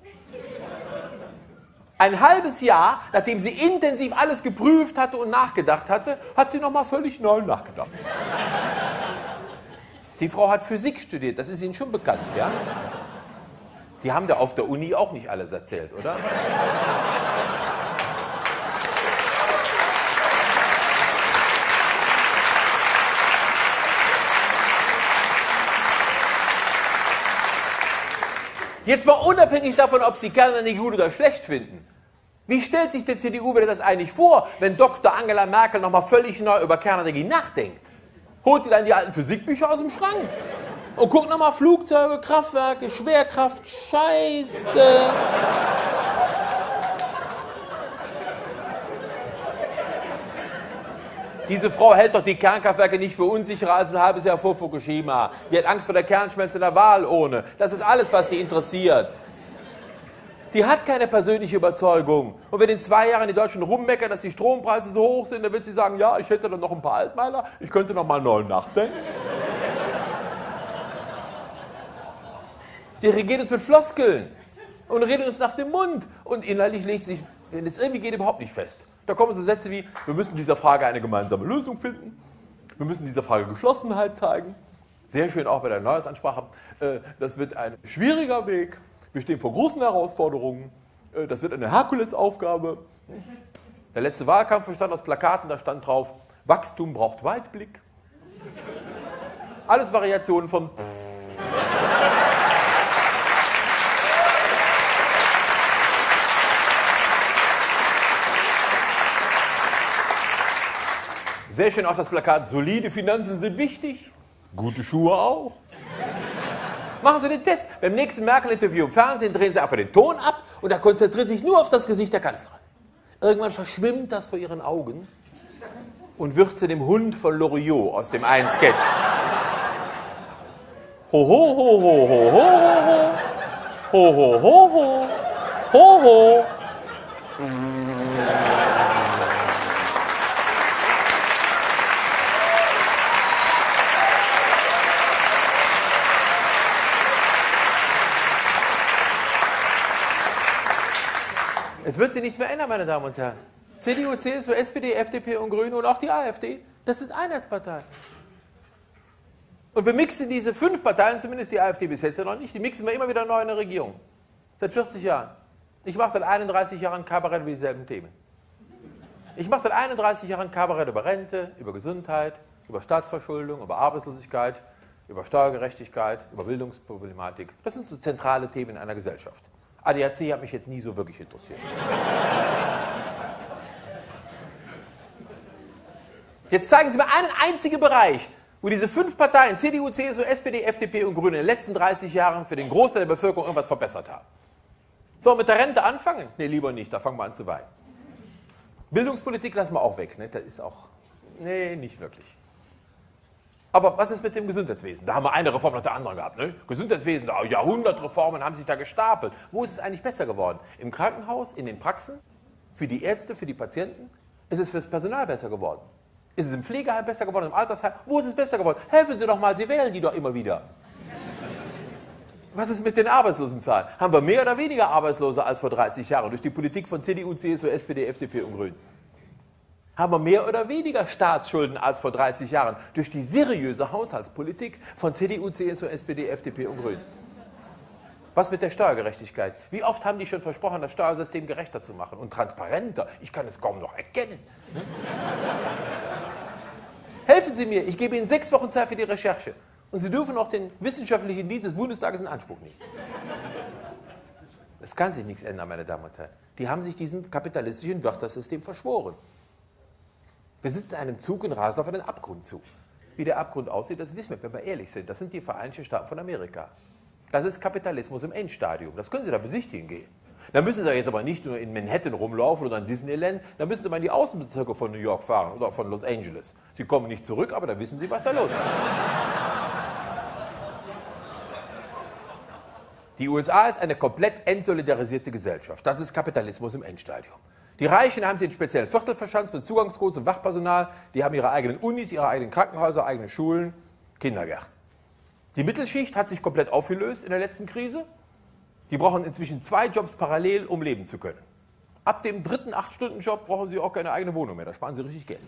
Ein halbes Jahr, nachdem sie intensiv alles geprüft hatte und nachgedacht hatte, hat sie nochmal völlig neu nachgedacht. Die Frau hat Physik studiert, das ist Ihnen schon bekannt, ja? Die haben da auf der Uni auch nicht alles erzählt, oder? Jetzt mal unabhängig davon, ob Sie Kernenergie gut oder schlecht finden. Wie stellt sich der CDU das eigentlich vor, wenn Dr. Angela Merkel nochmal völlig neu über Kernenergie nachdenkt? Holt die dann die alten Physikbücher aus dem Schrank und guckt nochmal Flugzeuge, Kraftwerke, Schwerkraft, Scheiße. Diese Frau hält doch die Kernkraftwerke nicht für unsicherer als ein halbes Jahr vor Fukushima. Die hat Angst vor der Kernschmelze in der Wahlurne. Das ist alles, was die interessiert. Die hat keine persönliche Überzeugung. Und wenn in 2 Jahren die Deutschen rummeckern, dass die Strompreise so hoch sind, dann wird sie sagen, ja, ich hätte dann noch ein paar Altmeiler, ich könnte noch mal neu nachdenken. Die regiert uns mit Floskeln und redet uns nach dem Mund. Und inhaltlich legt sich, wenn es irgendwie geht, überhaupt nicht fest. Da kommen so Sätze wie, wir müssen dieser Frage eine gemeinsame Lösung finden, wir müssen dieser Frage Geschlossenheit zeigen. Sehr schön auch bei der Neujahrsansprache, das wird ein schwieriger Weg, wir stehen vor großen Herausforderungen, das wird eine Herkulesaufgabe. Der letzte Wahlkampf bestand aus Plakaten, da stand drauf, Wachstum braucht Weitblick. Alles Variationen von Sehr schön auch das Plakat, solide Finanzen sind wichtig, gute Schuhe auch. Machen Sie den Test. Beim nächsten Merkel-Interview im Fernsehen drehen Sie einfach den Ton ab und er konzentriert sich nur auf das Gesicht der Kanzlerin. Irgendwann verschwimmt das vor Ihren Augen und wird zu dem Hund von Loriot aus dem einen Sketch. Ho, ho, ho, ho, ho, ho, ho, ho, ho, ho, ho, ho, ho. Es wird sich nichts mehr ändern, meine Damen und Herren. CDU, CSU, SPD, FDP und Grüne und auch die AfD, das sind Einheitsparteien. Und wir mixen diese 5 Parteien, zumindest die AfD bis jetzt ja noch nicht, die mixen wir immer wieder neu in der Regierung. Seit 40 Jahren. Ich mache seit 31 Jahren Kabarett über dieselben Themen. Ich mache seit 31 Jahren Kabarett über Rente, über Gesundheit, über Staatsverschuldung, über Arbeitslosigkeit, über Steuergerechtigkeit, über Bildungsproblematik. Das sind so zentrale Themen in einer Gesellschaft. ADAC hat mich jetzt nie so wirklich interessiert. Jetzt zeigen Sie mir einen einzigen Bereich, wo diese 5 Parteien, CDU, CSU, SPD, FDP und Grüne, in den letzten 30 Jahren für den Großteil der Bevölkerung irgendwas verbessert haben. So, mit der Rente anfangen? Nee, lieber nicht, da fangen wir an zu weinen. Bildungspolitik lassen wir auch weg, ne? Das ist auch, nee, nicht wirklich. Aber was ist mit dem Gesundheitswesen? Da haben wir eine Reform nach der anderen gehabt. Ne? Gesundheitswesen, da Jahrhundertreformen haben sich da gestapelt. Wo ist es eigentlich besser geworden? Im Krankenhaus, in den Praxen, für die Ärzte, für die Patienten? Ist es für das Personal besser geworden? Ist es im Pflegeheim besser geworden, im Altersheim? Wo ist es besser geworden? Helfen Sie doch mal, Sie wählen die doch immer wieder. Was ist mit den Arbeitslosenzahlen? Haben wir mehr oder weniger Arbeitslose als vor 30 Jahren durch die Politik von CDU, CSU, SPD, FDP und Grünen? Haben wir mehr oder weniger Staatsschulden als vor 30 Jahren durch die seriöse Haushaltspolitik von CDU, CSU, SPD, FDP und Grünen? Was mit der Steuergerechtigkeit? Wie oft haben die schon versprochen, das Steuersystem gerechter zu machen und transparenter? Ich kann es kaum noch erkennen. Helfen Sie mir, ich gebe Ihnen 6 Wochen Zeit für die Recherche. Und Sie dürfen auch den wissenschaftlichen Dienst des Bundestages in Anspruch nehmen. Es kann sich nichts ändern, meine Damen und Herren. Die haben sich diesem kapitalistischen Wirtschaftssystem verschworen. Wir sitzen in einem Zug und rasen auf einen Abgrund zu. Wie der Abgrund aussieht, das wissen wir, wenn wir ehrlich sind. Das sind die Vereinigten Staaten von Amerika. Das ist Kapitalismus im Endstadium. Das können Sie da besichtigen gehen. Da müssen Sie jetzt aber nicht nur in Manhattan rumlaufen oder in Disneyland, da müssen Sie mal in die Außenbezirke von New York fahren oder von Los Angeles. Sie kommen nicht zurück, aber da wissen Sie, was da los ist. Die USA ist eine komplett entsolidarisierte Gesellschaft. Das ist Kapitalismus im Endstadium. Die Reichen haben sie in speziellen Viertel verschanzt mit Zugangscodes und Wachpersonal. Die haben ihre eigenen Unis, ihre eigenen Krankenhäuser, eigene Schulen, Kindergärten. Die Mittelschicht hat sich komplett aufgelöst in der letzten Krise. Die brauchen inzwischen 2 Jobs parallel, um leben zu können. Ab dem 3. 8-Stunden-Job brauchen sie auch keine eigene Wohnung mehr. Da sparen sie richtig Geld.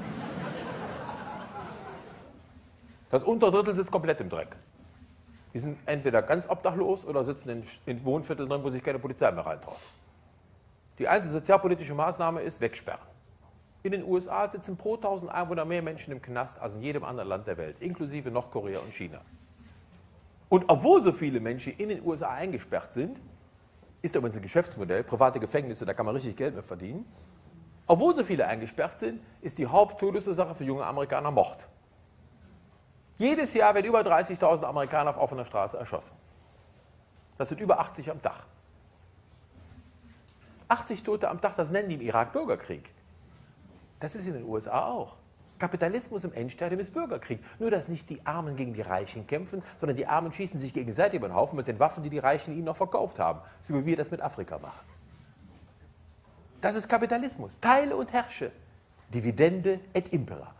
Das untere Drittel sitzt komplett im Dreck. Die sind entweder ganz obdachlos oder sitzen in Wohnvierteln drin, wo sich keine Polizei mehr reintraut. Die einzige sozialpolitische Maßnahme ist wegsperren. In den USA sitzen pro 1000 Einwohner mehr Menschen im Knast als in jedem anderen Land der Welt, inklusive Nordkorea und China. Und obwohl so viele Menschen in den USA eingesperrt sind, ist übrigens ein Geschäftsmodell, private Gefängnisse, da kann man richtig Geld mit verdienen. Obwohl so viele eingesperrt sind, ist die Haupttodesursache für junge Amerikaner Mord. Jedes Jahr werden über 30.000 Amerikaner auf offener Straße erschossen. Das sind über 80 am Tag. 80 Tote am Tag, das nennen die im Irak Bürgerkrieg. Das ist in den USA auch. Kapitalismus im Endstadium ist Bürgerkrieg. Nur, dass nicht die Armen gegen die Reichen kämpfen, sondern die Armen schießen sich gegenseitig über den Haufen mit den Waffen, die die Reichen ihnen noch verkauft haben. So wie wir das mit Afrika machen. Das ist Kapitalismus. Teile und herrsche. Dividende et impera.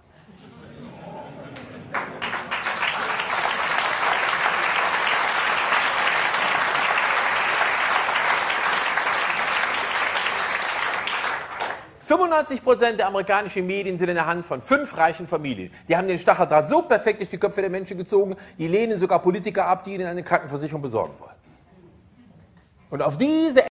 %95 der amerikanischen Medien sind in der Hand von 5 reichen Familien. Die haben den Stacheldraht so perfekt durch die Köpfe der Menschen gezogen, die lehnen sogar Politiker ab, die ihnen eine Krankenversicherung besorgen wollen. Und auf diese